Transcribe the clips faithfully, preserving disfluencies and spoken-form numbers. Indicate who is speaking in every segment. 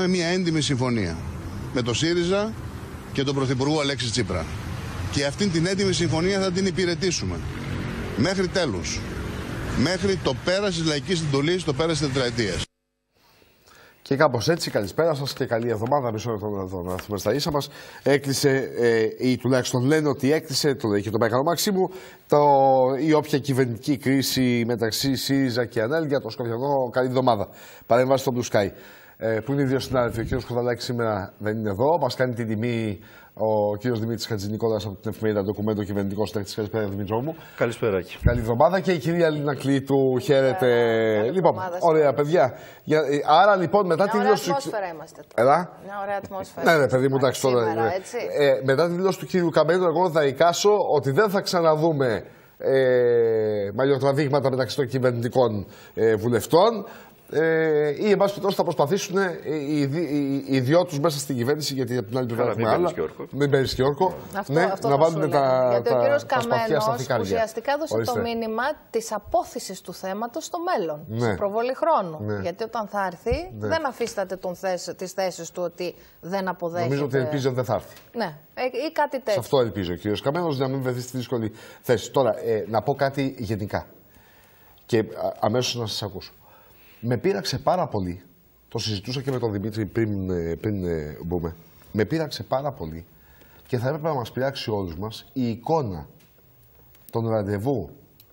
Speaker 1: κάναμε μια έντιμη συμφωνία με το ΣΥΡΙΖΑ και τον Πρωθυπουργό Αλέξη Τσίπρα. Και αυτήν την έντιμη συμφωνία θα την υπηρετήσουμε μέχρι τέλους. Μέχρι το πέρας της λαϊκής εντολής, το πέρας της τετραετίας.
Speaker 2: Και κάπως έτσι, καλησπέρα σας και καλή εβδομάδα. Μισό λεπτό να δω να έρθουμε στα ίσα μας. Έκλεισε, ε, ή τουλάχιστον λένε ότι έκλεισε, το λέει και το Μέγαρο Μαξίμου, το, η όποια κυβερνητική κρίση μεταξύ ΣΥΡΙΖΑ και ΑΝΕΛ για το Σκοπιανό. Καλή εβδομάδα. Παρέμβαση στο Blue Sky. Ε, που είναι οι δύο συνάδελφοι. Ο κ. Κοδαλάκης σήμερα δεν είναι εδώ. Μας κάνει την τιμή ο κ. Δημήτρης Χατζηνικόλας από την εφημερίδα Ντοκουμέντο, κυβερνητικό συντάκτης. Καλησπέρα, Δημήτρη μου.
Speaker 3: Καλησπέρα.
Speaker 2: Καλή εβδομάδα και η κυρία Λίνα Κλήτου. Χαίρετε. Λοιπόν, ωραία παιδιά. Για, άρα λοιπόν μετά τη δήλωση.
Speaker 4: Μια ωραία ατμόσφαιρα είμαστε.
Speaker 2: Ελά.
Speaker 4: Μια ωραία ατμόσφαιρα.
Speaker 2: Ναι, ναι, παιδί μου, εντάξει τώρα. Ε, μετά τη δήλωση του κ. Καμένου, εγώ θα εικάσω ότι δεν θα ξαναδούμε ε, μαλλιοτραβήγματα μεταξύ των κυβερνητικών ε, βουλευτών. Ε, ή εν πάση περιπτώσει θα προσπαθήσουν οι, οι, οι, οι δυο τους μέσα στην κυβέρνηση, γιατί από την άλλη πλευρά έχουμε άλλα. Μην παίρνεις και όρκο.
Speaker 4: Αυτό,
Speaker 2: ναι,
Speaker 4: αυτό
Speaker 2: να βάλουν τα.
Speaker 4: Γιατί
Speaker 2: τα,
Speaker 4: ο κύριος
Speaker 2: τα
Speaker 4: Καμένος ουσιαστικά έδωσε Ορίστε. το μήνυμα της απόθυσης του θέματος στο μέλλον. Ναι. Σε προβολή χρόνου. Ναι. Γιατί όταν θα έρθει, ναι. δεν αφήσατε τις θέσεις του ότι δεν αποδέχεται.
Speaker 2: Νομίζω ότι ελπίζει ότι δεν θα έρθει.
Speaker 4: Ναι, ε, ή κάτι τέτοιο.
Speaker 2: Σε αυτό ελπίζει ο κύριος Καμένος, να μην βρεθεί στη δύσκολη θέση. Τώρα, ε, να πω κάτι γενικά. Και αμέσως να σας ακούσω. Με πείραξε πάρα πολύ, το συζητούσα και με τον Δημήτρη πριν, πριν μπούμε, με πείραξε πάρα πολύ και θα έπρεπε να μας πειράξει όλους μας η εικόνα των ραντεβού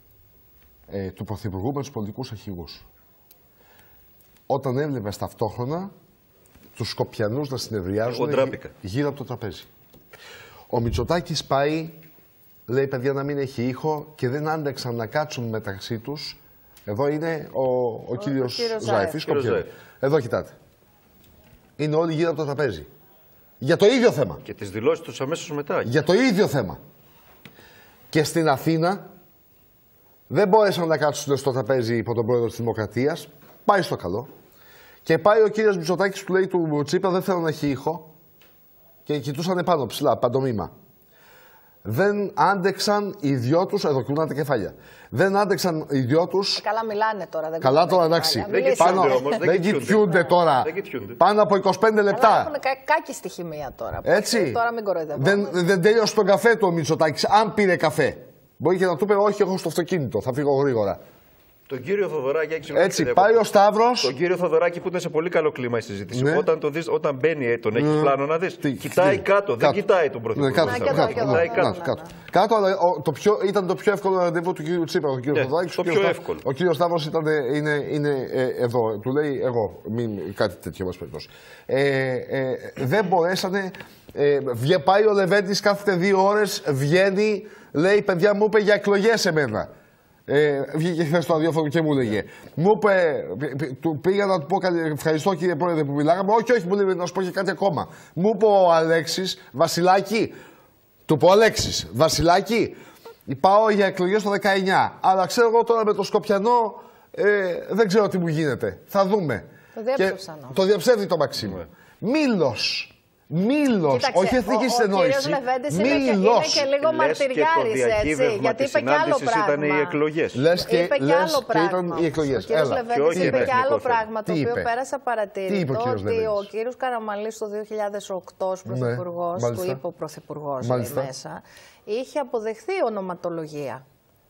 Speaker 2: ε, του Πρωθυπουργού με τους πολιτικούς αρχηγούς. Όταν έβλεπες ταυτόχρονα τους Σκοπιανούς να συνεδριάζουν γύρω από το τραπέζι. Ο Μητσοτάκης πάει, λέει παιδιά να μην έχει ήχο και δεν άντεξαν να κάτσουν μεταξύ τους. Εδώ είναι ο, ο, ο κύριος Ζάιφης. Εδώ κοιτάτε. Είναι όλοι γύρω από το τραπέζι. Για το ίδιο θέμα.
Speaker 3: Και τις δηλώσεις τους αμέσως μετά.
Speaker 2: Για το ίδιο θέμα. Και στην Αθήνα δεν μπόρεσαν να κάτσουν στο τραπέζι υπό τον πρόεδρο της Δημοκρατίας. Πάει στο καλό. Και πάει ο κύριος Μητσοτάκης που λέει του Τσίπρα δεν θέλω να έχει ήχο. Και κοιτούσαν πάνω ψηλά, παντομήμα. Δεν άντεξαν οι δυο τους, εδώ κουνάνε τα κεφάλια. Δεν άντεξαν οι δυο τους.
Speaker 4: Καλά μιλάνε τώρα. Δεν
Speaker 2: καλά τώρα, εντάξει.
Speaker 3: Δεν κοιτιούνται όμως.
Speaker 2: Δεν κοιτιούνται τώρα. Πάνω από είκοσι πέντε λεπτά.
Speaker 4: Αλλά έχουν κάκη στοιχημία τώρα.
Speaker 2: Έτσι.
Speaker 4: Τώρα μην κοροϊδεύουμε.
Speaker 2: Δεν, δεν τέλειωσε τον καφέ του ο Μητσοτάκης. Αν πήρε καφέ. Μπορεί και να του πει: όχι, έχω στο αυτοκίνητο. Θα φύγω γρήγορα.
Speaker 3: Τον κύριο Θοδωράκη,
Speaker 2: έτσι, πάει ο Σταύρος.
Speaker 3: Τον κύριο Θοδωράκη που ήταν σε πολύ καλό κλίμα η συζήτηση. Ναι. Όταν, το δεις, όταν μπαίνει, τον έχεις mm. πλάνο να δεις. Τι, κοιτάει τι, κάτω, τι, δεν κάτω. Κοιτάει τον Πρωθυπουργό.
Speaker 2: Ναι, κάτω, κάτω, κάτω, κάτω, κάτω, κάτω. Κάτω, αλλά το πιο, ήταν το πιο εύκολο ραντεβού του κύριου Τσίπρα. Ο κύριος yeah, Θοδωράκης.
Speaker 3: Το πιο εύκολο.
Speaker 2: Ο κύριος Σταύρος ήταν, είναι, είναι ε, εδώ. Του λέει: εγώ, μην κάτι τέτοιο μας περιπτώσει. Ε, ε, δεν μπορέσανε. Ε, πάει ο Λεβέντης κάθε δύο ώρες, βγαίνει, λέει: παιδιά μου είπε για εκλογές εμένα. Ε, βγήκε χθες στο ραδιόφωνο και μου έλεγε. Μου είπε, του πήγα να του πω ευχαριστώ κύριε πρόεδρε που μιλάγαμε. Όχι, όχι, μου λέει να σου πω και κάτι ακόμα. Μου είπε ο Αλέξης Βασιλάκη, του πω Αλέξης Βασιλάκη, πάω για εκλογές το δεκαεννιά. Αλλά ξέρω εγώ τώρα με το Σκοπιανό ε, δεν ξέρω τι μου γίνεται. Θα δούμε.
Speaker 4: Το διαψεύσαν.
Speaker 2: Το διαψεύδει το Μαξίμου. Yeah. Μήλος. Μήλος, όχι εθνική συνεννόηση.
Speaker 4: Μήλος. Είναι και, είναι και λίγο μαρτυριάρης, έτσι, γιατί είπε και άλλο πράγμα.
Speaker 3: Ήταν οι εκλογές.
Speaker 2: Λες και,
Speaker 4: είπε και άλλο πράγμα.
Speaker 2: Ήταν οι εκλογές.
Speaker 4: Ο κύριος Λεβέντης είπε και άλλο πράγμα, το οποίο πέρασα παρατήρητο, ότι ο κύριος Καραμανλής το δύο χιλιάδες οκτώ ως πρωθυπουργός, του είπε ο πρωθυπουργός μέσα, είχε αποδεχθεί ονοματολογία.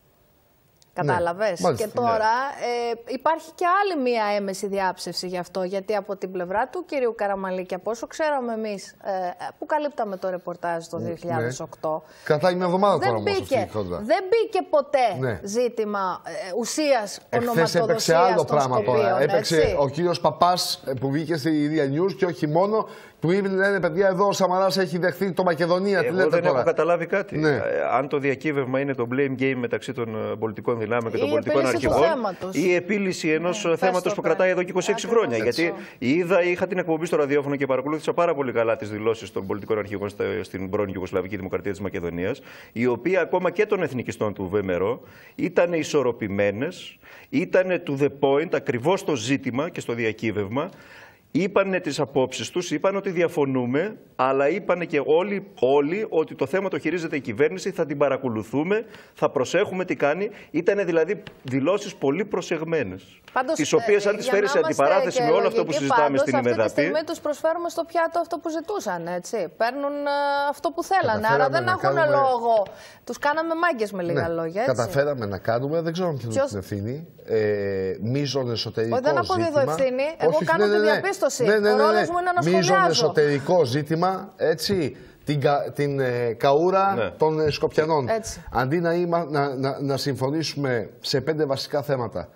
Speaker 4: Κατάλαβες.
Speaker 2: Ναι,
Speaker 4: και τώρα ε, υπάρχει και άλλη μία έμεση διάψευση γι' αυτό. Γιατί από την πλευρά του κυρίου Καραμανλή και από όσο ξέραμε εμείς ε, που καλύπταμε το ρεπορτάζ το δύο χιλιάδες οκτώ.
Speaker 2: Ναι. Κρατάει μια εβδομάδα
Speaker 4: δεν
Speaker 2: τώρα
Speaker 4: μπήκε,
Speaker 2: όμως.
Speaker 4: Δεν μπήκε ποτέ ναι. ζήτημα ε, ουσίας ονοματοδοσίας των
Speaker 2: πράγμα
Speaker 4: Σκοπίων.
Speaker 2: Τώρα. Έπαιξε ο κύριος Παπάς που βγήκε στη Idea News και όχι μόνο. Που λένε παιδιά εδώ ο Σαμαράς έχει δεχθεί το Μακεδονία.
Speaker 3: Εγώ
Speaker 2: τι λέτε
Speaker 3: δεν
Speaker 2: τώρα.
Speaker 3: έχω καταλάβει κάτι.
Speaker 2: Ναι.
Speaker 3: Ε, αν το διακύβευμα είναι το blame game μεταξύ των πολιτικών δυνάμεων και των πολιτικών αρχηγών ή η επίλυση ενός ναι, θέματος που κρατάει εδώ και είκοσι έξι χρόνια. Έτσι. Γιατί είδα, είχα την εκπομπή στο ραδιόφωνο και παρακολούθησα πάρα πολύ καλά τις δηλώσεις των πολιτικών αρχηγών στην πρώην Ιουγκοσλαβική Δημοκρατία της Μακεδονίας, οι οποίοι ακόμα και των εθνικιστών του ΒΜΡΟ ήταν ισορροπημένες, ήταν to the point ακριβώς στο ζήτημα και στο διακύβευμα. είπανε τις απόψεις τους, είπαν ότι διαφωνούμε, αλλά είπανε και όλοι, όλοι ότι το θέμα το χειρίζεται η κυβέρνηση, θα την παρακολουθούμε, θα προσέχουμε τι κάνει. Ήταν δηλαδή δηλώσεις πολύ προσεγμένες.
Speaker 4: Πάντως,
Speaker 3: τις οποίες αν τις φέρεις σε αντιπαράθεση με όλο αυτό που συζητάμε
Speaker 4: πάντως,
Speaker 3: στην ΕΜΕΔΑΠΗ.
Speaker 4: Αυτή τη στιγμή τους προσφέρουμε στο πιάτο αυτό που ζητούσαν, έτσι. Παίρνουν uh, αυτό που θέλανε, άρα δεν έχουν κάνουμε... λόγο. Τους κάναμε μάγκες με λίγα ναι, λόγια, έτσι.
Speaker 2: Καταφέραμε να κάνουμε, δεν ξέρω ποιον την ευθύνη, ε, μείζον εσωτερικό
Speaker 4: ζήτημα. Δεν αποδίδω ευθύνη, εγώ
Speaker 2: όχι,
Speaker 4: κάνω
Speaker 2: ναι, ναι,
Speaker 4: τη
Speaker 2: ναι,
Speaker 4: διαπίστωση.
Speaker 2: Ναι, ναι, ναι, ναι,
Speaker 4: ο ρόλος μου είναι να σχολιάζω.
Speaker 2: Μείζον εσωτερικό ζήτημα, έτσι. Την, κα, την ε, καούρα ναι. των ε, Σκοπιανών. Έτσι. Αντί να, είμα, να, να, να συμφωνήσουμε σε πέντε βασικά θέματα,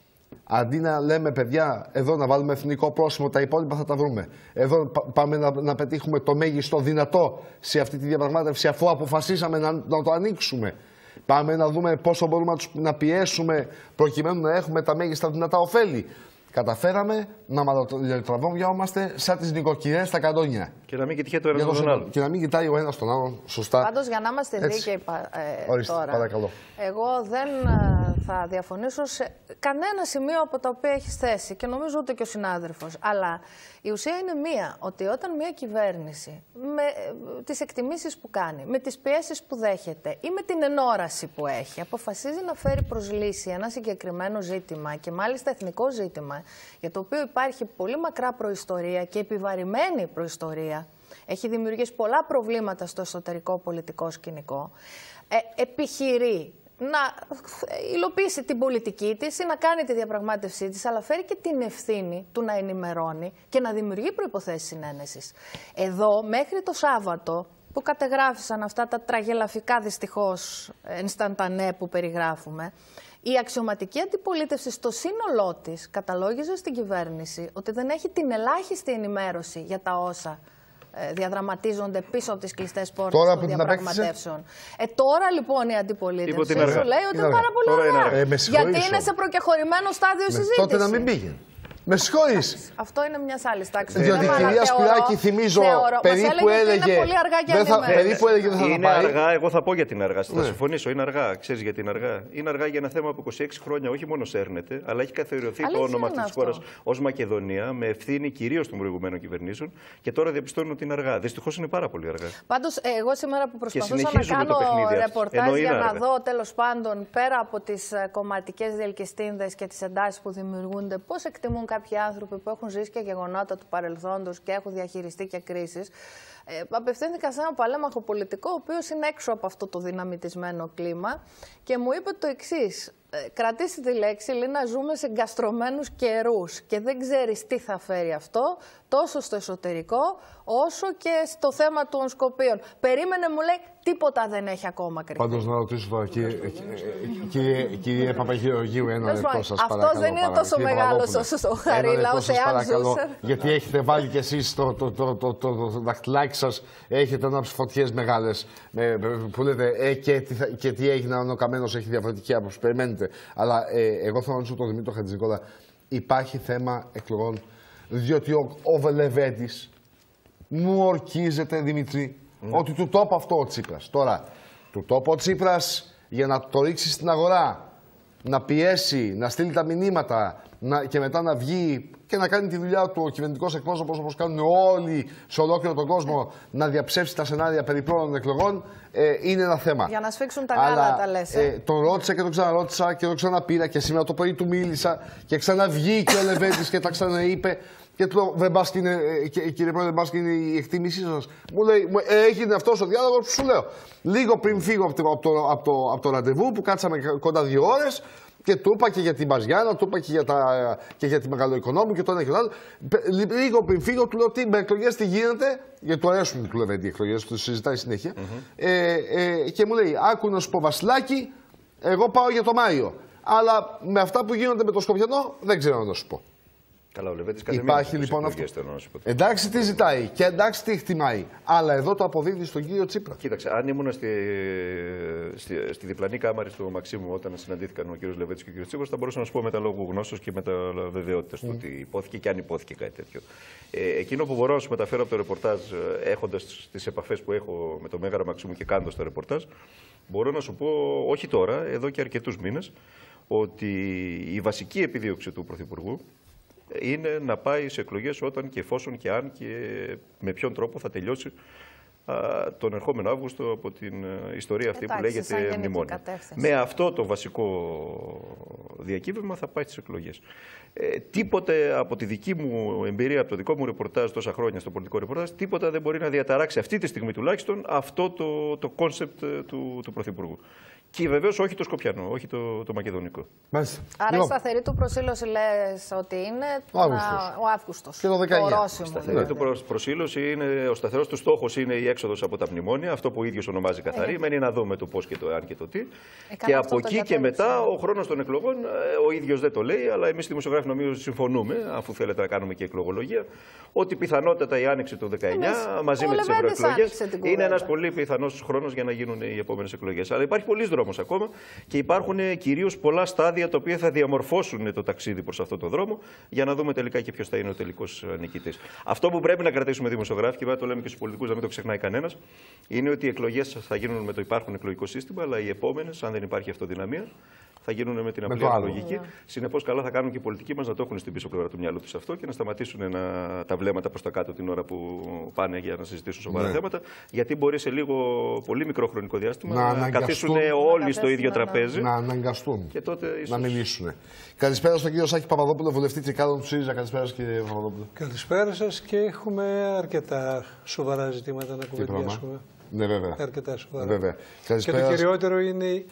Speaker 2: αντί να λέμε παιδιά, εδώ να βάλουμε εθνικό πρόσημο, τα υπόλοιπα θα τα βρούμε. Εδώ πα, πάμε να, να πετύχουμε το μέγιστο δυνατό σε αυτή τη διαπραγμάτευση, αφού αποφασίσαμε να, να το ανοίξουμε. Πάμε να δούμε πόσο μπορούμε να, τους, να πιέσουμε προκειμένου να έχουμε τα μέγιστα δυνατά ωφέλη. Καταφέραμε να μαλλιοτραβόμαστε σαν τις νοικοκυρές στα καντόνια.
Speaker 3: Και να μην κοιτάει το ένα τον άλλο.
Speaker 2: Και να μην κοιτάει ο ένας τον άλλον, σωστά.
Speaker 4: Πάντως, για να είμαστε δίκαιοι ε,
Speaker 2: Ορίστε,
Speaker 4: τώρα,
Speaker 2: παρακαλώ.
Speaker 4: εγώ δεν θα διαφωνήσω σε κανένα σημείο από τα οποία έχεις θέσει και νομίζω ούτε και ο συνάδελφος. Αλλά η ουσία είναι μία, ότι όταν μία κυβέρνηση με τις εκτιμήσεις που κάνει, με τις πιέσεις που δέχεται ή με την ενόραση που έχει, αποφασίζει να φέρει προς λύση ένα συγκεκριμένο ζήτημα και μάλιστα εθνικό ζήτημα, για το οποίο υπάρχει πολύ μακρά προϊστορία και επιβαρημένη προϊστορία, έχει δημιουργήσει πολλά προβλήματα στο εσωτερικό πολιτικό σκηνικό, ε, επιχειρεί να υλοποιήσει την πολιτική της ή να κάνει τη διαπραγμάτευσή της, αλλά φέρει και την ευθύνη του να ενημερώνει και να δημιουργεί προϋποθέσεις συνένεσης. Εδώ, μέχρι το Σάββατο, που κατεγράφησαν αυτά τα τραγελαφικά δυστυχώς ενσταντανέ που περιγράφουμε, η αξιωματική αντιπολίτευση στο σύνολό της καταλόγιζε στην κυβέρνηση ότι δεν έχει την ελάχιστη ενημέρωση για τα όσα διαδραματίζονται πίσω από τις κλειστές πόρτες των διαπραγματεύσεων. Ε, τώρα λοιπόν η αντιπολίτευση σου λέει ότι είναι πάρα πολύ ωραία. Ε, γιατί είναι σε προκεχωρημένο στάδιο συζήτηση.
Speaker 2: Τότε να μην πήγαινε. Με συγχωρείς.
Speaker 4: Αυτό είναι μια άλλη τάξη.
Speaker 2: Διότι η κυρία Σπυράκη, θυμίζω, περίπου έλεγε.
Speaker 4: Είναι πολύ αργά για θα,
Speaker 2: περίπου έλεγε δεν θα
Speaker 3: είναι
Speaker 2: πάει.
Speaker 3: αργά, εγώ θα πω για την αργά. Θα συμφωνήσω, είναι αργά. Ξέρεις γιατί είναι αργά. Είναι αργά για ένα θέμα που είκοσι έξι χρόνια όχι μόνο σέρνεται, αλλά έχει καθιερωθεί το όνομα αυτή τη χώρα ως Μακεδονία, με ευθύνη κυρίως των προηγουμένων κυβερνήσεων και τώρα διαπιστώνουν ότι είναι αργά. Δυστυχώς είναι πάρα πολύ αργά.
Speaker 4: Πάντως, εγώ σήμερα που προσπαθούσα να κάνω ρεπορτάζ για να δω τέλος πάντων πέρα από τις κομματικές διελκυστίνδες και τις εντάσεις που δημιουργούνται, πώς εκτιμούν κάποιοι άνθρωποι που έχουν ζήσει και γεγονότα του παρελθόντος και έχουν διαχειριστεί και κρίσεις. Ε, απευθύνθηκα σε έναν παλέμαχο πολιτικό, ο οποίος είναι έξω από αυτό το δυναμητισμένο κλίμα και μου είπε το εξής. Ε, κρατήσει τη λέξη, λέει, να ζούμε σε γκαστρωμένους καιρούς και δεν ξέρεις τι θα φέρει αυτό, τόσο στο εσωτερικό όσο και στο θέμα των Σκοπίων. Περίμενε, μου λέει, τίποτα δεν έχει ακόμα κρυφτεί.
Speaker 2: Πάντως να ρωτήσω τώρα, κύριε Παπαγεωργίου, ένα λεπτό σας παρακαλώ.
Speaker 4: Αυτός δεν είναι τόσο μεγάλος όσο ο Χαρίλαος, εάν ζούσε.
Speaker 2: Γιατί έχετε βάλει κι εσείς το δαχτυλάκι σας, έχετε ανάψει φωτιές μεγάλες που λέτε και τι έγινε αν ο Καμένος έχει διαφορετική άποψη. Περιμένετε. Αλλά ε, εγώ θέλω να ρωτήσω τον Δημήτρη Χατζηνικόλα, υπάρχει θέμα εκλογών, διότι ο, ο Βελεβέντης μου ορκίζεται, Δημήτρη, mm. ότι του το είπε αυτό ο Τσίπρας. Τώρα, του το είπε ο Τσίπρας για να το ρίξει στην αγορά, να πιέσει, να στείλει τα μηνύματα να, και μετά να βγει και να κάνει τη δουλειά του ο κυβερνητικός εκπρόσωπος, όπως κάνουν όλοι σε ολόκληρο τον κόσμο, να διαψεύσει τα σενάρια περιπλώνων εκλογών, ε, είναι ένα θέμα.
Speaker 4: Για να σφίξουν τα γάλα, τα λες. Ε.
Speaker 2: Ε, τον ρώτησα και τον ξαναρώτησα και τον ξαναπήρα και σήμερα το πρωί του μίλησα και ξαναβγήκε ο Λεβέντης και τα ξαναείπε. Και του λέω, δεν πας και είναι, κύριε Πρόεδρε, δεν πας και είναι η εκτίμησή σας. Μου λέει, ε, έγινε αυτός ο διάλογος που σου λέω. Λίγο πριν φύγω από το, από το, από το, από το ραντεβού που κάτσαμε κοντά δύο ώρες, και του είπα και για την Μπαζιάνα, του είπα και για, τα, και για τη Μεγαλοοικονόμου και το ένα και το άλλο. Λίγο πριν φύγω, του λέω τι με εκλογές τι γίνεται, γιατί του αρέσουν του Λεβέντη οι εκλογές, του συζητάει συνέχεια. Mm-hmm. ε, ε, και μου λέει, άκου να σου πω Βασιλάκη, εγώ πάω για το Μάιο. Αλλά με αυτά που γίνονται με το Σκοπιανό, δεν ξέρω να σου πω.
Speaker 3: Καλά, ο Λεβέντης κάθε
Speaker 2: υπάρχει λοιπόν αυτό. Εντάξει τι ζητάει και εντάξει τι εκτιμάει. Αλλά εδώ το αποδίδει στον κύριο Τσίπρα.
Speaker 3: Κοίταξε, αν ήμουν στη, στη, στη διπλανή κάμαρη του Μαξίμου όταν συναντήθηκαν ο κύριος Λεβέντης και ο κύριος Τσίπρας, θα μπορούσα να σου πω με τα λόγου γνώσεως και με τα βεβαιότητες mm. του ότι υπόθηκε και αν υπόθηκε κάτι τέτοιο. Ε, εκείνο που μπορώ να σου μεταφέρω από το ρεπορτάζ, έχοντας τις επαφές που έχω με το Μέγαρο Μαξίμου και κάνοντας το ρεπορτάζ, μπορώ να σου πω, όχι τώρα, εδώ και αρκετούς μήνες, ότι η βασική επιδίωξη του Πρωθυπουργού είναι να πάει σε εκλογές όταν και εφόσον και αν και με ποιον τρόπο θα τελειώσει τον ερχόμενο Αύγουστο από την ιστορία αυτή Εντάξει, που λέγεται μνημόνιο. Με αυτό το βασικό διακύβευμα θα πάει στις εκλογές. Ε, τίποτε από τη δική μου εμπειρία, από το δικό μου ρεπορτάζ τόσα χρόνια στο πολιτικό ρεπορτάζ, τίποτα δεν μπορεί να διαταράξει αυτή τη στιγμή τουλάχιστον αυτό το κόνσεπτ του, του Πρωθυπουργού. Και βεβαίως όχι το Σκοπιανό, όχι το, το Μακεδονικό.
Speaker 2: Μάλιστα.
Speaker 4: Άρα η σταθερή του προσήλωση λες ότι είναι ο Αύγουστος. Ο Αύγουστος.
Speaker 2: Και το δεκαεννιά.
Speaker 3: Η σταθερή του προσήλωση είναι, ο σταθερός του στόχος είναι η έξοδος από τα μνημόνια, αυτό που ο ίδιος ονομάζει καθαρή. Ε. Μένει να δούμε το πώς και το αν και το τι. Ε, και από εκεί και μετά ο χρόνος των εκλογών, ο ίδιος δεν το λέει, αλλά εμείς οι δημοσιογράφοι νομίζω συμφωνούμε, αφού θέλετε να κάνουμε και εκλογολογία, ότι πιθανότατα η άνοιξη του δεκαεννιά μαζί με τις ευρωεκλογές είναι ένας πολύ πιθανός χρόνος για να γίνουν οι επόμενες εκλογές. Αλλά υπάρχει πολλής δρόμος ακόμα και υπάρχουν κυρίως πολλά στάδια τα οποία θα διαμορφώσουν το ταξίδι προς αυτόν τον δρόμο για να δούμε τελικά και ποιος θα είναι ο τελικός νικητής. Αυτό που πρέπει να κρατήσουμε δημοσιογράφοι, και το λέμε και στους πολιτικούς, να μην το ξεχνάει κανένας, είναι ότι οι εκλογές θα γίνουν με το υπάρχον εκλογικό σύστημα, αλλά οι επόμενες, αν δεν υπάρχει αυτοδυναμία, θα γίνουν με την απλή λογική. Yeah. Συνεπώς, καλά θα κάνουν και οι πολιτικοί μας να το έχουν στην πίσω πλευρά του μυαλού τους αυτό και να σταματήσουν να, τα βλέμματα προς τα κάτω την ώρα που πάνε για να συζητήσουν σοβαρά yeah. θέματα. Γιατί μπορεί σε λίγο πολύ μικρό χρονικό διάστημα να, να καθίσουν όλοι στο ίδιο τραπέζι.
Speaker 2: Να αναγκαστούν.
Speaker 3: Και τότε ίσως...
Speaker 2: να μιλήσουν. Καλησπέρα στον κύριο Σάκη Παπαδόπουλο, βουλευτή Τρικάλων του ΣΥΡΙΖΑ. Καλησπέρα σας, κύριε Παπαδόπουλο.
Speaker 5: Καλησπέρα σας, και έχουμε αρκετά σοβαρά ζητήματα να κουβεντιάσουμε.
Speaker 2: Ναι, βέβαια.
Speaker 5: Αρκετά σοβαρά.
Speaker 2: Βέβαια.
Speaker 5: Και το κυριότερο είναι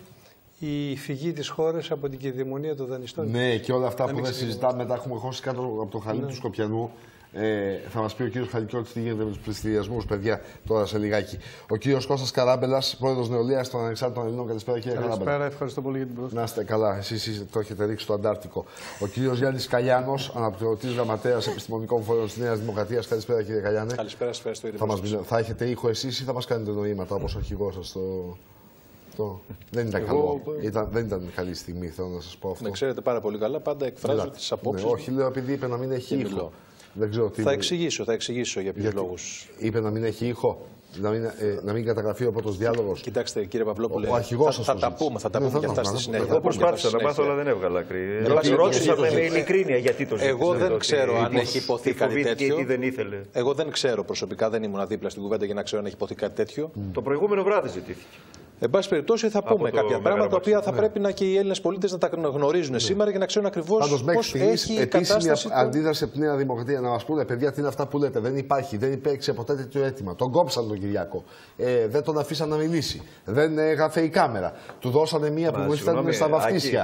Speaker 5: η φυγή της χώρας από την κυδαιμονία των δανειστών.
Speaker 2: Ναι, και όλα αυτά που δεν συζητάμε, τα έχουμε χώσει κάτω από το χαλί ναι. του Σκοπιανού. Ε, θα μας πει ο κύριος Χαλικιώτης τι γίνεται με τους πληστηριασμούς, παιδιά, τώρα σε λιγάκι. Ο κύριος Κώστας Καράμπελας, πρόεδρος νεολαίας των Ανεξάρτητων Ελλήνων. Καλησπέρα, κύριε Καράμπελα.
Speaker 5: Καλησπέρα, ευχαριστώ πολύ για την πρόσκληση.
Speaker 2: Να είστε καλά, εσείς το έχετε ρίξει στο Αντάρτικο. Ο κύριος Γιάννης Καλιάνος, αναπληρωτής γραμματέας επιστημονικών φορέων της Νέας Δημοκρατίας. Καλησπέρα, κύριε Καλιάνε.
Speaker 6: Καλησπέρα, σας ευχαριστώ.
Speaker 2: Θα, μας, θα έχετε ήχο εσείς ή θα μας κάνετε νοήματα όπως αρχηγός σας στο. Το... Δεν ήταν Εγώ... καλό. Ήταν, δεν ήταν καλή στιγμή, θέλω να σας πω αυτό.
Speaker 6: Με ξέρετε πάρα πολύ καλά, πάντα εκφράζω τις απόψεις.
Speaker 2: Ναι, όχι, λέω επειδή είπε να μην έχει ήχο. Δεν ξέρω τι...
Speaker 6: Θα εξηγήσω, θα εξηγήσω για ποιους λόγους.
Speaker 2: Είπε να μην έχει ήχο, να μην, ε, να μην καταγραφεί ο πρώτος διάλογος.
Speaker 6: Κοιτάξτε, κύριε Παυλόπουλε,
Speaker 2: ο, ο
Speaker 6: θα, θα τα πούμε, θα τα πούμε ναι, και αυτά στη συνέχεια.
Speaker 3: Εγώ προσπάθησα να μάθω, αλλά δεν έβγαλα άκρη. Ρώτησα με ειλικρίνεια γιατί το ζήτησε.
Speaker 6: Εγώ δεν ξέρω αν έχει υποθεί κάτι τέτοιο.
Speaker 3: Δεν ήθελε.
Speaker 6: Εγώ δεν ξέρω προσωπικά, δεν ήμουν δίπλα στην κουβέντα για να ξέρω αν έχει υποθεί κάτι τέτοιο.
Speaker 3: Το προηγούμενο βράδυ ζητήθηκε.
Speaker 6: Εν πάση περιπτώσει, θα πούμε κάποια πράγματα τα οποία θα πρέπει να και οι Έλληνες πολίτες να τα γνωρίζουν ναι. σήμερα για να ξέρουν ακριβώς πώς έχει η κατάσταση.
Speaker 2: Επίσημη αντίδραση από την Νέα Δημοκρατία να μας πούνε, παιδιά, τι είναι αυτά που λέτε. Δεν υπάρχει, δεν υπήρξε ποτέ τέτοιο αίτημα. Τον κόψαν τον Κυριάκο. Ε, δεν τον αφήσαν να μιλήσει. Δεν έγραφε η κάμερα. Του δώσανε μία που βοηθάνε στα βαφτίσια.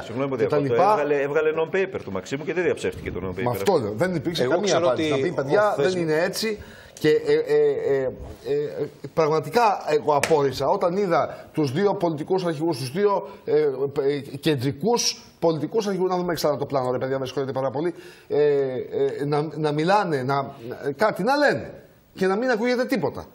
Speaker 3: Έβγαλε non-paper του Μαξίμου και δεν διαψεύτηκε το non-paper.
Speaker 2: Με αυτό λέω. Δεν υπήρξε καμία απάντηση. Να πει, παιδιά, δεν είναι έτσι. Και ε, ε, ε, ε, πραγματικά εγώ απόρρισα όταν είδα τους δύο πολιτικούς αρχηγούς, τους δύο ε, ε, κεντρικούς πολιτικούς αρχηγούς, να δούμε ξανά το πλάνο, ρε παιδιά, με συγχωρείτε πάρα πολύ, ε, ε, να, να μιλάνε, να, κάτι να λένε και να μην ακούγεται τίποτα.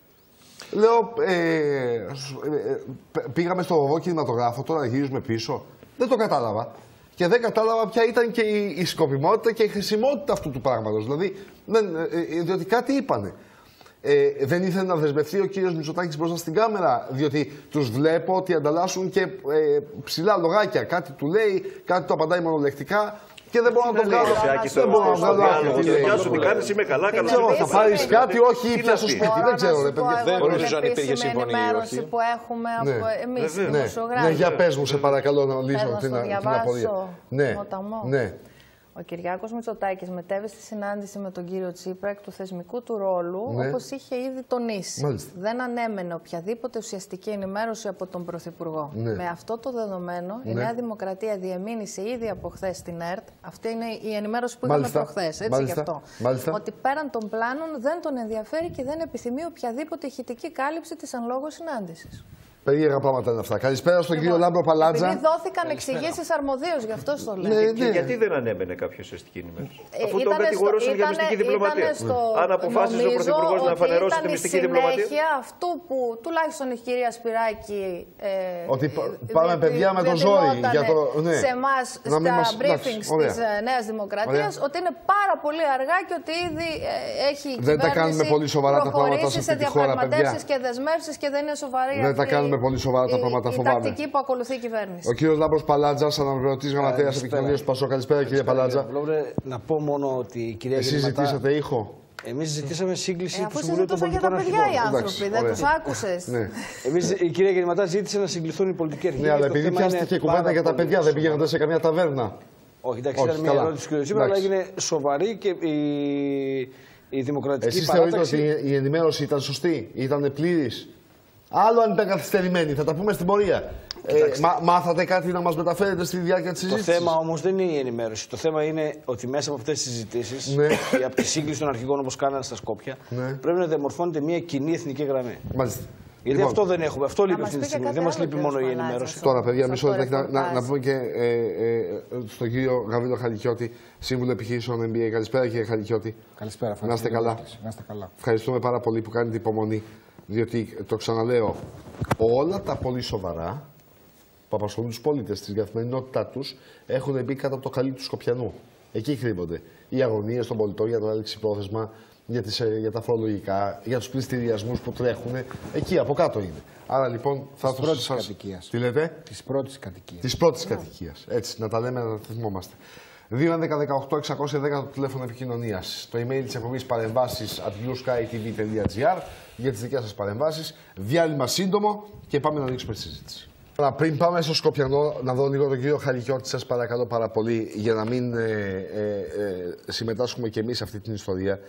Speaker 2: Λέω, ε, ε, ε, πήγαμε στο Βοβό Κινηματογράφο, τώρα γυρίζουμε πίσω, δεν το κατάλαβα. Και δεν κατάλαβα ποια ήταν και η, η σκοπιμότητα και η χρησιμότητα αυτού του πράγματος. Δηλαδή, δεν, ε, διότι κάτι είπανε. Ε, δεν ήθελε να δεσμευτεί ο κύριος Μητσοτάκης μπροστά στην κάμερα, διότι τους βλέπω ότι ανταλλάσσουν και ε, ψηλά λογάκια. Κάτι του λέει, κάτι του απαντάει μονολεκτικά. Και δεν μπορώ να το βγάλω. Δεν μπορώ να βγάλω άκρη. Θα πάρεις κάτι, όχι πια στο σπίτι. Δεν ξέρω, ρε παιδιά.
Speaker 6: Δεν γνωρίζω αν υπήρχε συμφωνία ή όχι.
Speaker 4: Που έχουμε εμείς οι δημοσιογράφοι.
Speaker 2: Ναι, για πες μου, σε παρακαλώ, να λύσω την απορία. Ναι.
Speaker 4: Ο Κυριάκος Μητσοτάκης μετέβη στη συνάντηση με τον κύριο Τσίπρα εκ του θεσμικού του ρόλου, ναι. όπως είχε ήδη τονίσει.
Speaker 2: Μάλιστα.
Speaker 4: Δεν ανέμενε οποιαδήποτε ουσιαστική ενημέρωση από τον Πρωθυπουργό. Ναι. Με αυτό το δεδομένο, ναι. η Νέα Δημοκρατία διεμήνυσε ήδη από χθες στην ΕΡΤ, αυτή είναι η ενημέρωση που είχαμε προχθές, έτσι γι' αυτό,
Speaker 2: Μάλιστα.
Speaker 4: ότι πέραν των πλάνων δεν τον ενδιαφέρει και δεν επιθυμεί οποιαδήποτε ηχητική κάλυψη της εν λόγω συνάντησης.
Speaker 2: Περίεργα πράγματα είναι αυτά. Καλησπέρα στον κύριο Λάμπρο Παλάτζα.
Speaker 4: Επειδή δόθηκαν εξηγήσεις αρμοδίως, γι' αυτό το λέω.
Speaker 2: Ναι, ναι.
Speaker 3: Και γιατί δεν ανέμενε κάποιο ουσιαστική ενημέρωση. Ε, Αφού τον κατηγορούσαν για μυστική διπλωματία. Στο, αν αποφάσισε ο Πρωθυπουργός να φανερώσει τη μυστική διπλωματία.
Speaker 4: Είναι συνέχεια αυτού που τουλάχιστον η κυρία Σπυράκη. Ε,
Speaker 2: ότι πάμε δι, παιδιά με το ζόρι. Για το, ναι.
Speaker 4: Σε εμάς στα μας, briefings της Νέας Δημοκρατίας ότι είναι πάρα πολύ αργά και ότι ήδη έχει
Speaker 2: δεν τα κάνουμε πολύ σοβαρά τα πράγματα σε αυτή τη χώρα, παιδιά.
Speaker 4: Και δεσμεύσεις και δεν είναι σοβαρή.
Speaker 2: Δεν τα κάνουμε παίρνουμε πολύ σοβαρά τα πράγματα, φοβάμαι.
Speaker 4: Η τακτική που ακολουθεί η κυβέρνηση.
Speaker 2: Ο κύριος Λάμπρος Παλάτζας, αναπληρωτής γραμματέας επικοινωνίας του Πασόκ. Καλησπέρα, κύριε Παλάτζα.
Speaker 7: Να πω μόνο ότι η κυρία
Speaker 2: Εσείς ζητήσατε ήχο.
Speaker 7: Εμείς ζητήσαμε σύγκληση
Speaker 4: ε,
Speaker 7: του Συμβουλίου των Πολιτικών Αρχηγών.
Speaker 4: Αφού συζητούσαν για τα παιδιά οι άνθρωποι, δεν τους άκουσες.
Speaker 2: Ναι.
Speaker 7: Εμείς, η κυρία Γεννηματά ζήτησε να συγκληθούν οι πολιτικοί αρχηγοί.
Speaker 2: Ναι, αλλά επειδή πιάστηκε κουβέντα για τα παιδιά, δεν πήγαινατε σε καμιά ταβέρνα.
Speaker 7: Όχι, εντάξει, ήταν μια ερώτηση του κ. Τσίπρα, αλλά έγινε σοβαρή και η, η δημοκρατική
Speaker 2: Εσείς
Speaker 7: παράταξη.
Speaker 2: Εσείς θεωρείτε ότι η ενημέρωση ήταν σωστή, ήταν πλήρης? Άλλο αν ήταν καθυστερημένη, θα τα πούμε στην πορεία. Ε, μα, μάθατε κάτι να μας μεταφέρετε στη διάρκεια της συζήτησης?
Speaker 7: Το θέμα όμως δεν είναι η ενημέρωση. Το θέμα είναι ότι μέσα από αυτές τις συζητήσεις,
Speaker 2: ναι,
Speaker 7: και από τη σύγκληση των αρχηγών όπως κάνανε στα Σκόπια, ναι, πρέπει να διαμορφώνεται μια κοινή εθνική γραμμή.
Speaker 2: Μάλιστα.
Speaker 7: Γιατί λοιπόν, αυτό δεν έχουμε. Αυτό λείπει αυτή τη στιγμή. Δεν μας λείπει μόνο η ενημέρωση.
Speaker 2: Τώρα, παιδιά, μισό λεπτό να, να, να πούμε και ε, ε, στον κύριο Γαβρίλο Χαλικιώτη, σύμβουλο επιχειρήσεων εμ μπι έι. Καλησπέρα, κύριε Χαλικιώτη.
Speaker 8: Καλησπέρα,
Speaker 2: να είστε καλά.
Speaker 8: Να είστε καλά.
Speaker 2: Ευχαριστούμε πάρα πολύ που κάνετε υπομονή. Διότι, το ξαναλέω, όλα τα πολύ σοβαρά που απασχολούν τους πολίτες στην καθημερινότητά τους έχουν μπει κάτω από το καλή του Σκοπιανού. Εκεί κρύβονται οι αγωνίες των πολιτών για το έλεξη πρόθεσμα, για, τις, για τα φορολογικά, για τους πληστηριασμούς που τρέχουν. Εκεί από κάτω είναι. Άρα λοιπόν θα
Speaker 8: Της πρώτης σας... κατοικίας.
Speaker 2: Τι λέτε?
Speaker 8: Της πρώτης κατοικίας.
Speaker 2: Της πρώτης yeah. κατοικίας. Έτσι, να τα λέμε, να τα θυμόμαστε. δύο έντεκα δεκαοκτώ εξακόσια δέκα το τηλέφωνο επικοινωνίας. Το email της εκπομπής παρεμβάσεις at blueskytv.gr για τις δικές σας παρεμβάσεις. Διάλειμμα σύντομο και πάμε να ανοίξουμε τη συζήτηση. Πριν πάμε στο Σκοπιανό, να δω λίγο τον κύριο Χαλικιώτη, σας παρακαλώ πάρα πολύ, για να μην ε, ε, ε, συμμετάσχουμε κι εμείς σε αυτή την ιστορία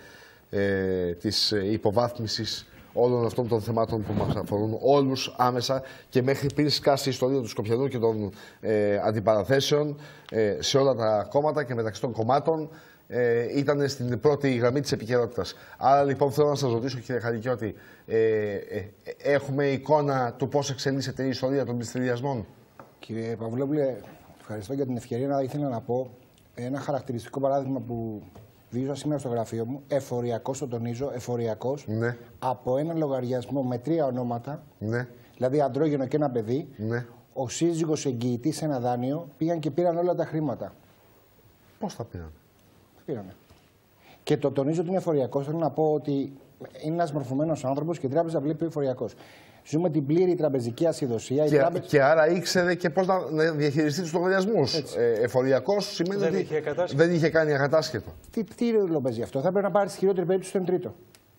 Speaker 2: ε, της υποβάθμισης όλων αυτών των θεμάτων που μας αφορούν όλους άμεσα και μέχρι πριν σκάσει η ιστορία του Σκοπιανού και των ε, αντιπαραθέσεων ε, σε όλα τα κόμματα και μεταξύ των κομμάτων ε, ήταν στην πρώτη γραμμή της επικαιρότητας. Άρα λοιπόν θέλω να σας ρωτήσω, κύριε Χαλικιώτη, ε, ε, έχουμε εικόνα του πώς εξελίσσεται η ιστορία των πληστηριασμών?
Speaker 8: Κύριε Παυλόπουλε, ευχαριστώ για την ευκαιρία. Να ήθελα να πω ένα χαρακτηριστικό παράδειγμα που βίωσα σήμερα στο γραφείο μου, εφοριακός, το τονίζω, εφοριακός,
Speaker 2: ναι,
Speaker 8: από έναν λογαριασμό με τρία ονόματα,
Speaker 2: ναι,
Speaker 8: δηλαδή αντρόγενο και ένα παιδί,
Speaker 2: ναι,
Speaker 8: ο σύζυγος εγγυητής σε ένα δάνειο, πήγαν και πήραν όλα τα χρήματα.
Speaker 2: Πώς τα πήραν?
Speaker 8: Τα πήρανε. Και το τονίζω ότι είναι εφοριακός, θέλω να πω ότι είναι ένας μορφωμένος άνθρωπος και η τράπεζα βλέπει εφοριακός. Ζούμε την πλήρη τραπεζική ασυδοσία.
Speaker 2: Και,
Speaker 8: τράπεζα...
Speaker 2: και άρα ήξερε και πώς να διαχειριστεί τους λογαριασμούς. Ε, εφοριακός σημαίνει
Speaker 6: δεν
Speaker 2: ότι
Speaker 6: είχε
Speaker 2: δεν είχε κάνει ακατάσχετο.
Speaker 8: Τι, τι ρόλο παίζει αυτό? Θα πρέπει να πάρει τη χειρότερη περίπτωση στον τρίτο.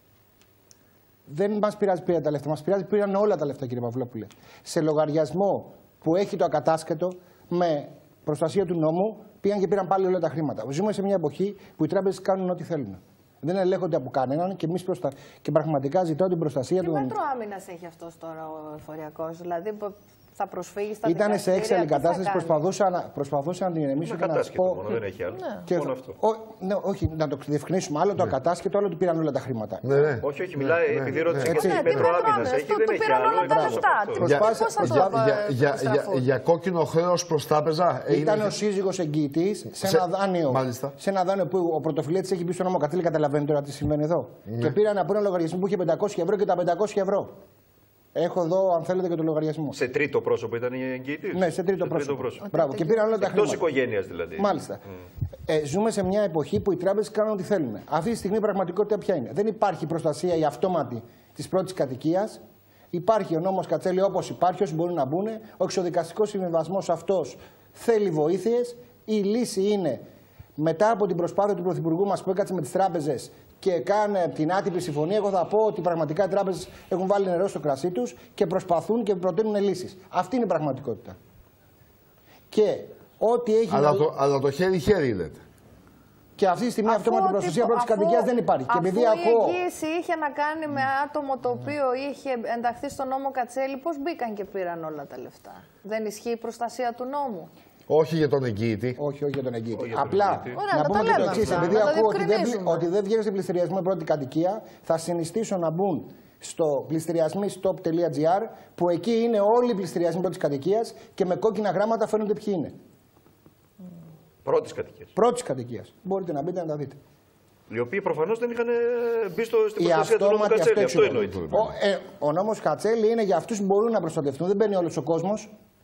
Speaker 8: Δεν μας πειράζει πήραν τα λεφτά. Μας πειράζει πήραν όλα τα λεφτά, κύριε Παυλόπουλε. Σε λογαριασμό που έχει το ακατάσχετο, με προστασία του νόμου, πήγαν και πήραν πάλι όλα τα χρήματα. Ζούμε σε μια εποχή που οι τράπεζες κάνουν ό,τι θέλουν. Δεν ελέγχονται από κανέναν και εμείς προστα... και πραγματικά ζητάω την προστασία του.
Speaker 4: Τι μέτρο άμυνας έχει αυτός τώρα ο εφοριακός? Δηλαδή θα προσφύγει στα
Speaker 8: Ήταν
Speaker 4: δικαστήρια?
Speaker 8: Ήταν σε έξαλλη κατάσταση, προσπαθούσα να, προσπαθούσα να την ηρεμήσω και να πω.
Speaker 3: Μόνο, δεν έχει άλλο.
Speaker 8: Ναι. Και
Speaker 3: μόνο αυτό.
Speaker 8: Ο, ναι, όχι, να το διευκρινίσουμε. Άλλο το ακατάσχετο, άλλο του πήραν όλα τα χρήματα.
Speaker 2: Ναι, ναι.
Speaker 3: Όχι, όχι, μιλάει
Speaker 2: ναι,
Speaker 3: επειδή
Speaker 2: ναι,
Speaker 3: ρώτησε
Speaker 2: ναι.
Speaker 3: και τι μέτρο άμυνας έχει, δεν έχει άλλο.
Speaker 2: Για κόκκινο χρέος προς τράπεζα.
Speaker 8: Ήταν ο σύζυγος εγγυητής σε ένα δάνειο. Σε ένα δάνειο που ο πρωτοφυλέτης έχει μπει στο νόμο Κατήλη. Καταλαβαίνετε τώρα τι συμβαίνει εδώ. Και πήραν από ένα λογαριασμό που είχε πεντακόσια ευρώ και τα πεντακόσια ευρώ. Έχω εδώ, αν θέλετε, και το λογαριασμό.
Speaker 3: Σε τρίτο πρόσωπο ήταν η εγγυητής?
Speaker 8: Ναι, σε τρίτο, σε πρόσωπο. τρίτο πρόσωπο. Μπράβο. Και πήραν όλα τα χρήματα.
Speaker 3: Εκτός οικογένειας δηλαδή.
Speaker 8: Μάλιστα. Mm. Ε, ζούμε σε μια εποχή που οι τράπεζες κάνουν ό,τι θέλουν. Αυτή τη στιγμή η πραγματικότητα ποια είναι? Δεν υπάρχει προστασία η αυτόματη της πρώτης κατοικίας. Υπάρχει ο νόμος Κατσέλη όπως υπάρχει, όσοι μπορούν να μπουν. Ο εξοδικαστικός συμβιβασμός αυτός θέλει βοήθειες. Η λύση είναι, μετά από την προσπάθεια του Πρωθυπουργού μας που έκατσε με τις τράπεζες και κάνε την άτυπη συμφωνία, εγώ θα πω ότι πραγματικά οι τράπεζες έχουν βάλει νερό στο κρασί τους και προσπαθούν και προτείνουν λύσεις. Αυτή είναι η πραγματικότητα. Και ό,τι έχει.
Speaker 2: Αλλά, να... το, αλλά το χέρι-χέρι λέτε.
Speaker 8: Και αυτή τη στιγμή αυτόματη προστασία πρώτης κατοικίας δεν υπάρχει.
Speaker 4: Αφού
Speaker 8: και επειδή
Speaker 4: η
Speaker 8: ακούω...
Speaker 4: εγγύηση είχε να κάνει με άτομο το οποίο είχε ενταχθεί στον νόμο Κατσέλη, πώς μπήκαν και πήραν όλα τα λεφτά? Δεν ισχύει η προστασία του νόμου?
Speaker 2: Όχι για τον εγγύητη.
Speaker 8: Όχι, όχι για τον εγγύητη.
Speaker 3: Όχι
Speaker 8: Απλά
Speaker 3: τον
Speaker 4: Ωραία,
Speaker 8: να πούμε και το εξής. Επειδή ακούω ότι δεν, ότι δεν βγαίνει στην πληστηριασμό η πρώτη κατοικία, θα συνιστήσω να μπουν στο πληστηριασμίστοπ τελεία τζι άρ, που εκεί είναι όλοι οι πληστηριασμοί πρώτης κατοικίας και με κόκκινα γράμματα φαίνονται ποιοι είναι.
Speaker 3: Πρώτης κατοικίας.
Speaker 8: Πρώτης κατοικίας. Μπορείτε να μπείτε να τα δείτε.
Speaker 3: Οι οποίοι προφανώς δεν είχαν μπει στο, στην προστασία του νόμου Κατσέλη. Αυτό εννοείται.
Speaker 8: Ο, ε, ο νόμος Κατσέλη είναι για αυτούς που μπορούν να προστατευτούν. Δεν μπαίνει όλος ο κόσμος.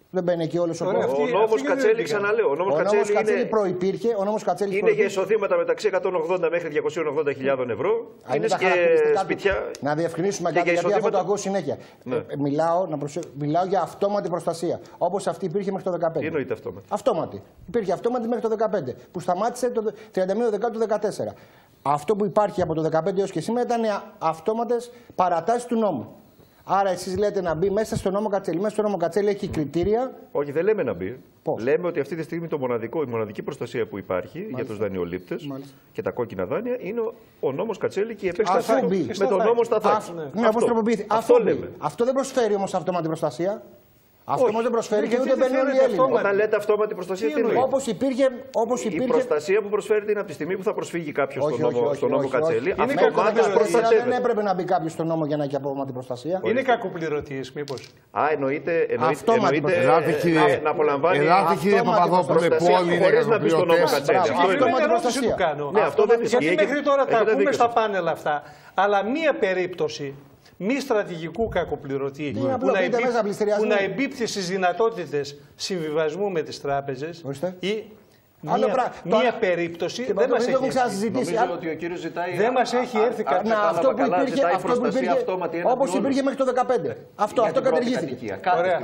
Speaker 8: Δεν μπαίνει εκεί όλο ο κόσμο.
Speaker 3: Ο νόμος Κατσέλη, ξαναλέω. Ο νόμος Κατσέλη είναι...
Speaker 8: προϋπήρχε. Ο νόμος Κατσέλη
Speaker 3: είναι για εισοδήματα μεταξύ εκατόν ογδόντα μέχρι διακόσιες ογδόντα χιλιάδες ευρώ. Είναι και σπιτιά.
Speaker 8: Να διευκρινίσουμε κάτι, γιατί αυτό το ακούω συνέχεια. Ναι. Ε, μιλάω, να προσε... μιλάω για αυτόματη προστασία. Όπως αυτή υπήρχε μέχρι το δεκαπέντε.
Speaker 3: Τι εννοείται αυτόματη?
Speaker 8: Αυτόματη. Υπήρχε αυτόματη μέχρι το δεκαπέντε. Που σταμάτησε το τριάντα μία Δεκάτου του δεκατέσσερα. Αυτό που υπάρχει από το δεκαπέντε έως και σήμερα ήταν αυτόματες παρατάσεις του νόμου. Άρα εσείς λέτε να μπει μέσα στο νόμο Κατσέλη. Μέσα στο νόμο Κατσέλη έχει κριτήρια.
Speaker 3: Όχι, δεν λέμε να μπει. Πώς? Λέμε ότι αυτή τη στιγμή το μοναδικό, η μοναδική προστασία που υπάρχει Μάλιστα. για τους δανειολήπτες και τα κόκκινα δάνεια είναι ο νόμος Κατσέλη και η επέκτασή του με τον νόμο Σταθάκη.
Speaker 8: Ναι, αυτό, αυτό, αυτό λέμε. Αυτό δεν προσφέρει όμως αυτόματη προστασία. Αυτό όμως δεν προσφέρει και ούτε μπαίνει όλοι οι Έλληνες.
Speaker 3: Όταν λέτε αυτόματη προστασία, τι εννοεί?
Speaker 8: Όπως υπήρχε, όπως υπήρχε...
Speaker 3: Η προστασία που προσφέρεται είναι από τη στιγμή που θα προσφύγει κάποιος στον νόμο, στο νόμο Κατσέλη.
Speaker 8: Αυτομάτως προστασιεύεται. Δεν έπρεπε να μπει κάποιος στον νόμο για να έχει αυτόματη προστασία.
Speaker 5: Είναι κακοπληρωτής, μήπως?
Speaker 3: Α, εννοείται να απολαμβάνει
Speaker 2: κύριε Παπαδόπουλε,
Speaker 3: χωρίς να μπει στον νόμο Κατσέλη.
Speaker 5: Αυτόματη προστασία. Αυτό δεν ισχύει. Γιατί μέχρι τώρα τα ακούμε στα πάνελ αυτά, αλλά μία περίπτωση μη στρατηγικού κακοπληρωτή που, να που να εμπίπτει στις δυνατότητες συμβιβασμού με τις τράπεζες ή μία, πρά... μία τώρα... περίπτωση
Speaker 8: και
Speaker 5: δεν μας έχει
Speaker 8: έρθει.
Speaker 3: Νομίζω ότι ο κύριος ζητάει
Speaker 5: δεν μας έχει έρθει
Speaker 8: κάτι. Αυτό που υπήρχε, αυτό που υπήρχε όπως υπήρχε μέχρι το δεκαπέντε. Αυτό, αυτό κατηργήθηκε.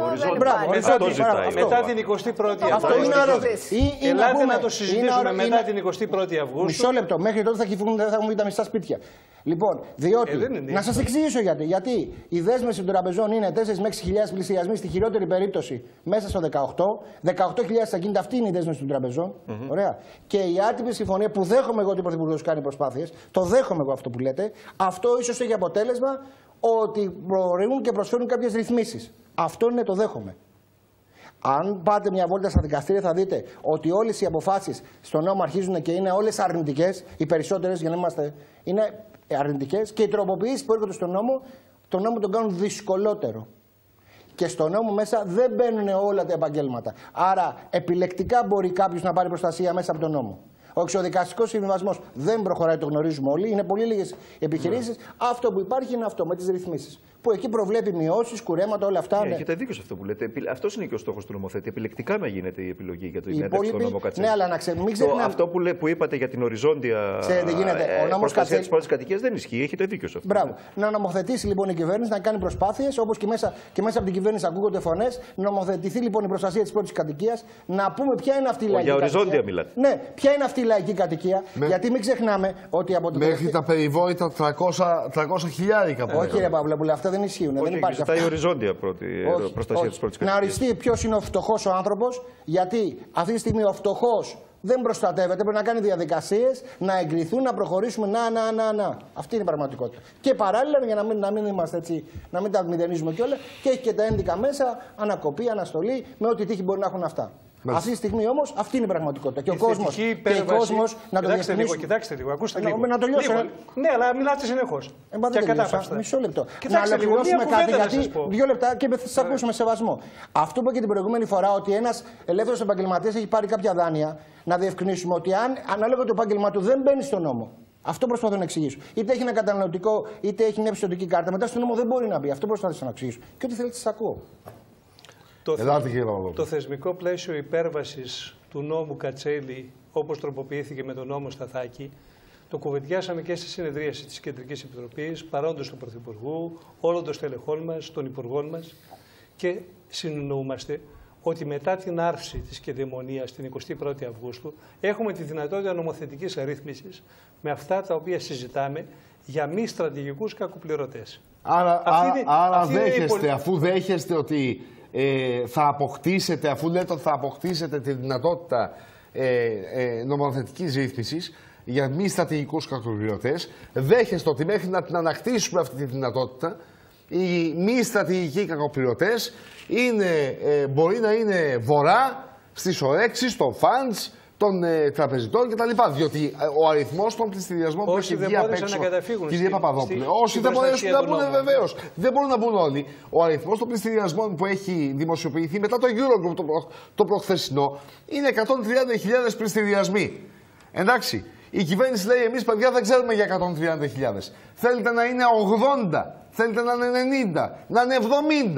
Speaker 5: Μετά την εικοστή πρώτη Αυγούστου.
Speaker 8: Αυτό είναι αρρώστηση.
Speaker 5: Ελάτε να το συζητήσουμε μετά την εικοστή πρώτη Αυγούστου.
Speaker 8: Μισό λεπτό. Μέχρι τότε θα έχουν βγει τα μισά σπίτια. Λοιπόν, διότι. Ε, να σας εξηγήσω γιατί. Γιατί η δέσμευση των τραπεζών είναι τέσσερις με έξι χιλιάδες πλησιασμοί στη χειρότερη περίπτωση μέσα στο δεκαοκτώ. δεκαοκτώ χιλιάδες ακίνητα, αυτή είναι η δέσμευση των τραπεζών. Mm-hmm. Ωραία. Και η άτυπη συμφωνία που δέχομαι εγώ ότι ο Πρωθυπουργός κάνει προσπάθειες, το δέχομαι εγώ αυτό που λέτε, αυτό ίσως έχει αποτέλεσμα ότι μπορούν και προσφέρουν κάποιες ρυθμίσεις. Αυτό είναι το δέχομαι. Αν πάτε μια βόλτα στα δικαστήρια θα δείτε ότι όλες οι αποφάσεις στον νόμο αρχίζουν και είναι όλες αρνητικές, οι περισσότερες για να είμαστε, είναι αρνητικές και οι τροποποιήσεις που έρχονται στον νόμο, τον νόμο τον κάνουν δυσκολότερο. Και στον νόμο μέσα δεν μπαίνουν όλα τα επαγγέλματα. Άρα επιλεκτικά μπορεί κάποιος να πάρει προστασία μέσα από τον νόμο. Ο εξοδικαστικός συμβιβασμός δεν προχωράει, το γνωρίζουμε όλοι. Είναι πολύ λίγες επιχειρήσεις. Mm. Αυτό που υπάρχει είναι αυτό με τις ρυθμίσεις. Που εκεί προβλέπει μειώσεις, κουρέματα, όλα αυτά.
Speaker 3: Ναι, ναι. Έχετε δίκιο σε αυτό που λέτε. Αυτός είναι και ο στόχος του νομοθέτη. Επιλεκτικά να γίνεται η επιλογή για την ένταξη στον νόμο Κατσέλη.
Speaker 8: Ναι, αλλά να ξε... μην ξεχνάμε.
Speaker 3: Αυτό που, λέ, που είπατε για την οριζόντια ε, προστασία της πρώτης κατοικίας δεν ισχύει. Έχετε δίκιο σε αυτό.
Speaker 8: Μπράβο. Να νομοθετήσει λοιπόν η κυβέρνηση, να κάνει προσπάθειες, όπως και μέσα, και μέσα από την κυβέρνηση ακούγονται φωνές. Να νομοθετηθεί λοιπόν η προστασία της πρώτης κατοικίας. Να πούμε ποια είναι αυτή η λαϊκή
Speaker 3: κατοικία. Για οριζόντια μιλάτε.
Speaker 8: Ναι, ποια είναι αυτή η λαϊκή κατοικία. Γιατί μην ξεχνάμε ότι από το.
Speaker 2: Μέχρι τα περιβόητα τριακόσια χιλιάρικα.
Speaker 8: Όχι, ρε Παύλα, αυτά δεν ισχύουν.
Speaker 3: Ζητάει η οριζόντια πρώτη, όχι, προστασία της πρώτης κατοικίας.
Speaker 8: Να οριστεί ποιος είναι ο φτωχός ο άνθρωπος, γιατί αυτή τη στιγμή ο φτωχός δεν προστατεύεται. Πρέπει να κάνει διαδικασίες, να εγκριθούν, να προχωρήσουμε. Να, να, να, να. Αυτή είναι η πραγματικότητα. Και παράλληλα, για να μην, να μην είμαστε έτσι, να μην τα μηδενίζουμε κιόλα, και έχει και τα ένδικα μέσα, ανακοπή, αναστολή, με ό,τι τύχη μπορεί να έχουν αυτά. Μάλιστα. Αυτή τη στιγμή όμως αυτή είναι η πραγματικότητα. Και ο κόσμος. Και ο κόσμος να το
Speaker 5: διευκρινίσουμε. Κοιτάξτε λίγο, ακούστε λίγο.
Speaker 8: Να το λιώσω.
Speaker 5: Ναι, αλλά μιλάτε συνεχώς.
Speaker 8: Ε, Μισό λεπτό. Να ολοκληρώσουμε κάτι, γιατί δύο λεπτά και θα σας ακούσουμε σεβασμό. Αυτό που είπα και την προηγούμενη φορά, ότι ένας ελεύθερος επαγγελματίας έχει πάρει κάποια δάνεια, να διευκρινίσουμε ότι αν ανάλογα το επάγγελμα του δεν μπαίνει στον νόμο. Αυτό προσπαθώ να εξηγήσω. Είτε έχει ένα καταναλωτικό, είτε έχει μια πιστωτική κάρτα. Μετά στον νόμο δεν μπορεί να μπει. Αυτό προσπαθώ να εξηγήσω. Και ό,τι θέλετε, σας ακούω.
Speaker 5: Το, Ελάτε, το θεσμικό πλαίσιο υπέρβασης του νόμου Κατσέλη, όπως τροποποιήθηκε με τον νόμο Σταθάκη, το κουβεντιάσαμε και στη συνεδρίαση της Κεντρικής Επιτροπής, παρόντος του Πρωθυπουργού, όλων των στελεχών μας, των υπουργών μας, και συνεννοούμαστε ότι μετά την άρση της κεδαιμονίας την εικοστή πρώτη Αυγούστου έχουμε τη δυνατότητα νομοθετικής αρρύθμισης με αυτά τα οποία συζητάμε για μη στρατηγικούς κακοπληρωτές.
Speaker 2: Άρα, άρα, είναι, άρα δέχεστε, πολυ... αφού δέχεστε ότι ε, θα αποκτήσετε, αφού λέτε ότι θα αποκτήσετε τη δυνατότητα ε, ε, νομοθετικής ρύθμισης για μη στρατηγικούς κακοπληρωτές, δέχεστε ότι μέχρι να την ανακτήσουμε αυτή τη δυνατότητα, οι μη στρατηγικοί κακοπληρωτές είναι, ε, μπορεί να είναι βορρά στις ορέξεις των φαντς, των ε, τραπεζιτών κτλ. Διότι ε, ο αριθμός των πληστηριασμών που έχει βγει απ' έξω, κύριε Παπαδόπουλε, όσοι δεν μπορέσουν να μπουν, βεβαίως, δεν μπορούν να μπουν όλοι. Ο αριθμός των πληστηριασμών που έχει δημοσιοποιηθεί μετά το Eurogroup το, προ, το προχθεσινό είναι εκατόν τριάντα χιλιάδες πληστηριασμοί. Εντάξει, η κυβέρνηση λέει: εμείς παιδιά δεν ξέρουμε για εκατόν τριάντα χιλιάδες. Θέλετε να είναι ογδόντα, θέλετε να είναι ενενήντα, να είναι εβδομήντα.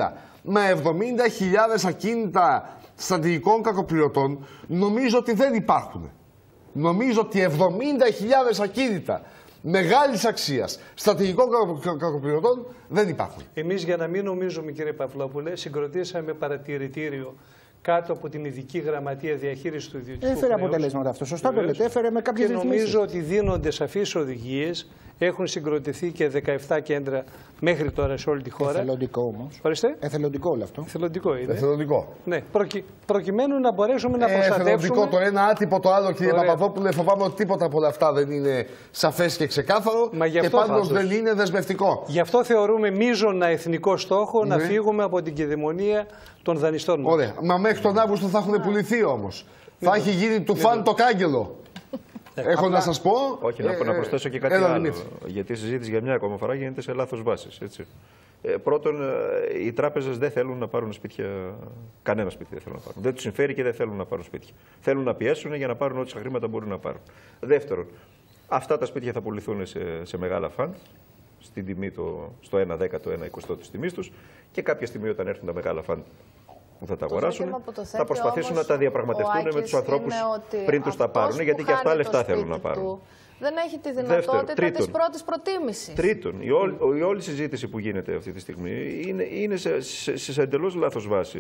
Speaker 2: με εβδομήντα χιλιάδες ακίνητα στρατηγικών κακοπληρωτών, νομίζω ότι δεν υπάρχουν. Νομίζω ότι εβδομήντα χιλιάδες ακίνητα μεγάλης αξίας στρατηγικών κακοπληρωτών δεν υπάρχουν.
Speaker 5: Εμείς, για να μην νομίζουμε, κύριε Παυλόπουλε, συγκροτήσαμε παρατηρητήριο κάτω από την ειδική γραμματεία διαχείριση του ιδιωτικού χρέους.
Speaker 8: Έφερε αποτελέσματα αυτό. Σωστά το λέτε. Έφερε με κάποιες ρυθμίσεις.
Speaker 5: Και νομίζω ότι δίνονται σαφείς οδηγίες. Έχουν συγκροτηθεί και δεκαεπτά κέντρα μέχρι τώρα σε όλη τη χώρα.
Speaker 8: Εθελοντικό όμως.
Speaker 5: Ορίστε.
Speaker 8: Εθελοντικό όλο αυτό.
Speaker 5: Εθελοντικό είναι.
Speaker 2: Εθελοντικό.
Speaker 5: Ναι, προκει... προκειμένου να μπορέσουμε να προστατεύσουμε.
Speaker 2: Εθελοντικό το ένα, άτυπο το άλλο, κύριε Παπαδόπουλε. Φοβάμαι ότι τίποτα από όλα αυτά δεν είναι σαφές και ξεκάθαρο.
Speaker 5: Μα
Speaker 2: και πάντως δεν είναι δεσμευτικό.
Speaker 5: Γι' αυτό θεωρούμε μείζωνα εθνικό στόχο ναι. να φύγουμε από την κυδαιμονία των δανειστών μας.
Speaker 2: Ωραία. Μα μέχρι τον Αύγουστο θα έχουν πουληθεί όμως. Θα έχει γίνει του φαν το κάγκελο. Έχω να σας πω.
Speaker 3: Όχι, να, ε, να προσθέσω και κάτι άλλο. Γιατί η συζήτηση για μια ακόμα φορά γίνεται σε λάθος βάσης. Έτσι. Ε, πρώτον, οι τράπεζες δεν θέλουν να πάρουν σπίτια. Κανένα σπίτι δεν θέλουν να πάρουν. Δεν τους συμφέρει και δεν θέλουν να πάρουν σπίτια. Θέλουν να πιέσουν για να πάρουν ό,τι χρήματα μπορούν να πάρουν. Δεύτερον, αυτά τα σπίτια θα πουληθούν σε, σε μεγάλα φαν. Στην τιμή το, στο ένα δέκατο, ένα εικοστό της τιμής τους. Και κάποια στιγμή, όταν έρθουν τα μεγάλα φαν που θα τα αγοράσουν, θα προσπαθήσουν να τα διαπραγματευτούν με τους ανθρώπους πριν τους τα πάρουν, γιατί και αυτά λεφτά θέλουν να πάρουν.
Speaker 4: Του, δεν έχει τη δυνατότητα της πρώτης προτίμησης.
Speaker 3: Τρίτον, η όλη, η όλη συζήτηση που γίνεται αυτή τη στιγμή είναι, είναι σε, σε, σε εντελώς λάθος βάση.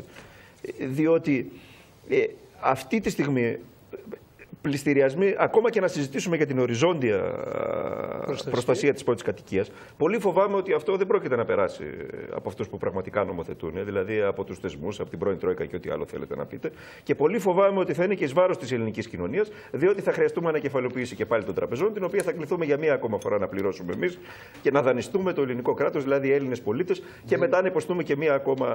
Speaker 3: Διότι ε, αυτή τη στιγμή πληστηριασμοί, ακόμα και να συζητήσουμε για την οριζόντια προστασία, προστασία της πρώτης κατοικίας, πολύ φοβάμαι ότι αυτό δεν πρόκειται να περάσει από αυτούς που πραγματικά νομοθετούν, δηλαδή από τους θεσμούς, από την πρώην Τρόικα και ό,τι άλλο θέλετε να πείτε. Και πολύ φοβάμαι ότι θα είναι και εις βάρος της ελληνικής κοινωνίας, διότι θα χρειαστούμε ανακεφαλαιοποίηση και πάλι των τραπεζών, την οποία θα κληθούμε για μία ακόμα φορά να πληρώσουμε εμείς και να δανειστούμε το ελληνικό κράτος, δηλαδή οι Έλληνες πολίτες, και μετά να υποστούμε και μία ακόμα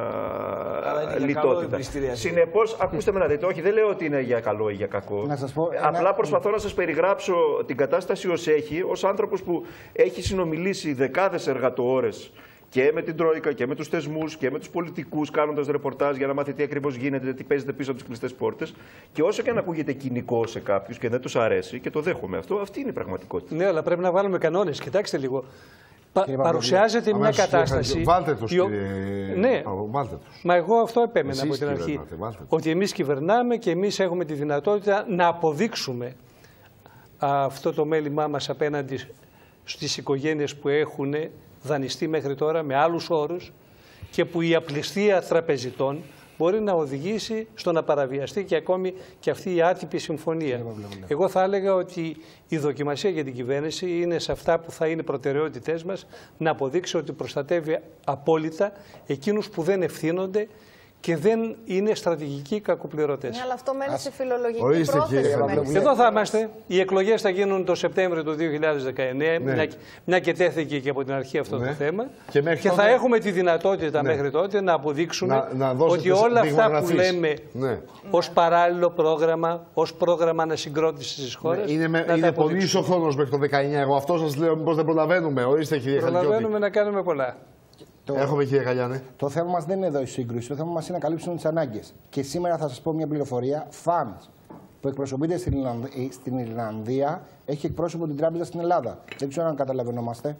Speaker 3: λιτότητα. Συνεπώς, ακούστε με να δείτε, όχι, δεν λέω ότι είναι για καλό ή για κακό. Απλά προσπαθώ να σας περιγράψω την κατάσταση ως έχει, ως άνθρωπος που έχει συνομιλήσει δεκάδες εργατοώρες και με την Τρόικα και με τους θεσμούς και με τους πολιτικούς, κάνοντας ρεπορτάζ για να μάθει τι ακριβώς γίνεται, τι παίζεται πίσω από τις κλειστές πόρτες. Και όσο και αν ακούγεται κοινικό σε κάποιους και δεν τους αρέσει, και το δέχομαι αυτό, αυτή είναι η πραγματικότητα.
Speaker 5: Ναι, αλλά πρέπει να βάλουμε κανόνες. Κοιτάξτε λίγο. Πα, παρουσιάζεται μια κατάσταση.
Speaker 2: Βάλτε τους,
Speaker 5: η...
Speaker 2: κύριε...
Speaker 5: Ναι,
Speaker 2: βάλτε τους.
Speaker 5: Μα εγώ αυτό επέμενα από την αρχή. Ότι εμείς κυβερνάμε και εμείς έχουμε τη δυνατότητα να αποδείξουμε αυτό το μέλημά μας απέναντι στις οικογένειες που έχουν δανειστεί μέχρι τώρα με άλλους όρους και που η απληστία τραπεζιτών μπορεί να οδηγήσει στο να παραβιαστεί και ακόμη και αυτή η άτυπη συμφωνία. Εγώ θα έλεγα ότι η δοκιμασία για την κυβέρνηση είναι σε αυτά που θα είναι προτεραιότητές μας, να αποδείξει ότι προστατεύει απόλυτα εκείνους που δεν ευθύνονται και δεν είναι στρατηγικοί κακοπληρωτές.
Speaker 4: Ναι, αλλά αυτό μένει σε φιλολογική Ορίστε, πρόθεση.
Speaker 5: Εδώ θα είμαστε. Οι εκλογές θα γίνουν το Σεπτέμβριο του δύο χιλιάδες δεκαεννέα, ναι. μια, μια και τέθηκε και από την αρχή αυτό ναι. το θέμα. Και, και θα έχουμε τη δυνατότητα ναι. μέχρι τότε να αποδείξουμε να, να ότι όλα αυτά που λέμε ναι. ως παράλληλο πρόγραμμα, ως πρόγραμμα ανασυγκρότησης της χώρας.
Speaker 2: Ναι. Είναι, με, είναι πολύ ίσο χρόνος μέχρι το δεκαεννέα. Εγώ αυτό σας λέω, μήπως δεν προλαβαίνουμε. Ορίστε, κύριε Χαλκιώτη.
Speaker 5: Προλαβαίνουμε να κάνουμε πολλά.
Speaker 8: Το...
Speaker 2: Έχουμε, κύριε Καλιάνε.
Speaker 8: Το θέμα μας δεν είναι εδώ η σύγκρουση. Το θέμα μας είναι να καλύψουν τις ανάγκες. Και σήμερα θα σας πω μια πληροφορία. Fans που εκπροσωπείται στην, Ιρλανδία, στην Ιρλανδία έχει εκπρόσωπο την τράπεζα στην Ελλάδα. Δεν ξέρω αν καταλαβαίνομαστε.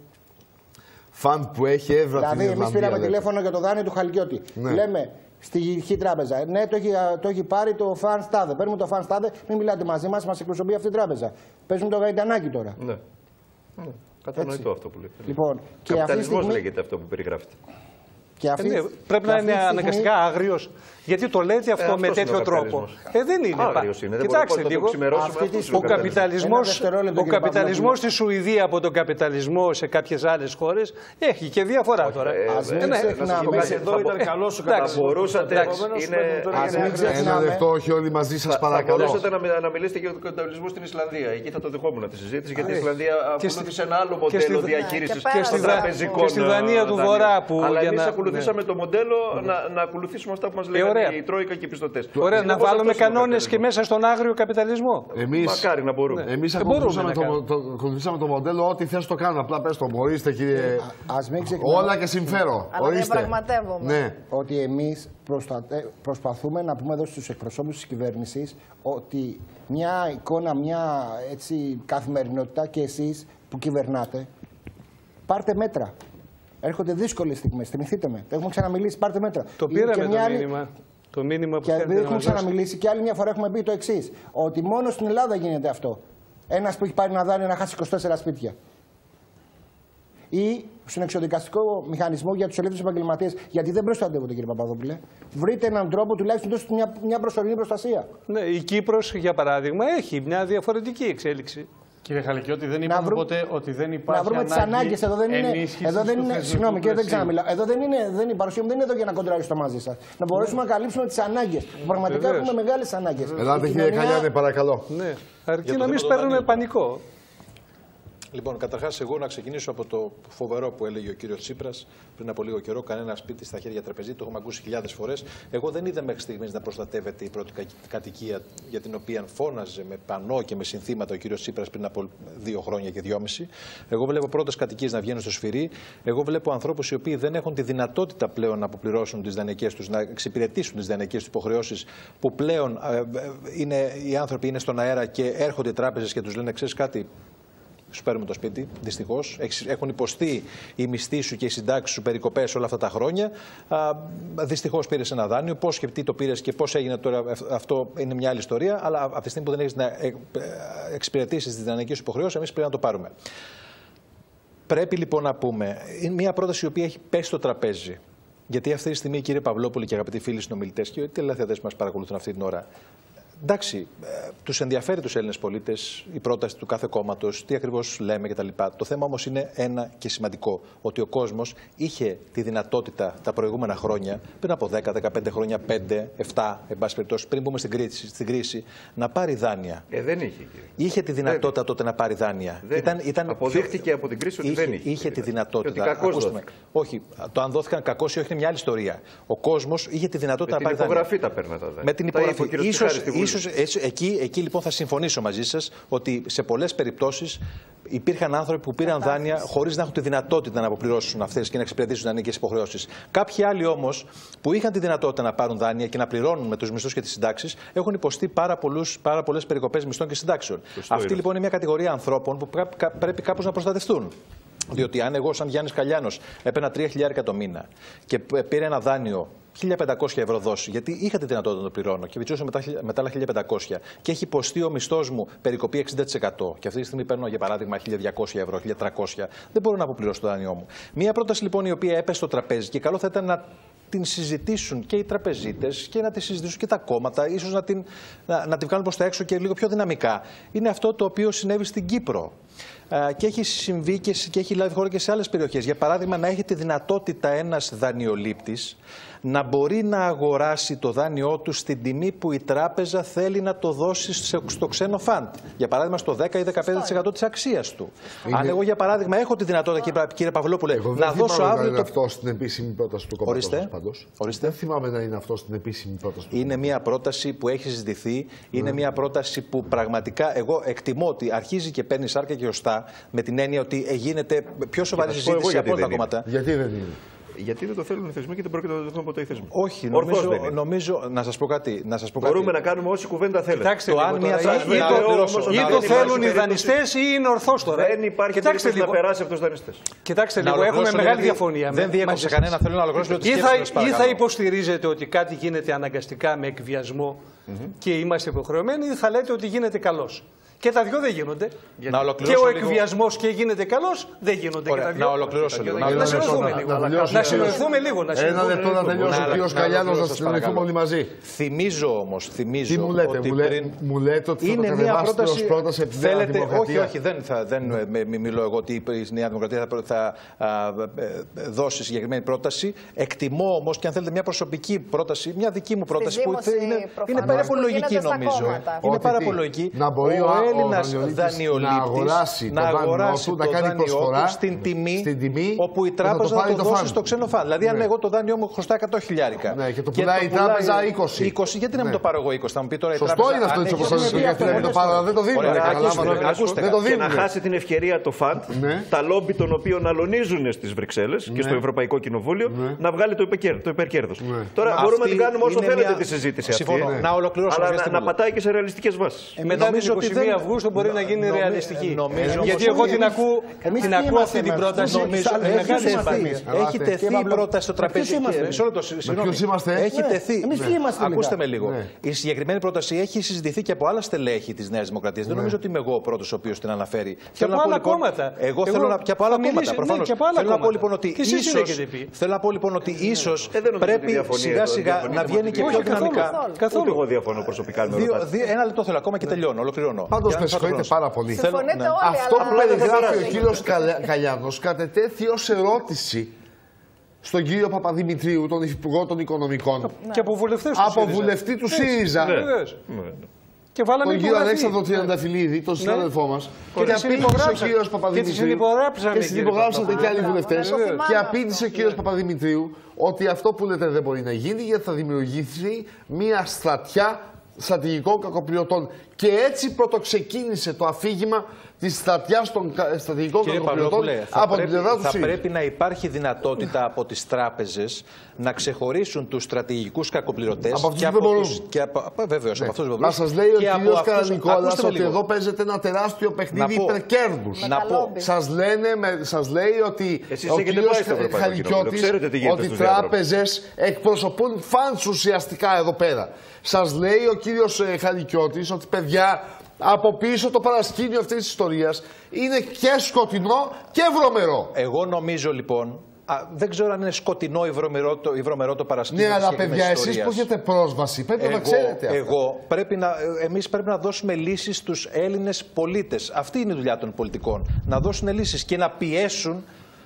Speaker 2: Φαν που έχει έδρα
Speaker 8: δηλαδή,
Speaker 2: στην Ιρλανδία.
Speaker 8: Δηλαδή, εμείς πήραμε λέτε. τηλέφωνο για το δάνειο του Χαλκιώτη. Ναι. Λέμε στη Χ τράπεζα. Ναι, το έχει, το έχει πάρει το Φαν Στάδε. Παίρνουμε το Φαν Στάδε, μην μιλάτε μαζί μας, μας εκπροσωπεί αυτή η τράπεζα. Παίζουμε το Γαϊτανάκι τώρα.
Speaker 3: Ναι. Κατανοητό αυτό που λέτε.
Speaker 8: Λοιπόν,
Speaker 3: καπιταλισμός
Speaker 8: στιγμή...
Speaker 3: λέγεται αυτό που περιγράφεται.
Speaker 5: Και αυτή, ε, ναι, πρέπει και να είναι στιγμή... αναγκαστικά άγριος. Γιατί το λέτε αυτό ε, με τέτοιο τρόπο. Ε, δεν είναι.
Speaker 3: Άγριος είναι.
Speaker 5: Κοιτάξτε λίγο. Ο καπιταλισμός, ο καπιταλισμός στη Σουηδία από τον καπιταλισμό σε κάποιες άλλες χώρες έχει και διαφορά τώρα.
Speaker 7: Εδώ ήταν καλός ο καπιταλισμός.
Speaker 3: Μπορούσατε.
Speaker 2: Ένα λεπτό, όχι όλοι μαζί σας παρακαλώ.
Speaker 3: Μπορούσατε να μιλήσετε για τον καπιταλισμό στην Ισλανδία. Εκεί θα το δεχόμουν τη συζήτηση, γιατί η Ισλανδία ακολούθησε ένα άλλο μοντέλο διαχείρισης τραπεζικών.
Speaker 5: Και στη Δανία του Βορρά που.
Speaker 3: Αλλά εμείς ακολουθήσαμε το μοντέλο να ακολουθήσουμε αυτά που μας λέγανε η Τρόικα και οι πιστωτές.
Speaker 5: Ωραία, να βάλουμε κανόνες και μέσα στον άγριο καπιταλισμό.
Speaker 2: Εμείς,
Speaker 3: Μακάρι να μπορούμε.
Speaker 2: Ναι. Εμείς ακολουθήσαμε το, το, το, ακολουθήσαμε το μοντέλο, ό,τι θες το κάνουμε. Απλά πες το, μπορείστε κύριε. Ας μην ξεχνάμε. Όλα και συμφέρω.
Speaker 4: Αλλά διαπραγματεύομαι.
Speaker 2: Ναι.
Speaker 8: Ότι εμείς προστατε... προσπαθούμε να πούμε εδώ στους εκπροσώπους της κυβέρνησης ότι μια εικόνα, μια έτσι, καθημερινότητα και εσείς που κυβερνάτε, πάρτε μέτρα. Έρχονται δύσκολες στιγμές. Θυμηθείτε με. Το έχουμε ξαναμιλήσει. Πάρτε μέτρα.
Speaker 5: Το πήραμε το άλλη... μήνυμα. Το μήνυμα που
Speaker 8: και έχουμε ξαναμιλήσει και άλλη μια φορά έχουμε πει το εξής. Ότι μόνο στην Ελλάδα γίνεται αυτό. Ένας που έχει πάρει ένα δάνειο να χάσει είκοσι τέσσερα σπίτια. Ή στον εξοδικαστικό μηχανισμό για τους ελεύθερους επαγγελματίες. Γιατί δεν προστατεύονται, κύριε Παπαδόπουλε. Βρείτε έναν τρόπο τουλάχιστον δώσετε μια, μια προσωρινή προστασία.
Speaker 5: Ναι, η Κύπρος, για παράδειγμα, έχει μια διαφορετική εξέλιξη.
Speaker 6: Κύριε Χαλικιώτη, δεν είπαμε βρου... ποτέ ότι δεν υπάρχει.
Speaker 8: Να βρούμε τις ανάγκες. Εδώ δεν είναι. Εδώ δεν είναι συγγνώμη, κύριε, δεν ξαναμιλάω. Εδώ δεν είναι. Δεν, η παρουσία μου δεν είναι εδώ για να κοντράρει στο μαζί σας. Να μπορέσουμε ναι. να καλύψουμε τις ανάγκες. Πραγματικά Βεβαίως. έχουμε μεγάλες ανάγκες.
Speaker 2: Ελάτε, κύριε κοινωνία... Καλιάδη, παρακαλώ.
Speaker 5: Ναι. Αρκεί να μην σπέρνουμε πανικό.
Speaker 6: Λοιπόν, καταρχάς, εγώ να ξεκινήσω από το φοβερό που έλεγε ο κύριος Τσίπρας πριν από λίγο καιρό. Κανένα σπίτι στα χέρια τραπεζίτη, το έχουμε ακούσει χιλιάδες φορές. Εγώ δεν είδα μέχρι στιγμής να προστατεύεται η πρώτη κατοικία για την οποία φώναζε με πανό και με συνθήματα ο κύριος Τσίπρας πριν από δύο χρόνια και δυόμιση. Εγώ βλέπω πρώτες κατοικίες να βγαίνουν στο σφυρί. Εγώ βλέπω ανθρώπους οι οποίοι δεν έχουν τη δυνατότητα πλέον να αποπληρώσουν τις δανεικές τους, να εξυπηρετήσουν τις δανεικές τους υποχρεώσεις, που πλέον ε, είναι, οι άνθρωποι είναι στον αέρα και έρχονται οι τράπεζες και τους λένε: ξέρεις κάτι, σου παίρνουμε το σπίτι, δυστυχώς. Έχουν υποστεί οι μισθοί σου και οι συντάξεις σου περικοπές όλα αυτά τα χρόνια. Δυστυχώς πήρες ένα δάνειο. Πώς και τι το πήρες και πώς έγινε τώρα, αυτό είναι μια άλλη ιστορία. Αλλά από τη στιγμή που δεν έχεις να εξυπηρετήσεις τις δανεικές σου υποχρεώσεις, εμείς πρέπει να το πάρουμε. Πρέπει λοιπόν να πούμε, είναι μια πρόταση η οποία έχει πέσει στο τραπέζι. Γιατί αυτή τη στιγμή, κύριε Παυλόπουλε και αγαπητοί φίλοι συνομιλητές και οι τηλεθεατές που μας παρακολουθούν αυτή την ώρα, εντάξει, τους ενδιαφέρει τους Έλληνες πολίτες η πρόταση του κάθε κόμματος, τι ακριβώς λέμε κτλ. Το θέμα όμως είναι ένα και σημαντικό, ότι ο κόσμος είχε τη δυνατότητα τα προηγούμενα χρόνια, πριν από δέκα δεκαπέντε χρόνια, πέντε, επτά, εν πάση περιπτώσει, πριν μπούμε στην κρίση, στην κρίση, να πάρει δάνεια.
Speaker 3: Ε, δεν είχε. Κύριε.
Speaker 6: Είχε τη δυνατότητα δεν. τότε να πάρει δάνεια.
Speaker 3: Ήταν, ήταν Αποδείχτηκε πιο... από την κρίση ότι
Speaker 6: είχε,
Speaker 3: δεν είχε.
Speaker 6: Είχε τη δυνατότητα. Όχι, το αν δόθηκαν κακώς ή όχι είναι μια άλλη ιστορία. Ο κόσμος είχε τη δυνατότητα
Speaker 3: με
Speaker 6: να πάρει
Speaker 3: δάνεια.
Speaker 6: Με την
Speaker 3: υπογραφή τα παίρνει τα δάνεια.
Speaker 6: Με την υπογραφή. Ίσως, έτσι, εκεί, εκεί λοιπόν θα συμφωνήσω μαζί σας ότι σε πολλές περιπτώσεις υπήρχαν άνθρωποι που πήραν δάνεια χωρίς να έχουν τη δυνατότητα να αποπληρώσουν αυτές και να εξυπηρετήσουν δανεικές υποχρεώσεις. Κάποιοι άλλοι όμως που είχαν τη δυνατότητα να πάρουν δάνεια και να πληρώνουν με τους μισθούς και τις συντάξεις έχουν υποστεί πάρα, πολλούς, πάρα πολλές περικοπές μισθών και συντάξεων. Αυτή λοιπόν είναι μια κατηγορία ανθρώπων που πρέπει κάπως να προστατευτούν. Διότι αν εγώ, σαν Γιάννης Καλιάνος, έπαιρνα τρία χιλιάρικα το μήνα και πήρε ένα δάνειο χίλια πεντακόσια ευρώ δόση, γιατί είχα τη δυνατότητα να το πληρώνω και βιτσούσα μετά, μετά άλλα χίλια πεντακόσια και έχει υποστεί ο μισθός μου περικοπή εξήντα τοις εκατό και αυτή τη στιγμή παίρνω για παράδειγμα χίλια διακόσια ευρώ, χίλια τριακόσια, δεν μπορώ να αποπληρώσω το δάνειό μου. Μία πρόταση λοιπόν η οποία έπεσε στο τραπέζι και καλό θα ήταν να την συζητήσουν και οι τραπεζίτες και να τη συζητήσουν και τα κόμματα, ίσως να την, να, να την βγάλουν προς τα έξω και λίγο πιο δυναμικά. Είναι αυτό το οποίο συνέβη στην Κύπρο. Και έχει συμβεί και, και έχει λάβει χώρα και σε άλλες περιοχές. Για παράδειγμα, να έχει τη δυνατότητα ένας δανειολήπτης να μπορεί να αγοράσει το δάνειό του στην τιμή που η τράπεζα θέλει να το δώσει στο ξένο φαντ. Για παράδειγμα, στο δέκα ή δεκαπέντε τοις εκατό της αξίας του. Είναι... Αν εγώ, για παράδειγμα, έχω τη δυνατότητα, κύριε Παυλόπουλε,
Speaker 2: εγώ
Speaker 6: να δώσω αύριο.
Speaker 2: Δεν είναι αυτό στην επίσημη πρόταση του κόμματος μας πάντως. Δεν θυμάμαι να είναι αυτό στην επίσημη πρόταση του.
Speaker 6: Είναι μια πρόταση που έχει συζητηθεί. Είναι μια πρόταση που πραγματικά εγώ εκτιμώ ότι αρχίζει και παίρνει σάρκα και οστά, με την έννοια ότι γίνεται πιο σοβαρή συζήτηση από όλα τα κόμματα.
Speaker 2: Γιατί δεν είναι?
Speaker 3: Γιατί δεν το θέλουν οι θεσμοί και δεν πρόκειται να το δεχθούν ποτέ οι θεσμοί.
Speaker 6: Όχι, νομίζω, νομίζω, να σας πω κάτι. Να σας πω
Speaker 3: Μπορούμε
Speaker 6: κάτι.
Speaker 3: να κάνουμε όση κουβέντα θέλετε.
Speaker 5: Κοιτάξτε, το αν μια ή το θέλουν οι δανειστές ή είναι ορθώς τώρα.
Speaker 3: Δεν υπάρχει περίπτωση να περάσει από τους δανειστές.
Speaker 5: Κοιτάξτε λίγο, έχουμε μεγάλη διαφωνία.
Speaker 6: Δεν διέκοψε κανένα, θέλω να ολοκληρώσω.
Speaker 5: Ή θα υποστηρίζετε ότι κάτι γίνεται αναγκαστικά με εκβιασμό και είμαστε υποχρεωμένοι, ή θα λέτε ότι γίνεται καλώς. Και τα δυο δεν γίνονται.
Speaker 6: Να
Speaker 5: και ο εκβιασμός και γίνεται καλός δεν γίνονται.
Speaker 6: Ωραία, και τα δυο. Να ολοκληρώσω λίγο.
Speaker 5: Να συνοηθούμε λίγο. Να συνοηθούμε λίγο.
Speaker 2: Ένα λεπτό να τελειώσει ο κύριος Καλιάνος, να συνοηθούμε όλοι μαζί.
Speaker 6: Θυμίζω όμως, θυμίζω.
Speaker 2: Τι μου λέτε,
Speaker 6: ότι
Speaker 2: μου λέτε ότι
Speaker 6: είναι μια πρόταση.
Speaker 2: πρόταση
Speaker 6: θέλετε, όχι, όχι, δεν, θα, δεν μιλώ εγώ ότι η Νέα Δημοκρατία θα, θα α, δώσει συγκεκριμένη πρόταση. Εκτιμώ όμως και αν θέλετε μια προσωπική πρόταση, μια δική μου πρόταση που είναι πάρα πολύ λογική νομίζω. Είναι πάρα πολύ λογική. Έλληνας δανειολήπτης να αγοράσει το δάνειό του στην τιμή όπου η τράπεζα θα το δώσει στο ξένο φαντ. Δηλαδή, αν εγώ το δάνειό μου χρωστά εκατό χιλιάρικα.
Speaker 2: Ναι, και το πουλάει η τράπεζα είκοσι.
Speaker 6: είκοσι, γιατί να μην το πάρω εγώ είκοσι, θα μου πει τώρα η
Speaker 2: τράπεζα. Σωστό είναι αυτό έτσι όπως σας λέω, γιατί να μην το πάρω, δεν το δίνουν.
Speaker 3: Και να χάσει την ευκαιρία το φαντ, τα λόμπι των οποίων αλωνίζουν στις Βρυξέλλες και στο Ευρωπαϊκό Κοινοβούλιο, να βγάλει το υπερκέρδος. Τώρα μπορούμε να την κάνουμε όσο θέλετε τη συζήτηση αυτή.
Speaker 6: Να ολοκληρώσω.
Speaker 3: Αλλά να πατάει και σε ρεαλιστικές βάσεις.
Speaker 5: Μετά την εικοσι μία Αυγούστου μπορεί να γίνει ρεαλιστική. Γιατί εγώ την ακούω, την ακούω αυτή την πρόταση.
Speaker 6: Έχει τεθεί η πρόταση στο τραπέζι. Έχει τεθεί. Ακούστε με λίγο. Η συγκεκριμένη πρόταση έχει συζητηθεί και από άλλα στελέχη τη Νέας Δημοκρατίας. Δεν νομίζω ότι είμαι εγώ ο πρώτος ο οποίος την αναφέρει.
Speaker 5: Και από άλλα κόμματα.
Speaker 6: Εγώ θέλω να. Και από άλλα κόμματα. Προφανώς. Θέλω να πω λοιπόν ότι ίσως. Θέλω να πω λοιπόν ότι ίσως πρέπει σιγά σιγά να βγαίνει και πιο δυναμικά.
Speaker 3: Καθόλου εγώ διαφωνώ προσωπικά με αυτό.
Speaker 6: Ένα λεπτό θέλω ακόμα και τελειώνω. Ολοκληρώνω.
Speaker 2: Πάντως με συγχωρείτε πάρα πολύ.
Speaker 4: Συμφωνείτε όλοι.
Speaker 2: Αυτό που περιγράφει ο κύριος Καλιάνος κατετέθη ως ερώτηση στον κύριο Παπαδημητρίου, τον Υφυπουργό των Οικονομικών.
Speaker 5: Και από βουλευτές του
Speaker 2: Από βουλευτή του ΣΥΡΙΖΑ.
Speaker 5: Και βάλαμε
Speaker 2: τον κύριο Αλέξανδρο Τριανταφυλλίδη, τον συνάδελφό μας. Και απήντησε ο κύριος Παπαδημητρίου. Και συνυπογράψατε και άλλοι βουλευτές. Και απήντησε ο κύριος Παπαδημητρίου ότι αυτό που λέτε δεν μπορεί να γίνει, γιατί θα δημιουργηθεί μια στρατιά στρατηγικών κακοπληρωτών. Και έτσι πρωτοξεκίνησε το αφήγημα της στρατιάς των στρατηγικών κακοπληρωτών από την πλευρά του
Speaker 6: Θα
Speaker 2: ΣΥΡΙΖΑ.
Speaker 6: πρέπει να υπάρχει δυνατότητα από τις τράπεζες να ξεχωρίσουν τους στρατηγικούς κακοπληρωτές.
Speaker 2: Από αυτούς δεν μπορούν.
Speaker 6: Βεβαίως, από αυτούς δεν μπορούν.
Speaker 2: Να σας λέει ο κύριος Καρανικόλας ότι εδώ παίζεται ένα τεράστιο παιχνίδι υπερκέρδους. Σας λέει ότι ο κύριος Χαλικιώτης, ότι οι τράπεζες εκπροσωπούν φανς ουσιαστικά εδώ πέρα. Σας λέει ο κύριος Χαλικιώτης ότι παιδιά, από πίσω το παρασκήνιο αυτής της ιστορίας είναι και σκοτεινό και βρωμερό.
Speaker 6: Εγώ νομίζω λοιπόν, α, δεν ξέρω αν είναι σκοτεινό ή βρωμερό το, ή βρωμερό το παρασκήνιο.
Speaker 2: Ναι, αλλά παιδιά, εσείς που έχετε πρόσβαση πρέπει εγώ, να ξέρετε αυτό.
Speaker 6: Εγώ, πρέπει να, εμείς πρέπει να δώσουμε λύσεις στους Έλληνες πολίτες. Αυτή είναι η δουλειά των πολιτικών. Να δώσουν λύσεις και να πιέσουν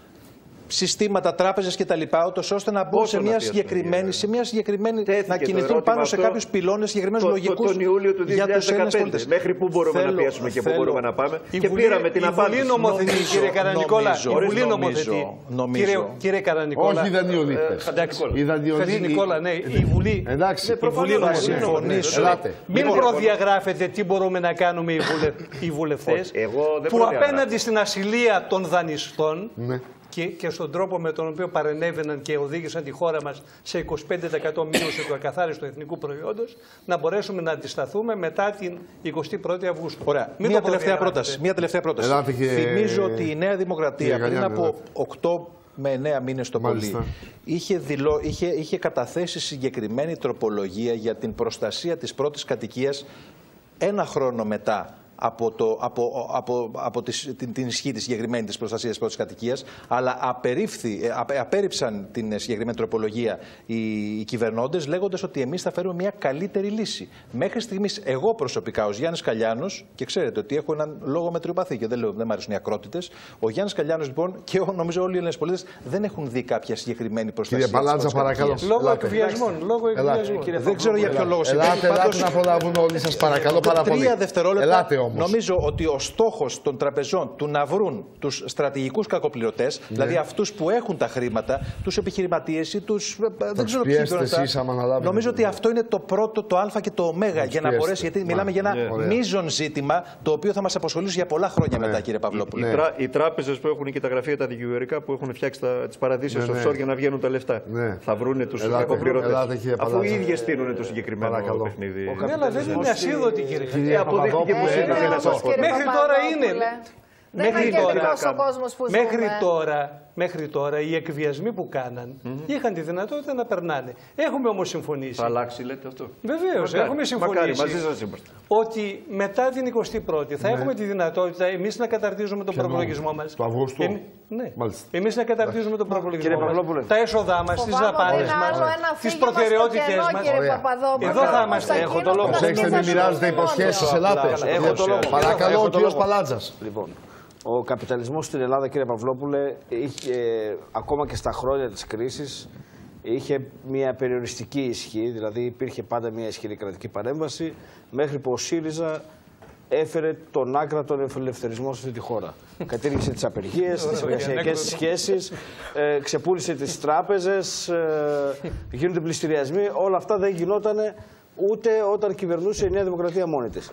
Speaker 6: συστήματα, τράπεζες κτλ. Ώστε να μπουν σε μια συγκεκριμένη, σε μια συγκεκριμένη να κινηθούν πάνω σε κάποιους πυλώνες συγκεκριμένους λογικούς.
Speaker 3: Τον Ιούλιο του δύο χιλιάδες δεκαπέντε. Μέχρι πού μπορούμε θέλω, να πιέσουμε και πού μπορούμε να πάμε.
Speaker 5: Η
Speaker 3: και
Speaker 5: Βουλή,
Speaker 3: πήραμε την
Speaker 5: η
Speaker 3: απάντηση.
Speaker 5: Βουλή νομοθετεί, κύριε Καρανικόλα. Η Βουλή νομοθετεί. Κύριε, κύριε Καρανικόλα.
Speaker 2: Όχι οι δανειολήπτες.
Speaker 5: Οι δανειολήπτες. Ναι, η Βουλή.
Speaker 2: Εντάξει,
Speaker 5: η Βουλή νομοθετεί. Μην προδιαγράφετε τι μπορούμε να κάνουμε οι βουλευτές που απέναντι στην ασυλία των δανειστών. Και, και στον τρόπο με τον οποίο παρενέβαιναν και οδήγησαν τη χώρα μας σε είκοσι πέντε τοις εκατό μείωση του ακαθάριστου εθνικού προϊόντος, να μπορέσουμε να αντισταθούμε μετά την εικοστή πρώτη Αυγούστου.
Speaker 6: Ωραία. Μία τελευταία, πρόταση, μία τελευταία πρόταση. Και... Θυμίζω ότι η Νέα Δημοκρατία πριν από οκτώ με εννέα μήνες το πολύ είχε, δηλώ, είχε, είχε καταθέσει συγκεκριμένη τροπολογία για την προστασία της πρώτης κατοικίας ένα χρόνο μετά από, το, από, από, από τις, την, την ισχύ της συγκεκριμένη της προστασίας της πρώτης κατοικίας, αλλά απερίφθη, απε, απέρριψαν την συγκεκριμένη τροπολογία οι, οι κυβερνώντες, λέγοντας ότι εμείς θα φέρουμε μια καλύτερη λύση. Μέχρι στιγμής, εγώ προσωπικά, ως Γιάννης Καλιάνος, και ξέρετε ότι έχω έναν λόγο μετριοπαθή και δεν λέω δεν μου αρέσουν οι ακρότητες, ο Γιάννης Καλιάνος λοιπόν και εγώ, νομίζω όλοι οι Έλληνες πολίτες δεν έχουν δει κάποια συγκεκριμένη προστασία.
Speaker 2: Κύριε Παλάτζα, παρακαλώ.
Speaker 5: Λόγω εκβιασμών. Λόγω εκβιασμών.
Speaker 6: Δεν ξέρω για ποιο λόγο συμβαίνει.
Speaker 2: Ελάτε, ελάτε να προλάβουν όλοι σας, παρακαλώ πάρα πολύ.
Speaker 6: Τρία δευτερόλεπτα. Νομίζω ότι ο στόχος των τραπεζών του να βρουν τους στρατηγικούς κακοπληρωτές, ναι. δηλαδή αυτούς που έχουν τα χρήματα, τους επιχειρηματίες ή τους.
Speaker 2: Θα
Speaker 6: δεν ξέρω ποιοι
Speaker 2: είναι.
Speaker 6: Νομίζω ότι αυτό είναι το πρώτο, το Α και το Ω για να μπορέσει. Γιατί Μα, μιλάμε για ένα ναι. μείζον ζήτημα το οποίο θα μας απασχολήσει για πολλά χρόνια ναι. μετά, κύριε Παυλόπουλε.
Speaker 3: Οι, ναι. οι τράπεζες που έχουν και τα γραφεία τα δικηγορικά που έχουν φτιάξει τις παραδείσεις ναι, offshore ναι. για να βγαίνουν τα λεφτά. Ναι. Θα βρουν τους κακοπληρωτές. Αφού οι ίδιοι στείλουν το συγκεκριμένο παιχνίδι.
Speaker 5: Ναι, αλλά δεν είναι ασίδωτη, κύριε.
Speaker 3: Αποδείχθηκε πως είναι.
Speaker 5: Μέχρι τώρα είναι.
Speaker 4: Μέχρι τώρα,
Speaker 5: μέχρι, τώρα, μέχρι τώρα οι εκβιασμοί που κάναν mm-hmm. είχαν τη δυνατότητα να περνάνε. Έχουμε όμως συμφωνήσει.
Speaker 3: Θα αλλάξει, λέτε αυτό.
Speaker 5: Βεβαίως, έχουμε συμφωνήσει
Speaker 3: μακάρι, μαζί σας είμαστε.
Speaker 5: ότι μετά την εικοστή πρώτη θα ναι. έχουμε τη δυνατότητα εμείς να καταρτίζουμε τον προπολογισμό μας.
Speaker 2: Το Αυγούστου.
Speaker 5: Εμ... Ναι. Εμείς να καταρτίζουμε τον προπολογισμό μας. Τα έσοδά μας, τις δαπάνες μας, τις προτεραιότητες μας. Εδώ θα είμαστε.
Speaker 2: Έχω το λόγο. Προσέξτε, μην μοιράζετε υποσχέσεις. Ελάτε. Παρακαλώ, ο κύριος Παλάτζας.
Speaker 7: Ο καπιταλισμός στην Ελλάδα, κύριε Παυλόπουλε, είχε, ακόμα και στα χρόνια της κρίσης, είχε μια περιοριστική ισχύ, δηλαδή υπήρχε πάντα μια ισχυρή κρατική παρέμβαση, μέχρι που ο ΣΥΡΙΖΑ έφερε τον άκρατον ελευθερισμό σε αυτή τη χώρα. Κατήργησε τις απεργίες, τις εργασιακές σχέσεις, ε, ξεπούλησε τις τράπεζες, ε, γίνονται πληστηριασμοί. Όλα αυτά δεν γινόταν ούτε όταν κυβερνούσε η Νέα Δημοκρατία μόνη της.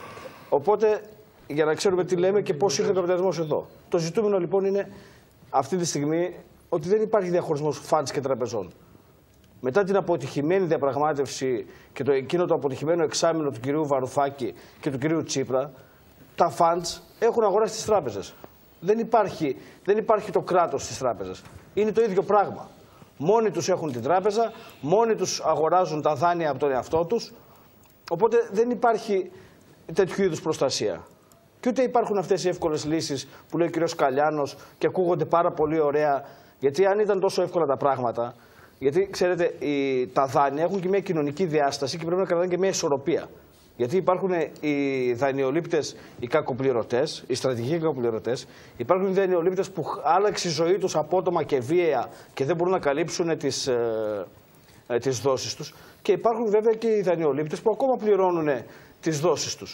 Speaker 7: Οπότε, για να ξέρουμε τι λέμε και πώς ήρθε ο καπιταλισμός εδώ. Το ζητούμενο λοιπόν είναι αυτή τη στιγμή ότι δεν υπάρχει διαχωρισμός φαντς και τραπεζών. Μετά την αποτυχημένη διαπραγμάτευση και το εκείνο το αποτυχημένο εξάμηνο του κυρίου Βαρουφάκη και του κυρίου Τσίπρα, τα funds έχουν αγοράσει τις τράπεζες. Δεν υπάρχει, δεν υπάρχει το κράτος στις τράπεζες. Είναι το ίδιο πράγμα. Μόνοι τους έχουν την τράπεζα, μόνοι τους αγοράζουν τα δάνεια από τον εαυτό τους, οπότε δεν υπάρχει τέτοιου είδους προστασία. Και ούτε υπάρχουν αυτές οι εύκολες λύσεις που λέει ο κ. Καλιάνος και ακούγονται πάρα πολύ ωραία, γιατί αν ήταν τόσο εύκολα τα πράγματα, γιατί ξέρετε, οι, τα δάνεια έχουν και μια κοινωνική διάσταση και πρέπει να κρατάνε και μια ισορροπία. Γιατί υπάρχουν οι δανειολήπτες, οι κακοπληρωτές, οι στρατηγικοί κακοπληρωτές, υπάρχουν οι δανειολήπτες που άλλαξε η ζωή τους απότομα και βίαια και δεν μπορούν να καλύψουν τις, ε, ε, τις δόσεις τους. Και υπάρχουν βέβαια και οι δανειολήπτες που ακόμα πληρώνουν τις δόσεις τους.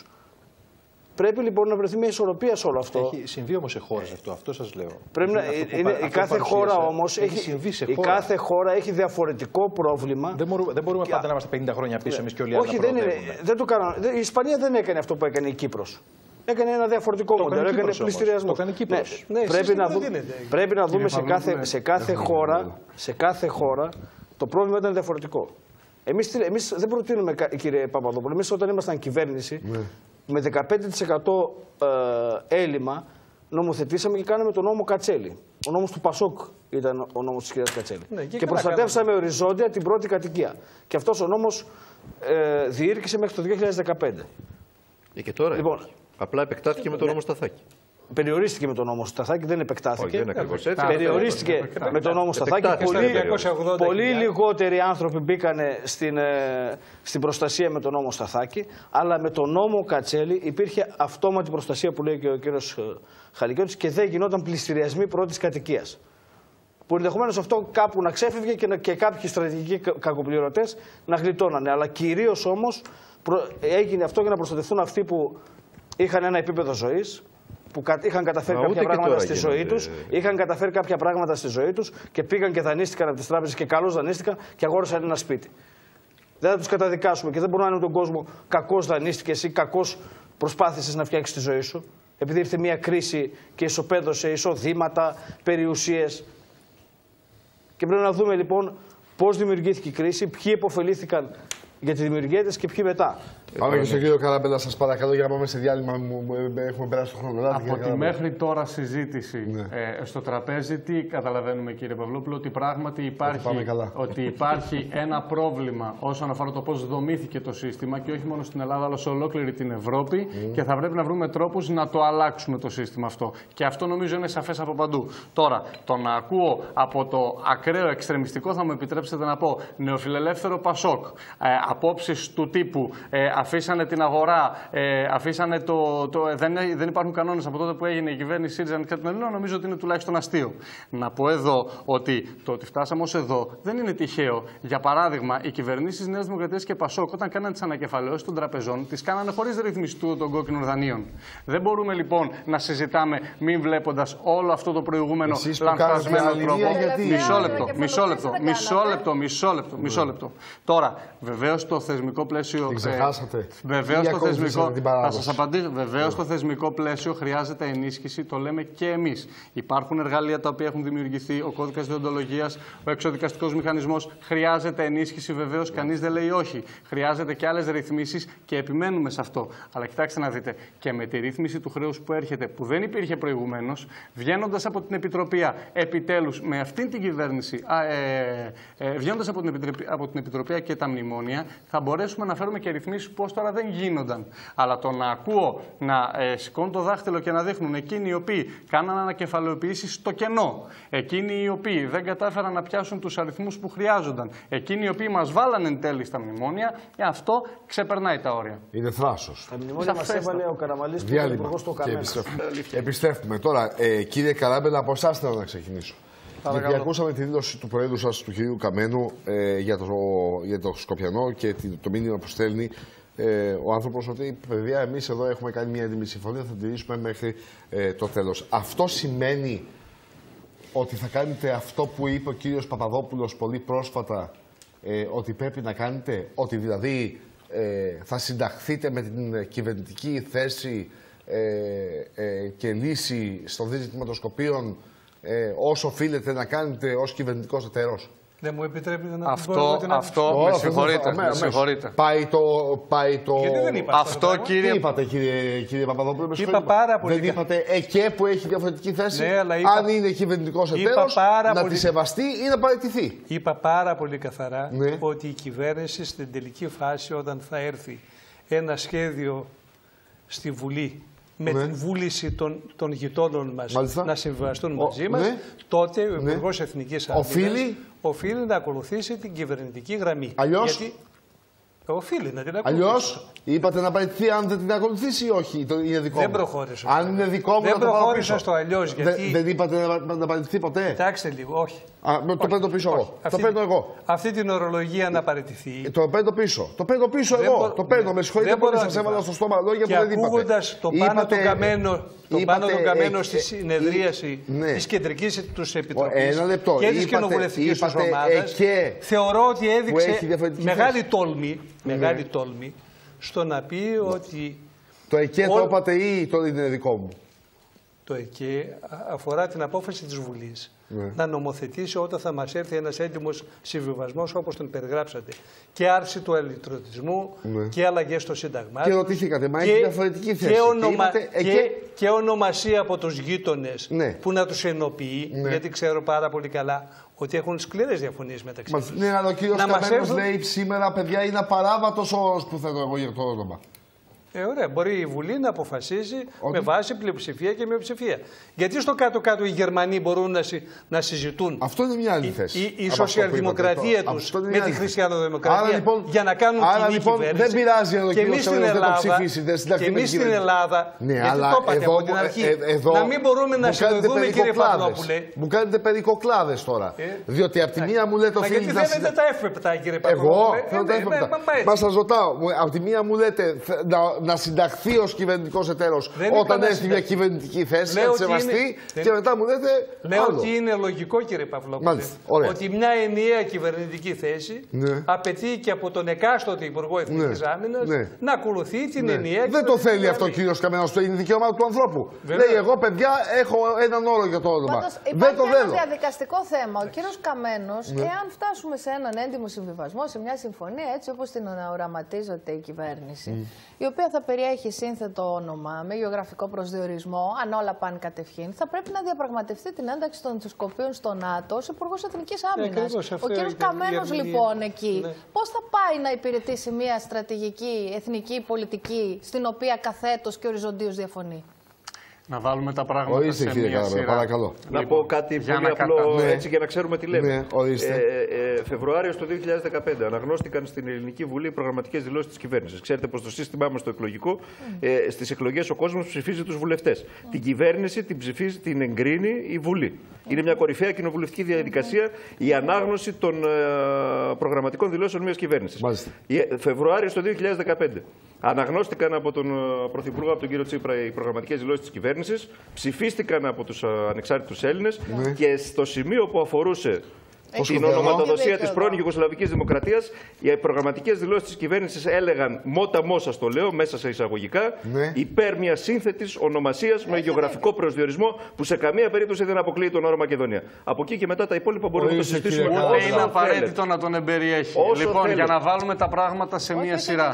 Speaker 7: Πρέπει λοιπόν να βρεθεί μια ισορροπία σε όλο αυτό.
Speaker 6: Έχει συμβεί όμως σε χώρες αυτό, αυτό σας λέω.
Speaker 7: Πρέπει να, είναι, η κάθε χώρα όμως έχει, συμβεί σε η χώρα. κάθε χώρα έχει διαφορετικό πρόβλημα.
Speaker 6: Δεν μπορούμε, δεν μπορούμε και... πάντα να είμαστε πενήντα χρόνια πίσω εμείς και όλοι οι άλλοι.
Speaker 7: Όχι, δεν είναι, δεν το κάνουν. Η Ισπανία δεν έκανε αυτό που έκανε η Κύπρος. Έκανε ένα διαφορετικό
Speaker 6: το
Speaker 7: μοντέλο, έκανε πληστηριασμό.
Speaker 6: Το έκανε η Κύπρος.
Speaker 7: Ναι, ναι, πρέπει, να δω, πρέπει να δούμε σε κάθε, σε, κάθε χώρα, σε κάθε χώρα το πρόβλημα ήταν διαφορετικό. Εμείς, εμείς δεν προτείνουμε, κύριε Παπαδόπουλο, εμείς όταν ήμασταν κυβέρνηση, ναι. με δεκαπέντε τοις εκατό ε, έλλειμμα νομοθετήσαμε και κάναμε τον νόμο Κατσέλη. Ο νόμος του Πασόκ ήταν ο νόμος της κυρίας Κατσέλη. Ναι, και και προστατεύσαμε κάναμε. οριζόντια την πρώτη κατοικία. Και αυτός ο νόμος ε, διήρκησε μέχρι το δύο χιλιάδες δεκαπέντε.
Speaker 3: Ε, και τώρα λοιπόν, απλά επεκτάθηκε με τον νόμο Σταθάκη.
Speaker 7: Περιορίστηκε με τον νόμο Σταθάκη, δεν επεκτάθηκε.
Speaker 3: Όχι, δεν έτσι.
Speaker 7: Περιορίστηκε με τον νόμο Σταθάκη. Πολύ, πολύ λιγότεροι άνθρωποι μπήκαν στην, στην προστασία με τον νόμο Σταθάκη, αλλά με τον νόμο Κατσέλη υπήρχε αυτόματη προστασία που λέει και ο κύριος Χαλικιώτης και δεν γινόταν πληστηριασμοί πρώτης κατοικίας. Που ενδεχομένως αυτό κάπου να ξέφευγε και, να, και κάποιοι στρατηγικοί κακοπληρωτές να γλιτώνανε. Αλλά κυρίως όμως έγινε αυτό για να προστατευτούν αυτοί που είχαν ένα επίπεδο ζωής, που είχαν καταφέρει Μα κάποια πράγματα στη ζωή τους, είχαν καταφέρει κάποια πράγματα στη ζωή τους και πήγαν και δανείστηκαν από τις τράπεζες και καλώς δανείστηκαν και αγόρασαν ένα σπίτι. Δεν θα τους καταδικάσουμε και δεν μπορούμε να είναι τον κόσμο κακώς δανείστηκες ή κακώς προσπάθησες να φτιάξεις τη ζωή σου, επειδή ήρθε μια κρίση και ισοπαίδωσε εισοδήματα, περιουσίες. Και πρέπει να δούμε λοιπόν πώς δημιουργήθηκε η κρίση, ποιοι υποφελήθηκαν για τη δημιουργία της και ποιοι μετά.
Speaker 2: Πάμε και στον κύριο Καράμπελα, σας παρακαλώ, για να πάμε σε διάλειμμα. Έχουμε περάσει το χρόνο.
Speaker 9: Από τη μέχρι τώρα συζήτηση ναι. ε, στο τραπέζι, τι καταλαβαίνουμε, κύριε Παυλόπουλο, ότι πράγματι υπάρχει, ότι υπάρχει ένα πρόβλημα όσον αφορά το πώς δομήθηκε το σύστημα και όχι μόνο στην Ελλάδα, αλλά σε ολόκληρη την Ευρώπη. Mm. Και θα πρέπει να βρούμε τρόπους να το αλλάξουμε το σύστημα αυτό. Και αυτό νομίζω είναι σαφές από παντού. Τώρα, το να ακούω από το ακραίο εξτρεμιστικό, θα μου επιτρέψετε να πω, νεοφιλελεύθερο Πασόκ, ε, απόψεις του τύπου. Ε, Αφήσανε την αγορά, ε, αφήσανε το, το, δεν, δεν υπάρχουν κανόνες από τότε που έγινε η κυβέρνηση ΣΥΡΙΖΑ και την Ελλήνων, νομίζω ότι είναι τουλάχιστον αστείο. Να πω εδώ ότι το ότι φτάσαμε ως εδώ δεν είναι τυχαίο. Για παράδειγμα, οι κυβερνήσεις Νέας Δημοκρατίας και Πασόκ, όταν κάνανε τις ανακεφαλαιώσεις των τραπεζών, τις κάνανε χωρίς ρύθμιση των κόκκινων δανείων. Δεν μπορούμε λοιπόν να συζητάμε μην βλέποντας όλο αυτό το προηγούμενο λανθασμένο τρόπο. Μισό λεπτό, μισό λεπτό, μισό λεπτό, μισό λεπτό, μισό λεπτό. Τώρα, βεβαίως το θεσμικό πλαίσιο. Βεβαίως το, θεσμικό... Θα σας απαντήσω. Βεβαίως το θεσμικό πλαίσιο χρειάζεται ενίσχυση, το λέμε και εμείς. Υπάρχουν εργαλεία τα οποία έχουν δημιουργηθεί, ο κώδικας δεοντολογίας, ο εξοδικαστικός μηχανισμός. Χρειάζεται ενίσχυση, βεβαίως, κανείς δεν λέει όχι. Χρειάζεται και άλλες ρυθμίσεις και επιμένουμε σε αυτό. Αλλά κοιτάξτε να δείτε, και με τη ρύθμιση του χρέους που έρχεται, που δεν υπήρχε προηγουμένως, βγαίνοντας από την Επιτροπή, επιτέλους με αυτήν την κυβέρνηση, α, ε, ε, βγαίνοντας από την, Επιτροπή, από την Επιτροπή και τα μνημόνια, θα μπορέσουμε να φέρουμε και ρυθμίσεις πώς τώρα δεν γίνονταν. Αλλά το να ακούω να ε, σηκώνουν το δάχτυλο και να δείχνουν εκείνοι οι οποίοι κάναν ανακεφαλαιοποιήσεις στο κενό, εκείνοι οι οποίοι δεν κατάφεραν να πιάσουν τους αριθμούς που χρειάζονταν, εκείνοι οι οποίοι μας βάλανε εν τέλει στα μνημόνια, ε, αυτό ξεπερνάει τα όρια.
Speaker 2: Είναι θράσος.
Speaker 7: Τα μνημόνια μας έβαλε ο Καραμαλής που είναι υπουργός στο Καμένο.
Speaker 2: Επιστρέφουμε. Τώρα, ε, κύριε Καράμπελα, από εσάς θέλω να ξεκινήσω. Γιατί ακούσαμε τη δήλωση του Προέδρου σας, του κυρίου Καμένου, ε, για, το, για το Σκοπιανό και το μήνυμα που στέλνει ε, ο άνθρωπος ότι, παιδιά, εμείς εδώ έχουμε κάνει μια έντιμη συμφωνία, θα την τηρήσουμε μέχρι ε, το τέλος. Αυτό σημαίνει ότι θα κάνετε αυτό που είπε ο κύριος Παπαδόπουλος πολύ πρόσφατα, ε, ότι πρέπει να κάνετε, ότι δηλαδή ε, θα συνταχθείτε με την κυβερνητική θέση ε, ε, και λύση στο ζήτημα των Σκοπίων, Ε, όσο οφείλετε να κάνετε ως κυβερνητικός εταίρος.
Speaker 5: Δεν μου επιτρέπετε να
Speaker 9: αυτό,
Speaker 5: την
Speaker 9: αυτό, με συγχωρείτε, με συγχωρείτε.
Speaker 2: Πάει το... Πάει το...
Speaker 5: Γιατί δεν είπα
Speaker 9: αυτό, αυτό κύριε...
Speaker 2: Τι είπατε, κύριε, κύριε Παπαδόπουλο, με
Speaker 5: είπα πάρα πολύ...
Speaker 2: Δεν είπατε ΕΚΕ που έχει διαφορετική θέση,
Speaker 5: ναι, αλλά είπα...
Speaker 2: αν είναι κυβερνητικός εταίρος, να πολύ... τη σεβαστεί ή να παραιτηθεί.
Speaker 5: Είπα πάρα πολύ καθαρά,
Speaker 2: ναι,
Speaker 5: ότι η κυβέρνηση στην τελική φάση, όταν θα έρθει ένα σχέδιο στη Βουλή, με ναι, την βούληση των, των γειτόνων μας, μάλιστα, να συμβιβαστούν μαζί μας, ναι, τότε ο Υπουργός, ναι, Εθνικής Άμυνας οφείλει... οφείλει να ακολουθήσει την κυβερνητική γραμμή.
Speaker 2: Αλλιώς...
Speaker 5: Γιατί... Οφείλει να την ακολουθήσει.
Speaker 2: Αλλιώς, είπατε να παραιτηθεί αν δεν την ακολουθήσει ή όχι, το είναι δικό μου.
Speaker 5: Δεν προχώρησα.
Speaker 2: Αν είναι δικό μου,
Speaker 5: δεν
Speaker 2: να το πάω πίσω.
Speaker 5: Στο αλλιώς, γιατί...
Speaker 2: δεν, δεν είπατε να, να παραιτηθεί ποτέ.
Speaker 5: Κοιτάξτε λίγο, όχι.
Speaker 2: Α, το όχι, παίρνω πίσω όχι, εγώ.
Speaker 5: Αυτή,
Speaker 2: το παίρνω εγώ.
Speaker 5: Αυτή την ορολογία να παραιτηθεί.
Speaker 2: Το παίρνω πίσω. Το παίρνω πίσω εγώ. Μπο... Το παίρνω. Με συγχωρείτε πολύ, σας έβαλα στο στόμα λόγια που δεν είπατε.
Speaker 5: Ακούγοντας τον Πάνο τον Καμένο, τον Πάνο τον Καμένο στη συνεδρίαση της Κεντρικής τους Επιτροπής και της Κοινοβουλευτικής τους ομάδας, θεωρώ ότι έδειξε μεγάλη τόλμη, μεγάλη τόλμη στο να πει ότι...
Speaker 2: Το ΕΚΕ το είπατε ή το είναι δικό μου?
Speaker 5: Το ΕΚΕ αφορά την απόφαση της Βουλής, ναι, να νομοθετήσει όταν θα μας έρθει ένας έτοιμος συμβιβασμός όπως τον περιγράψατε. Και άρση του ελιτρωτισμού, ναι, και αλλαγές στο Σύνταγμα.
Speaker 2: Και ρωτήθηκατε, μα έχει διαφορετική θέση.
Speaker 5: Και, ονομα... και, ΕΚΕ... και, και ονομασία από τους γείτονες, ναι, που να τους ενοποιεί, ναι, γιατί ξέρω πάρα πολύ καλά ότι έχουν σκληρές διαφωνίες μεταξύ τους.
Speaker 2: Ναι, αλλά ο κύριος Καμένος έρθουν... λέει σήμερα, παιδιά, είναι απαράβατος ο όρος που θέτω εγώ για το όνομα.
Speaker 5: Ε, ωραία. Μπορεί η Βουλή να αποφασίζει ότι... με βάση πλειοψηφία και μειοψηφία. Γιατί στο κάτω-κάτω οι Γερμανοί μπορούν να, συ... να συζητούν.
Speaker 2: Αυτό είναι μια άλλη θέση.
Speaker 5: Η, η, η σοσιαλδημοκρατία τους με τη χριστιανοδημοκρατία λοιπόν, για να κάνουν κοινή
Speaker 2: λοιπόν,
Speaker 5: κυβέρνηση.
Speaker 2: Δεν πειράζει αν ο κύριος Καμένος δεν το ψηφίσει.
Speaker 5: Και εμείς στην Ελλάδα,
Speaker 2: ναι,
Speaker 5: γιατί
Speaker 2: αλλά
Speaker 5: το είπατε
Speaker 2: εδώ,
Speaker 5: από την αρχή,
Speaker 2: ε, εδώ,
Speaker 5: να μην μπορούμε να συνδεθούμε, κύριε Παπαδόπουλε.
Speaker 2: Μου κάνετε περικοκλάδες τώρα. Διότι από τη μία μου λέτε οφείλει να...
Speaker 5: Γιατί δεν τα έφεπτα, κύριε Παπαδόπουλε.
Speaker 2: Εγώ δεν τα έφεπτα. Μα σας ρωτάω, από τη μία μου λέτε να συνταχθεί ως κυβερνητικός εταίρος όταν έρθει μια κυβερνητική θέση, να τη σεβαστεί και μετά μου λέτε.
Speaker 5: Λέω ότι είναι λογικό, κύριε Παυλόπουλε, ότι μια ενιαία κυβερνητική θέση, ναι, απαιτεί και από τον εκάστοτε Υπουργό Εθνικής, ναι, Άμυνας, ναι, να ακολουθεί την, ναι, ενιαία.
Speaker 2: Δεν το θέλει αυτό ο κύριος Καμένος, το είναι δικαίωμα του ανθρώπου. Βέβαια. Λέει, εγώ παιδιά έχω έναν όρο για το όνομα.
Speaker 4: Πάντως,
Speaker 2: δεν το
Speaker 4: υπάρχει ένα διαδικαστικό θέμα. Ο κύριος Καμένος, ναι, εάν φτάσουμε σε έναν έντιμο συμβιβασμό, σε μια συμφωνία έτσι όπως την οραματίζεται η κυβέρνηση, mm, η οποία θα περιέχει σύνθετο όνομα με γεωγραφικό προσδιορισμό, αν όλα πάνε κατευχήν, θα πρέπει να διαπραγματευτεί την ένταξη των Σκοπίων στο ΝΑΤΟ ως Υπουργός Εθνικής Άμυνας.
Speaker 5: Ε,
Speaker 4: ο κύριος Καμένος λοιπόν εκεί, ναι, πώς θα πάει να υπηρετήσει μια στρατηγική, εθνική πολιτική στην οποία καθέτος και οριζοντίως διαφωνεί?
Speaker 9: Να βάλουμε τα πράγματα
Speaker 2: ορίστε, σε μία
Speaker 9: σειρά.
Speaker 2: Παρακαλώ.
Speaker 3: Να
Speaker 9: λοιπόν,
Speaker 3: πω κάτι
Speaker 9: για
Speaker 3: πολύ απλό,
Speaker 9: κατα...
Speaker 3: ναι, έτσι για να ξέρουμε τι λέμε.
Speaker 2: Ναι, ορίστε.
Speaker 3: Ε, ε, Φεβρουάριο του δύο χιλιάδες δεκαπέντε αναγνώστηκαν στην Ελληνική Βουλή οι προγραμματικές δηλώσεις της κυβέρνησης. Ξέρετε πως το σύστημά μας το εκλογικό, ε, στις εκλογές ο κόσμος ψηφίζει τους βουλευτές. Mm. Την κυβέρνηση την, ψηφίζει, την εγκρίνει η Βουλή. Mm. Είναι μια κορυφαία κοινοβουλευτική διαδικασία mm. η ανάγνωση των ε, προγραμματικών δηλώσεων μιας κυβέρνησης. Φεβρουάριο του δύο χιλιάδες δεκαπέντε. Αναγνώστηκαν από τον Πρωθυπουργό, από τον κύριο Τσίπρα, οι προγραμματικές δηλώσεις της κυβέρνησης, ψηφίστηκαν από τους ανεξάρτητους Έλληνες, ναι, και στο σημείο που αφορούσε την ονοματοδοσία της πρώην Ιουγκοσλαβικής Δημοκρατίας, οι προγραμματικές δηλώσεις της κυβέρνησης έλεγαν μότα μόσα, το λέω μέσα σε εισαγωγικά, ναι, υπέρ μιας σύνθετης ονομασίας με γεωγραφικό προσδιορισμό που σε καμία περίπτωση δεν αποκλείει τον όρο Μακεδονία. Από εκεί και μετά τα υπόλοιπα μπορούμε να το συζητήσουμε.
Speaker 9: Ούτε είναι απαραίτητο να τον εμπεριέχει.
Speaker 3: Όσο
Speaker 9: λοιπόν,
Speaker 3: θέλει.
Speaker 9: για να βάλουμε τα πράγματα σε μία σειρά.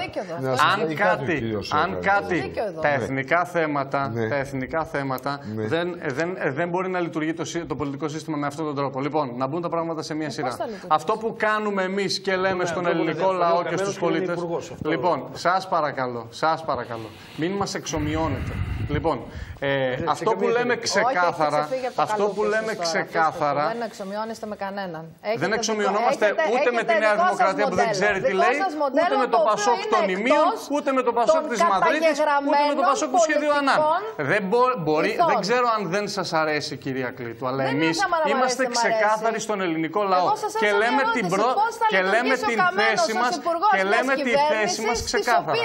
Speaker 9: Αν κάτι, αν κάτι τα εθνικά θέματα, ναι, τα εθνικά θέματα ναι, δεν, δεν, δεν μπορεί να λειτουργεί το, το πολιτικό σύστημα με αυτόν τον τρόπο. Λοιπόν, να μπουν τα πράγματα σε μία σειρά. Αυτό που κάνουμε εμείς και λέμε στον ελληνικό λαό και στους πολίτες. Λοιπόν, σας παρακαλώ, σας παρακαλώ, μην μας εξομοιώνετε. Λοιπόν, ε, αυτό που λέμε ξεκάθαρα, αυτό που λέμε ξεκάθαρα,
Speaker 4: δεν εξομοιώνεστε με κανέναν.
Speaker 9: Δεν εξομοιωνόμαστε ούτε με τη Νέα Δημοκρατία που δεν ξέρει τι λέει, ούτε με το Πασόκ των Ιμίων, ούτε με το Πασόκ της Μαδρίτης, ούτε με το Πασόκ του σχεδίου Ανάν. Δεν, μπορεί, δεν ξέρω αν δεν σας αρέσει, κυρία Κλήτου, αλλά εμείς είμαστε ξεκάθαροι στον ελληνικό λαό και λέμε την προ... και λέμε την θέση μας και λέμε τη θέση μας ξεκάθαρα.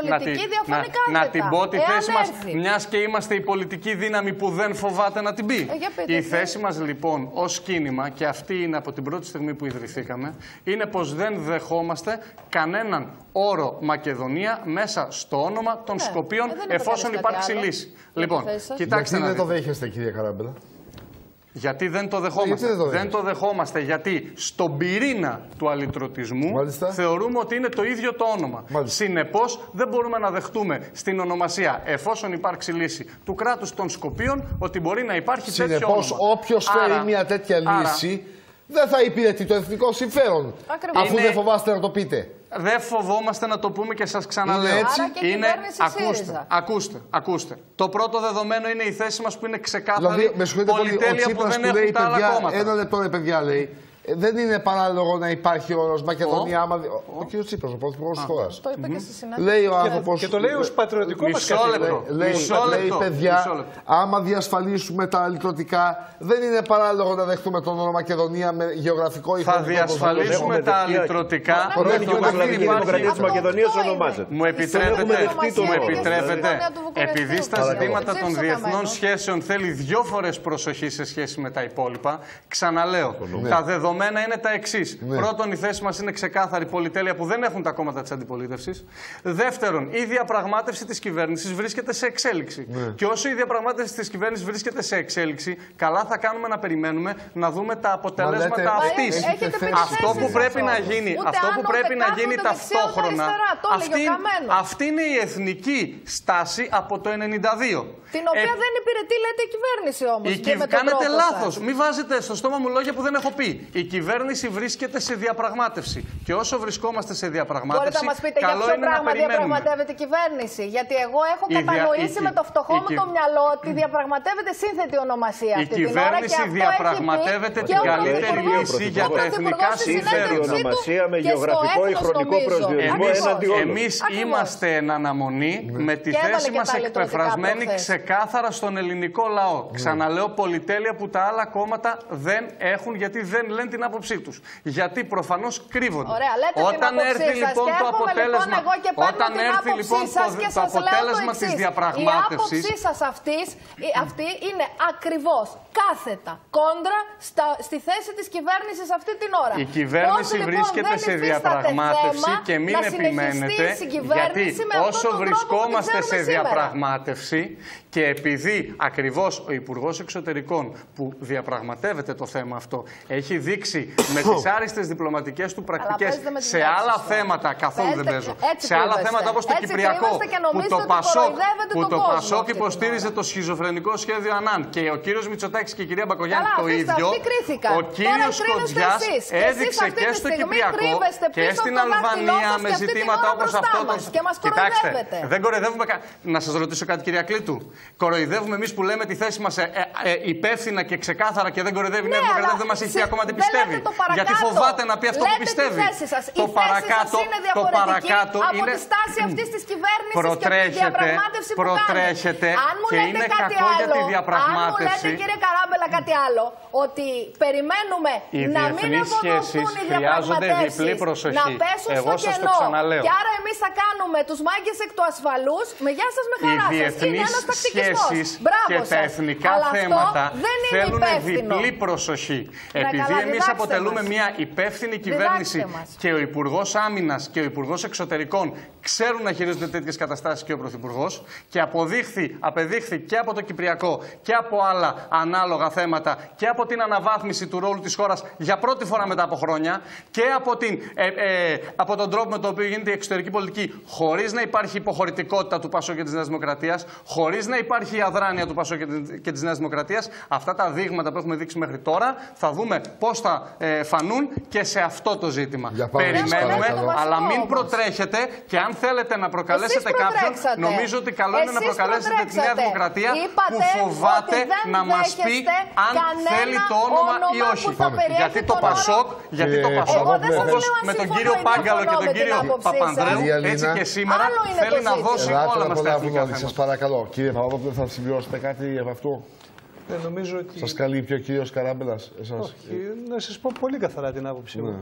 Speaker 9: Να την πω τη θέση μας, μιας και είμαστε η πολιτική δύναμη που δεν φοβάται να την πει. Ε, η θέση μας λοιπόν ως κίνημα, και αυτή είναι από την πρώτη στιγμή που ιδρυθήκαμε, είναι πως δεν δεχόμαστε κανέναν όρο Μακεδονία μέσα στο όνομα των ναι, Σκοπίων, εφόσον υπάρξει λύση. Λοιπόν, κοιτάξτε
Speaker 2: να
Speaker 9: δείτε.
Speaker 2: Δεν το δέχεστε, κυρία Καράμπελα.
Speaker 9: Γιατί δεν το δεχόμαστε. Γιατί δεν, το δεν το δεχόμαστε γιατί στον πυρήνα του αλυτρωτισμού Μάλιστα. θεωρούμε ότι είναι το ίδιο το όνομα. Συνεπώς δεν μπορούμε να δεχτούμε στην ονομασία, εφόσον υπάρξει λύση του κράτους των Σκοπίων, ότι μπορεί να υπάρχει
Speaker 2: Συνεπώς,
Speaker 9: τέτοιο όνομα.
Speaker 2: Συνεπώς όποιος φέρει μια τέτοια άρα, λύση δεν θα υπηρετεί το εθνικό συμφέρον. Ακριβώς. Αφού είναι... δεν φοβάστε να το πείτε.
Speaker 9: Δεν φοβόμαστε να το πούμε και σας ξαναλέω.
Speaker 2: Είναι έτσι.
Speaker 4: Άρα και είναι...
Speaker 9: Ακούστε, ακούστε, ακούστε. Το πρώτο δεδομένο είναι η θέση μας που είναι ξεκάθαρη.
Speaker 2: Δηλαδή, με
Speaker 9: πολυτέλεια
Speaker 2: πολύ,
Speaker 9: που δεν
Speaker 2: που
Speaker 9: έχουν
Speaker 2: λέει,
Speaker 9: τα άλλα
Speaker 2: παιδιά,
Speaker 9: κόμματα.
Speaker 2: Ένα λεπτό ρε παιδιά λέει. Δεν είναι παράλογο να υπάρχει ο όρος Μακεδονία. Άμα... Ο, ο κ. Τσίπρας, ο πρωθυπουργός της χώρας.
Speaker 4: Το είπε και στη συνάντηση.
Speaker 2: Λέει ο άνθρωπος.
Speaker 5: Και το λέει ως πατριωτικό μας καθήκον.
Speaker 2: Λέει, λέει παιδιά, άμα διασφαλίσουμε τα αλυτρωτικά, δεν είναι παράλογο να δεχτούμε τον όρο Μακεδονία με γεωγραφικό ή
Speaker 9: θα διασφαλίσουμε τα αλυτρωτικά.
Speaker 3: Η Δημοκρατία της Μακεδονίας ονομάζεται.
Speaker 9: Μου επιτρέπετε, επειδή στα ζητήματα των διεθνών σχέσεων θέλει δύο φορές προσοχή σε σχέση με τα υπόλοιπα, ξαναλέω. Τα δεδομένα είναι τα εξής. Ναι. Πρώτον, η θέση μας είναι ξεκάθαρη, πολυτέλεια που δεν έχουν τα κόμματα της αντιπολίτευσης. Δεύτερον, η διαπραγμάτευση της κυβέρνησης βρίσκεται σε εξέλιξη. Ναι. Και όσο η διαπραγμάτευση της κυβέρνησης βρίσκεται σε εξέλιξη, καλά θα κάνουμε να περιμένουμε να δούμε τα αποτελέσματα αυτής. Αυτό που πρέπει να γίνει, αυτό που πρέπει να γίνει ταυτόχρονα. Αυτή, αυτή είναι η εθνική στάση από το ενενήντα δύο.
Speaker 4: Την οποία ε, δεν υπηρετεί, λέτε, η κυβέρνηση όμως.
Speaker 9: Η κυβ... Κάνετε λάθος. Μην βάζετε στο στόμα μου λόγια που δεν έχω πει. Η κυβέρνηση βρίσκεται σε διαπραγμάτευση. Και όσο βρισκόμαστε σε διαπραγμάτευση,
Speaker 4: μπορείτε να μας πείτε για ποιο πράγμα διαπραγματεύεται η κυβέρνηση. Γιατί εγώ έχω η κατανοήσει δια... με το φτωχό η... μου το μυαλό ότι διαπραγματεύεται σύνθετη ονομασία
Speaker 9: η
Speaker 4: αυτή
Speaker 9: κυβέρνηση
Speaker 4: την ώρα.
Speaker 9: διαπραγματεύεται την καλύτερη λύση για τα εθνικά συμφέροντα.
Speaker 3: Ονομασία με γεωγραφικό ή χρονικό προσδιορισμό έναντι όλων.
Speaker 9: Εμείς είμαστε εν αναμονή με τη θέση μας εκπεφρασμένη ξεκάθαρα στον ελληνικό λαό. Ξαναλέω, πολυτέλεια που τα άλλα κόμματα δεν έχουν, γιατί δεν λένε την άποψή τους. Γιατί προφανώς κρύβονται.
Speaker 4: Ωραία, λέτε
Speaker 9: όταν
Speaker 4: την
Speaker 9: έρθει λοιπόν το αποτέλεσμα,
Speaker 4: λοιπόν
Speaker 9: όταν έρθει λοιπόν το, το αποτέλεσμα της διαπραγμάτευσης.
Speaker 4: Η άποψή σας αυτής, αυτή είναι ακριβώς κάθετα κόντρα στα, στη θέση της κυβέρνησης αυτή την ώρα.
Speaker 9: Η κυβέρνηση Πώς, βρίσκεται λοιπόν, σε διαπραγμάτευση και μην επιμένετε, γιατί όσο βρισκόμαστε σε διαπραγμάτευση και επειδή ακριβώς ο Υπουργός Εξωτερικών που διαπραγματεύεται το θέμα αυτό έχει δείξει με τις άριστες διπλωματικές του πρακτικές σε άλλα θέματα, καθόλου δεν παίζω, σε άλλα θέματα όπως το Κυπριακό, που το Πασόκ, που το Πασόκ υποστήριζε το σχιζοφρενικό σχέδιο Ανάν και ο κύριος Μητσοτάκης και η κυρία Μπακογιάννη το ίδιο, ο κύριος Κοντζιάς έδειξε και στο Κυπριακό και στην Αλβανία με ζητήματα όπως αυτό. Κοιτάξτε, δεν κοροϊδεύουμε. Να σας ρωτήσω κάτι, κυρία Κλήτου. Κοροϊδεύουμε εμείς που λέμε τη θέση μας ε, ε, ε, υπεύθυνα και ξεκάθαρα και δεν κοροϊδεύει η Νέα Δημοκρατία, δεν μας έχει πει ακόμα τι πιστεύει. Γιατί φοβάται να πει αυτό που πιστεύει.
Speaker 4: Το παρακάτω, το παρακάτω από είναι. Τη στάση αυτής της κυβέρνησης και τη διαπραγμάτευση που
Speaker 9: προτρέχεται και είναι κακό για τη διαπραγμάτευση.
Speaker 4: Αν μου λέτε, κύριε Καράμπελα, κάτι άλλο, ότι περιμένουμε
Speaker 9: οι
Speaker 4: να μην ευοδοθούν οι διαπραγματεύσεις, να πέσουν
Speaker 9: Εγώ
Speaker 4: στο κενό. Και άρα εμείς θα κάνουμε τους μάγκες εκ του ασφαλούς. Με γεια σας, με χαρά σας. Είναι ένας
Speaker 9: σχέσεις και τα εθνικά θέματα θέλουν διπλή προσοχή. Επειδή εμείς αποτελούμε μια υπεύθυνη κυβέρνηση και ο Υπουργός Άμυνας και ο Υπουργός Εξωτερικών ξέρουν να χειρίζονται τέτοιες καταστάσεις και ο Πρωθυπουργός, και αποδείχθη, απεδείχθη και από το Κυπριακό και από άλλα ανάλογα θέματα και από την αναβάθμιση του ρόλου της χώρας για πρώτη φορά μετά από χρόνια και από, την, ε, ε, από τον τρόπο με τον οποίο γίνεται η εξωτερική πολιτική χωρίς να υπάρχει υποχωρητικότητα του Πασόκ και της Νέας Δημοκρατίας, χωρίς να υπάρχει η αδράνεια του Πασόκ και της Νέας Δημοκρατίας. Αυτά τα δείγματα που έχουμε δείξει μέχρι τώρα θα δούμε πώς θα ε, φανούν και σε αυτό το ζήτημα. Περιμένουμε, αλλά μην προτρέχετε, και αν θέλετε να προκαλέσετε κάποιον, νομίζω ότι καλό είναι να προκαλέσετε τη Νέα Δημοκρατία που φοβάται να μας πει αν θέλει το όνομα ή όχι. Γιατί το Πασόκ, γιατί το Πασόκ όπως με τον κύριο Πάγκαλο και τον κύριο Παπανδρέου, έτσι και σήμερα θέλει να δώσει όλα μας τα εθνικά θέματα.
Speaker 2: Σας παρακαλώ, κύριε Παπαδόπουλο, θα συμπληρώσετε κάτι από αυτό?
Speaker 5: Ε, νομίζω ότι...
Speaker 2: Σας καλύπτει ο κύριος Καράμπελας, εσάς?
Speaker 5: Όχι, να σας πω πολύ καθαρά την άποψή μου. Ναι.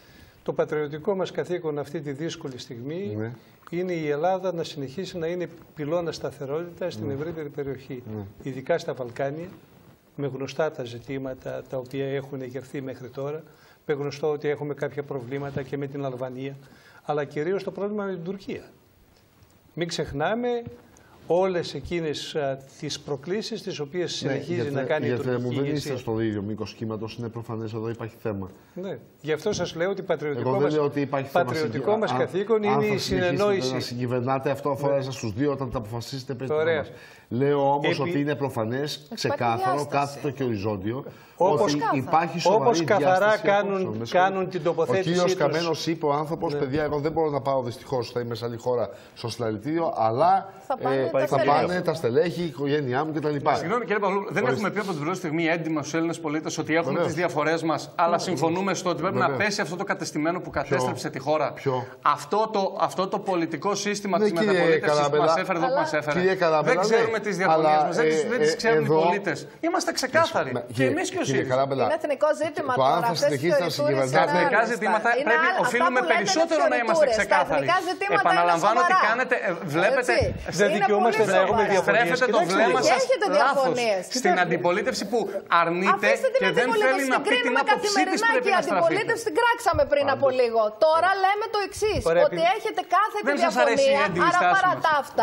Speaker 5: Το πατριωτικό μας καθήκον αυτή τη δύσκολη στιγμή ναι. είναι η Ελλάδα να συνεχίσει να είναι πυλώνα σταθερότητα στην ναι. ευρύτερη περιοχή. Ναι. Ειδικά στα Βαλκάνια, με γνωστά τα ζητήματα τα οποία έχουν εγερθεί μέχρι τώρα, με γνωστό ότι έχουμε κάποια προβλήματα και με την Αλβανία, αλλά κυρίως το πρόβλημα με την Τουρκία. Μην ξεχνάμε όλες εκείνες α, τις προκλήσεις τις οποίες συνεχίζει ναι, γιατί, να κάνει η τουρκική ηγεσία.
Speaker 2: Γιατί μου δεν είστε στο ίδιο μήκος κύματος, είναι προφανές εδώ υπάρχει θέμα.
Speaker 5: Ναι. Γι' αυτό σας λέω ότι πατριωτικό
Speaker 2: Εγώ
Speaker 5: μας,
Speaker 2: λέω ότι υπάρχει
Speaker 5: πατριωτικό
Speaker 2: θέμα.
Speaker 5: μας καθήκον είναι η συνεννόηση.
Speaker 2: Να συγκυβερνάτε, αυτό αφορά ναι. στους δύο όταν τα αποφασίσετε πριν. Λέω όμως Επί... ότι είναι προφανές, ξεκάθαρο, κάθετο και οριζόντιο.
Speaker 5: Όπως,
Speaker 2: ότι υπάρχει σοβαρή
Speaker 5: όπως καθαρά κάνουν,
Speaker 2: απόψεων,
Speaker 5: κάνουν την τοποθέτησή τους.
Speaker 2: Ο κύριος Καμένος είπε, ο άνθρωπος, ναι. παιδιά, εγώ δεν μπορώ να πάω δυστυχώς, θα είμαι σε άλλη χώρα στο συλλαλητήριο, αλλά
Speaker 4: θα πάνε,
Speaker 2: ε,
Speaker 4: τα,
Speaker 2: θα πάνε τα στελέχη, η οικογένειά μου κτλ.
Speaker 9: Συγγνώμη κύριε Παυλού, δεν Ορίστε. έχουμε πει από την πρώτη στιγμή έντοιμα στους Έλληνες πολίτες ότι έχουμε τις διαφορές μας, αλλά συμφωνούμε στο ότι πρέπει Βεβαίως. να πέσει αυτό το κατεστημένο που κατέστρεψε τη χώρα. Αυτό το, αυτό το πολιτικό σύστημα της μεταπολίτευσης που μας έφερε εδώ που μας έφερε. Δεν ξέρουμε τις διαφωνίες μας, δεν τις ξέρουν οι πολίτες. Είμαστε ξεκάθαροι. Και εμείς και ο ΣΥΡΙΖΑ.
Speaker 4: Είναι εθνικό ζήτημα
Speaker 2: το
Speaker 4: τώρα.
Speaker 9: Τα εθνικά ζητήματα πρέπει, οφείλουμε περισσότερο να είμαστε ξεκάθαροι. Επαναλαμβάνω ότι κάνετε, βλέπετε,
Speaker 5: δεν δικαιούμαστε να έχουμε διαφωνίες.
Speaker 9: Στρέφετε το βλέμμα σας λάθος στην αντιπολίτευση που αρνείται και δεν θέλει να πει την άποψή της πρέπει να στραφεί.
Speaker 4: Την αντιπολίτευση την κράξαμε πριν από λίγο. Τώρα λέμε το εξής, ότι έχετε κάθε διαφωνία, άρα παρά τα αυτά,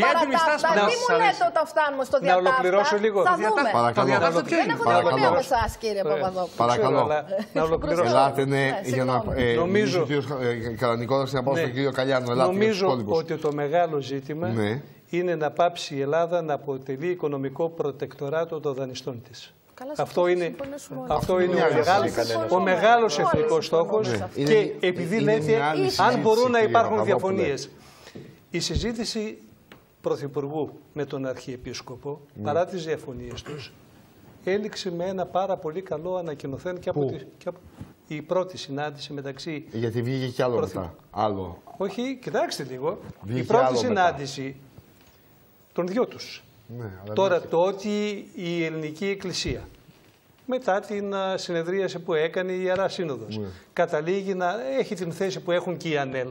Speaker 4: τι μου λέτε όταν φτάνουμε στο διατάφτα,
Speaker 5: να ολοκληρώσω λίγο.
Speaker 4: Θα δούμε.
Speaker 5: Δεν
Speaker 4: έχω διαφωνία με εσάς κύριε Παπαδόπουλο.
Speaker 2: Παρακαλώ.
Speaker 5: Να ολοκληρώσω.
Speaker 2: Ελάτε, ναι, για να νομίζω Καρανικόδας να πάω στον κύριο Καλιάνο.
Speaker 5: Νομίζω ότι το μεγάλο ζήτημα είναι να πάψει η Ελλάδα να αποτελεί οικονομικό προτεκτοράτο των δανειστών της. Καλά, αυτό είναι, αυτό είναι ο, μεγάλος, ο μεγάλος εθνικός στόχος ναι. και είναι, επειδή είναι λέτε αν μπορούν να υπάρχουν διαφωνίες. Η συζήτηση Πρωθυπουργού με τον Αρχιεπίσκοπο, ναι. παρά τις διαφωνίες τους, έληξε με ένα πάρα πολύ καλό ανακοινωθέν και από, τη, και από η πρώτη συνάντηση μεταξύ...
Speaker 2: Γιατί βγήκε κι άλλο Πρωθυ... μετά. Άλλο.
Speaker 5: Όχι, κοιτάξτε λίγο. Βγήκε η πρώτη συνάντηση μετά. των δυο τους. Ναι, Τώρα βγήκε. το ότι η Ελληνική Εκκλησία μετά την συνεδρίαση που έκανε η Ιερά Σύνοδος ναι. καταλήγει να έχει την θέση που έχουν και οι ΑΝΕΛ.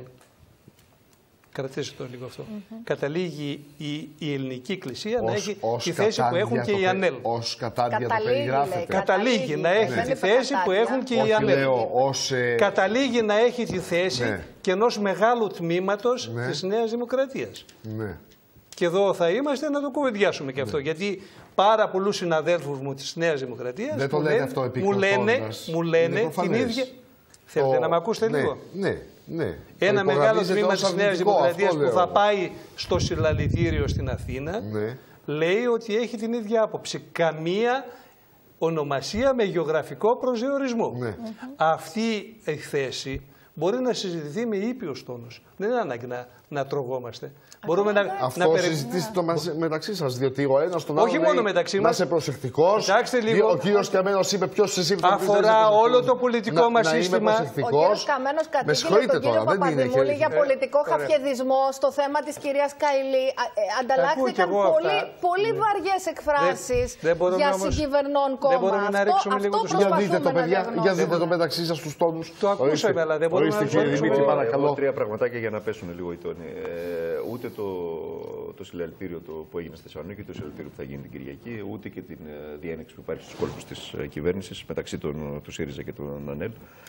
Speaker 5: Κρατήστε το λίγο αυτό. Mm-hmm. Καταλήγει η, η Ελληνική Εκκλησία ως, να έχει ως τη θέση που έχουν και οι ΑΝΕΛ.
Speaker 2: Ως κατάδια το περιγράφεται.
Speaker 5: Καταλήγει να έχει ναι. τη θέση που έχουν και οι ΑΝΕΛ. Ως, ε... Καταλήγει να έχει τη θέση ναι. και ενός μεγάλου τμήματος ναι. της Νέας Δημοκρατίας.
Speaker 2: Ναι.
Speaker 5: Και εδώ θα είμαστε να το κουβεντιάσουμε και αυτό. Ναι. Γιατί πάρα πολλούς συναδέλφους μου της Νέας Δημοκρατίας
Speaker 2: δεν το
Speaker 5: μου, λένε, αυτό μου λένε, μου λένε την ίδια... Θέλετε να με ακούσετε
Speaker 2: ναι,
Speaker 5: λίγο.
Speaker 2: Ναι, ναι.
Speaker 5: Ένα μεγάλο τμήμα της Νέας Δημοκρατίας που θα πάει στο συλλαλητήριο στην Αθήνα ναι. λέει ότι έχει την ίδια άποψη. Καμία ονομασία με γεωγραφικό προσδιορισμό. Ναι. Mm-hmm. Αυτή η θέση μπορεί να συζητηθεί με ήπιος τόνος. Δεν είναι ανάγκη να, να τρογόμαστε. Μπορούμε να,
Speaker 2: αυτό
Speaker 5: να
Speaker 2: συζητήσετε το μεταξύ σας, διότι ο ένας τον άλλο
Speaker 5: όχι μόνο μεταξύ μας.
Speaker 2: Να είσαι προσεκτικός. Ο κύριος Καμένος είπε ποιος εσύ
Speaker 5: αφορά όλο το πολιτικό μας σύστημα.
Speaker 4: Ο κύριος Καμένος κατήγγειλε τον κύριο Παπαδημούλη για πολιτικό χαφιεδισμό στο θέμα της κυρίας Καηλή. Ανταλλάχθηκαν πολύ, πολύ βαριές εκφράσεις για συγκυβερνών κόμμα.
Speaker 5: Δεν μπορούμε να ρίξουμε λίγο τους τόνους.
Speaker 2: Για δείτε το μεταξύ σας τους τόνους.
Speaker 5: Το ακούσαμε, αλλά δεν μπορούμε να ρίξουμε.
Speaker 3: Τρία πραγματάκια για να πέσουν λίγο οι τόνοι. Ούτε το, το συλλαλητήριο το που έγινε στη Θεσσαλονίκη, το συλλαλητήριο που θα γίνει την Κυριακή, ούτε και την διένεξη που υπάρχει στους κόλπους της κυβέρνησης μεταξύ των, του ΣΥΡΙΖΑ και των ΑΝΕΛ.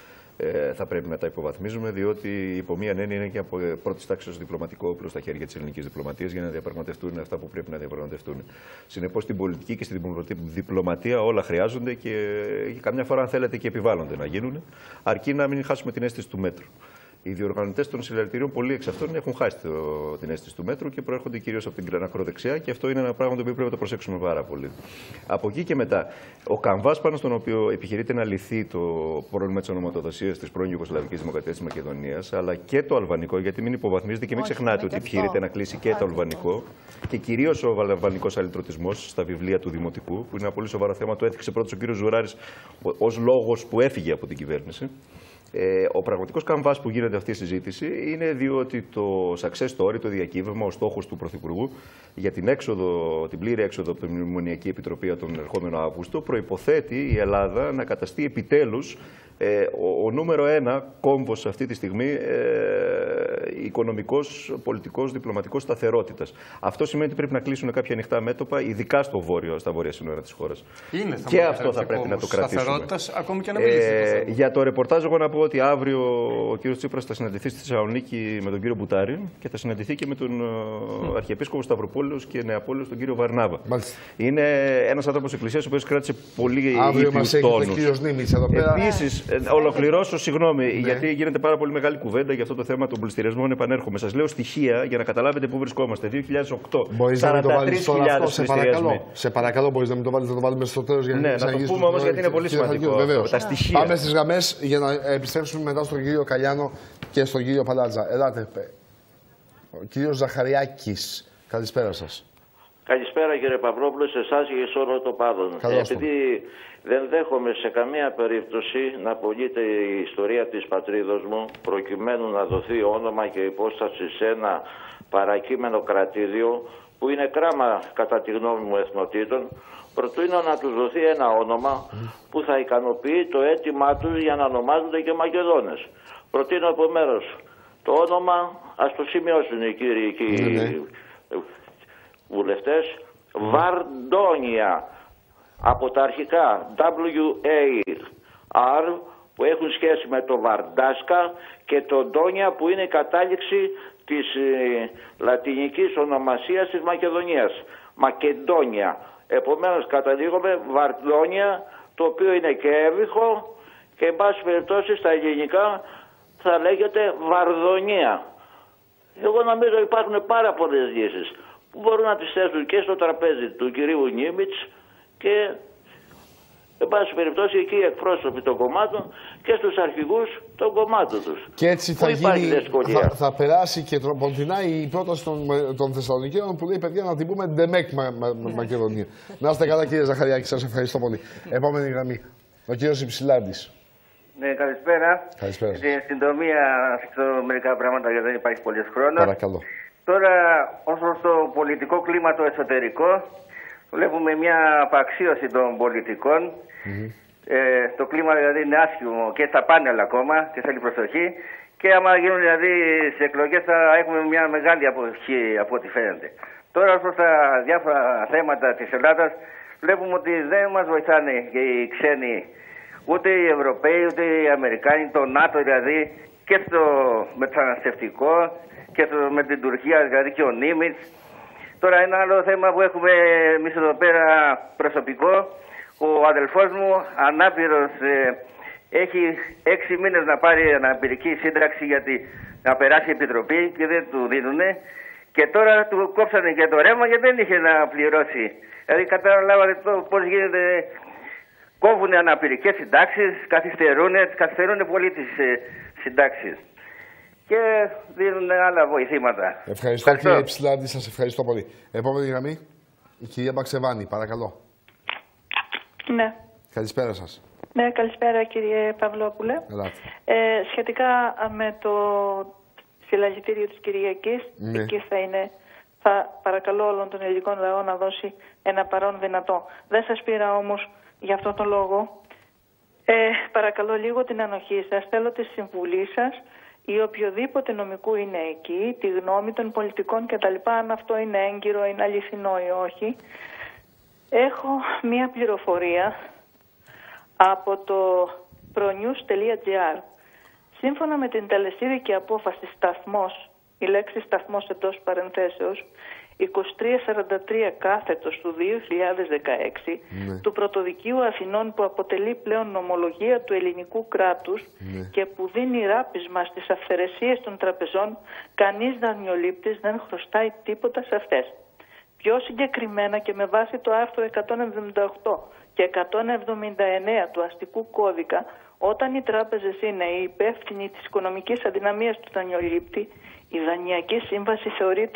Speaker 3: Ε, θα πρέπει να τα υποβαθμίζουμε, διότι υπό μία έννοια είναι και από πρώτη τάξη διπλωματικό όπλο στα χέρια της ελληνικής διπλωματίας για να διαπραγματευτούν αυτά που πρέπει να διαπραγματευτούν. Συνεπώς, στην πολιτική και στην διπλωματία όλα χρειάζονται και, και καμιά φορά, αν θέλετε, και επιβάλλονται να γίνουν, αρκεί να μην χάσουμε την αίσθηση του μέτρου. Οι διοργανωτές των συλλαλητηρίων, πολλοί εξ αυτών έχουν χάσει το, την αίσθηση του μέτρου και προέρχονται κυρίως από την ακροδεξιά, και αυτό είναι ένα πράγμα το οποίο πρέπει να το προσέξουμε πάρα πολύ. Από εκεί και μετά, ο καμβάς πάνω στον οποίο επιχειρείται να λυθεί το πρόβλημα της ονοματοδοσίας της πρώην Ιουγκοσλαβικής Δημοκρατίας της Μακεδονίας, αλλά και το αλβανικό, γιατί μην υποβαθμίζετε και μην ξεχνάτε ότι επιχειρείται να κλείσει και το αλβανικό, και κυρίως ο αλβανικός αλυτρωτισμός στα βιβλία του Δημοτικού, που είναι ένα πολύ σοβαρό θέμα, το έθιξε πρώτος ο κ. Ζουράρης ως λόγος που έφυγε από την κυβέρνηση. Ε, ο πραγματικός καμβάς που γίνεται αυτή η συζήτηση είναι διότι το success story, το διακύβευμα, ο στόχος του Πρωθυπουργού για την, έξοδο, την πλήρη έξοδο από την Μνημονιακή Επιτροπή τον ερχόμενο Αύγουστο προϋποθέτει η Ελλάδα να καταστεί επιτέλους Ε, ο, ο νούμερο ένα κόμβος αυτή τη στιγμή ε, οικονομικός, πολιτικός, διπλωματικός σταθερότητας. Αυτό σημαίνει ότι πρέπει να κλείσουν κάποια ανοιχτά μέτωπα, ειδικά στο βόρειο, στα βόρεια σύνορα της χώρας.
Speaker 9: Είναι,
Speaker 3: και αυτό θα πρέπει να το κρατήσουμε.
Speaker 9: Ακόμη και να ε,
Speaker 3: για το ρεπορτάζ, εγώ να πω ότι αύριο ο κύριος Τσίπρας θα συναντηθεί στη Θεσσαλονίκη με τον κύριο Μπουτάρη και θα συναντηθεί και με τον mm. Αρχιεπίσκοπο Σταυροπούλος και Νεαπόλεως τον κύριο Βαρνάβα. Μάλιστα. Είναι ένας άνθρωπος της Εκκλησίας ο οποίος κράτησε πολύ ήπιους τόνους. Επίσης, ολοκληρώσω, συγγνώμη, ναι. γιατί γίνεται πάρα πολύ μεγάλη κουβέντα για αυτό το θέμα των πληστηριασμών. Επανέρχομαι. Σας λέω στοιχεία για να καταλάβετε πού βρισκόμαστε. δύο χιλιάδες οκτώ.
Speaker 2: Μπορείς να μην το βάλεις τώρα αυτό, σε παρακαλώ. Σε παρακαλώ, μπορείς να μην το βάλεις, να το βάλουμε στο τέλος.
Speaker 3: Ναι, να το πούμε όμως γιατί είναι πολύ σημαντικό.
Speaker 2: Βεβαίως. Τα στοιχεία. Πάμε στις γραμμές για να επιστρέψουμε μετά στον κύριο Καλιάνο και στον κύριο Παλάτζα. Ελάτε. Ο κύριος Ζαχαριάκης. Καλησπέρα σας.
Speaker 10: Καλησπέρα κύριε Παυλόπουλο, σε εσάς και σε όλο το Πάδον. Ε, επειδή δεν δέχομαι σε καμία περίπτωση να απολύεται η ιστορία της πατρίδος μου προκειμένου να δοθεί όνομα και υπόσταση σε ένα παρακείμενο κρατήδιο που είναι κράμα κατά τη γνώμη μου εθνοτήτων, προτείνω να τους δοθεί ένα όνομα που θα ικανοποιεί το αίτημά τους για να ονομάζονται και Μακεδόνες. Προτείνω επομένως το όνομα, ας το σημειώσουν οι κύριοι και οι βουλευτές, Βαρντόνια, από τα αρχικά ντάμπλιου έι αρ που έχουν σχέση με το Βαρντάσκα και το Ντόνια που είναι η κατάληξη της ε, λατινικής ονομασίας της Μακεδονίας. Μακεδόνια. Επομένως καταλήγουμε Βαρντόνια, το οποίο είναι και έβυχο και εν πάση περιπτώσει στα ελληνικά θα λέγεται Βαρδονία. Εγώ νομίζω υπάρχουν πάρα πολλές λύσεις που μπορούν να τις θέσουν και στο τραπέζι του κυρίου Νίμιτς και εν πάση περιπτώσει εκεί οι εκπρόσωποι των κομμάτων και στους αρχηγούς των κομμάτων τους.
Speaker 2: Και έτσι θα, γίνει, θα, θα περάσει και τροποντινά η πρόταση των, των Θεσσαλονικαίων που λέει παιδιά να την πούμε Ντεμέκ Μα, Μα, Μα, Μακεδονία. Να είστε καλά κύριε Ζαχαριάκη, σας ευχαριστώ πολύ. Επόμενη γραμμή, ο κύριος Υψηλάντης.
Speaker 11: Ναι, καλησπέρα.
Speaker 2: Καλησπέρα.
Speaker 11: Στην συντομία να θίξω μερικά πράγματα γιατί δεν υπάρχει πολύς χρόνος.
Speaker 2: Παρακαλώ.
Speaker 11: Τώρα, όσο στο πολιτικό κλίμα το εσωτερικό, βλέπουμε μια απαξίωση των πολιτικών. Mm-hmm. ε, το κλίμα δηλαδή είναι άσχημο και στα πάνελ ακόμα και θέλει προσοχή. Και άμα γίνουν δηλαδή σε εκλογές θα έχουμε μια μεγάλη αποχή από ό,τι φαίνεται. Τώρα, προς τα διάφορα θέματα της Ελλάδας, βλέπουμε ότι δεν μας βοηθάνε και οι ξένοι, ούτε οι Ευρωπαίοι, ούτε οι Αμερικάνοι, το ΝΑΤΟ δηλαδή, και στο μεταναστευτικό και στο, με την Τουρκία δηλαδή και ο Νίμιτς. Τώρα ένα άλλο θέμα που έχουμε εμείς εδώ πέρα προσωπικό, ο αδελφός μου ανάπηρος ε, έχει έξι μήνες να πάρει αναπηρική σύντραξη γιατί να περάσει επιτροπή και δεν του δίνουνε και τώρα του κόψανε και το ρεύμα γιατί δεν είχε να πληρώσει. Δηλαδή καταλάβατε το πώς γίνεται, κόβουν αναπηρικές συντάξεις, καθυστερούν, καθυστερούν πολύ τις ε, συντάξεις. Και δίνουν άλλα βοηθήματα.
Speaker 2: Ευχαριστώ, ευχαριστώ. Κύριε Υψηλάντη, σας ευχαριστώ πολύ. Επόμενη γραμμή, η κυρία Μπαξεβάνη, παρακαλώ.
Speaker 12: Ναι.
Speaker 2: Καλησπέρα σας.
Speaker 12: Ναι, καλησπέρα κύριε Παυλόπουλε. Ε, σχετικά με το συλλαλητήριο της Κυριακής, ναι. εκεί θα είναι, θα παρακαλώ όλον τον ελληνικό λαό να δώσει ένα παρόν δυνατό. Δεν σας πήρα όμως για αυτόν τον λόγο. Ε, παρακαλώ λίγο την ανοχή σας, θέλω τη συμβουλή σας ή οποιοδήποτε νομικού είναι εκεί, τη γνώμη των πολιτικών κτλ. Αν αυτό είναι έγκυρο, είναι αληθινό ή όχι. Έχω μία πληροφορία από το pronews τελεία gr. Σύμφωνα με την τελεσίδικη απόφαση σταθμός, η λέξη σταθμός εντός παρενθέσεως, είκοσι τρία σαράντα τρία κάθετος του δύο χιλιάδες δεκαέξι ναι. του Πρωτοδικείου Αθηνών που αποτελεί πλέον νομολογία του ελληνικού κράτους ναι. και που δίνει ράπισμα στις αυθαιρεσίες των τραπεζών, κανείς δανειολήπτης δεν χρωστάει τίποτα σε αυτές. Πιο συγκεκριμένα και με βάση το άρθρο εκατόν εβδομήντα οκτώ και εκατόν εβδομήντα εννέα του αστικού κώδικα, όταν οι τράπεζες είναι οι υπεύθυνοι της οικονομικής αδυναμίας του δανειολήπτη, η δανειακή σύμβαση θεωρείται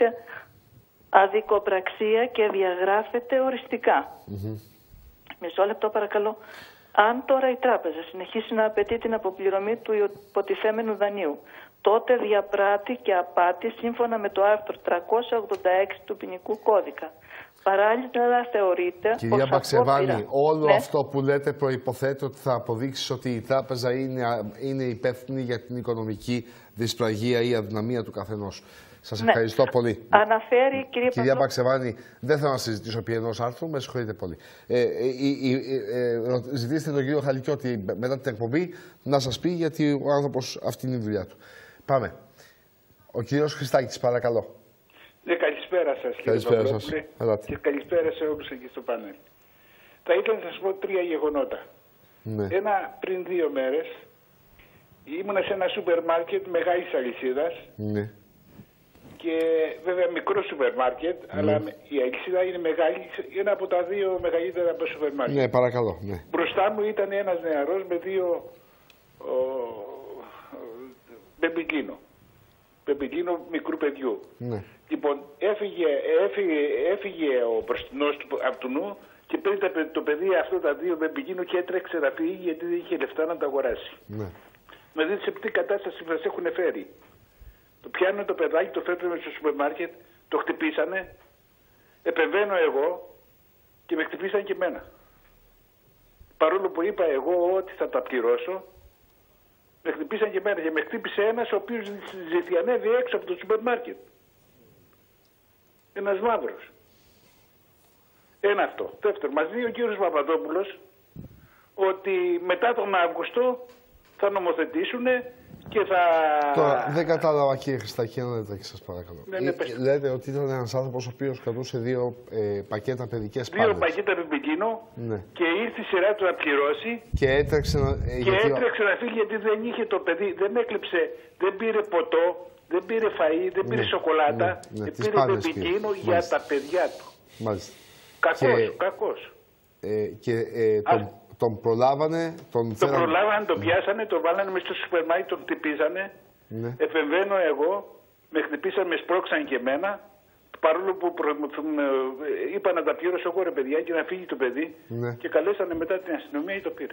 Speaker 12: αδικοπραξία και διαγράφεται οριστικά. Mm-hmm. Μισό λεπτό παρακαλώ. Αν τώρα η τράπεζα συνεχίσει να απαιτεί την αποπληρωμή του υποτιθέμενου δανείου, τότε διαπράττει και απάτη σύμφωνα με το άρθρο τριακόσια ογδόντα έξι του ποινικού κώδικα. Παράλληλα θεωρείται.
Speaker 2: Κυρία Μπαξεβάνη, απόπειρα... όλο ναι. αυτό που λέτε προϋποθέτει ότι θα αποδείξει ότι η τράπεζα είναι, είναι υπεύθυνη για την οικονομική δυσπραγία ή αδυναμία του καθενός. Σας ναι. ευχαριστώ πολύ.
Speaker 12: Αναφέρει, κύριε
Speaker 2: Κυρία Μπαξεβάνη, δεν θέλω να συζητήσω επί ενός άρθρου, με συγχωρείτε πολύ. Ε, ε, ε, ε, ε, ζητήστε τον κύριο Χαλικιώτη μετά την εκπομπή να σας πει, γιατί ο άνθρωπος αυτή είναι η δουλειά του. Πάμε. Ο κύριος Χριστάκης, παρακαλώ.
Speaker 13: Ναι, καλησπέρα σας, κύριε Παπαδόπουλε, και καλησπέρα σε όλους εκεί στο πάνελ. Θα ήθελα να σας πω τρία γεγονότα. Ναι. Ένα πριν δύο μέρες ήμουνα σε ένα σούπερ μάρκετ μεγάλης αλυσίδας. Ναι. Και βέβαια μικρό σούπερ μάρκετ, ναι. αλλά η αλυσίδα είναι μεγάλη, ένα από τα δύο μεγαλύτερα από σούπερ μάρκετ.
Speaker 2: Ναι, παρακαλώ. Ναι.
Speaker 13: Μπροστά μου ήταν ένας νεαρός με δύο ο, μπεμπικίνο. Μπεμπικίνο μικρού παιδιού. Ναι. Λοιπόν, έφυγε, έφυγε, έφυγε ο μπροστινός του από του νου και πήρε το παιδί αυτό τα δύο μπεμπικίνο και έτρεξε να φύγει γιατί δεν είχε λεφτά να τα αγοράσει. Ναι. Με δείτε σε τι κατάσταση μας έχουν φέρει. Το πιάνουν το παιδάκι, το φέρνουν στο σούπερ μάρκετ, το χτυπήσανε, επεμβαίνω εγώ και με χτυπήσαν και εμένα. Παρόλο που είπα εγώ ότι θα τα πληρώσω, με χτυπήσαν και εμένα και με χτύπησε ένας ο οποίος ζητιανεύει έξω από το σούπερ μάρκετ. Ένας μαύρος. Ένα αυτό. Δεύτερο, μας λέει ο κύριος Παπαδόπουλος ότι μετά τον Αύγουστο θα νομοθετήσουν και θα...
Speaker 2: Τώρα, δεν κατάλαβα κύριε Χριστάκη, ένα λεπτό και σας παρακαλώ. Ναι, ναι, ε, λέτε ότι ήταν ένας άνθρωπος ο οποίος κρατούσε δύο ε, πακέτα παιδικές
Speaker 13: δύο
Speaker 2: πάντες.
Speaker 13: Δύο πακέτα πιπικίνο ναι. και ήρθε η σειρά του να πληρώσει
Speaker 2: και έτρεξε να, ε,
Speaker 13: και
Speaker 2: γιατί...
Speaker 13: έτρεξε να φύγει γιατί δεν είχε το παιδί, δεν έκλεψε, δεν πήρε ποτό, δεν πήρε φαΐ, δεν πήρε ναι, σοκολάτα, ναι, ναι, δεν πήρε πιπικίνο για τα παιδιά του.
Speaker 2: Μάλιστα.
Speaker 13: Κακός, και, κακός.
Speaker 2: Ε, και ε, τον, τον προλάβανε, τον
Speaker 13: Τον φέραν... προλάβανε, τον πιάσανε, τον βάλανε μες στο σούπερ μάρκετ, τον χτυπήσανε. Ναι. Επεμβαίνω εγώ, με χτυπήσαν, με σπρώξαν και εμένα. Παρόλο που προ... είπα να τα πλήρωσω εγώ ρε παιδιά και να φύγει το παιδί. Ναι. Και καλέσανε μετά την αστυνομία και το πήρε.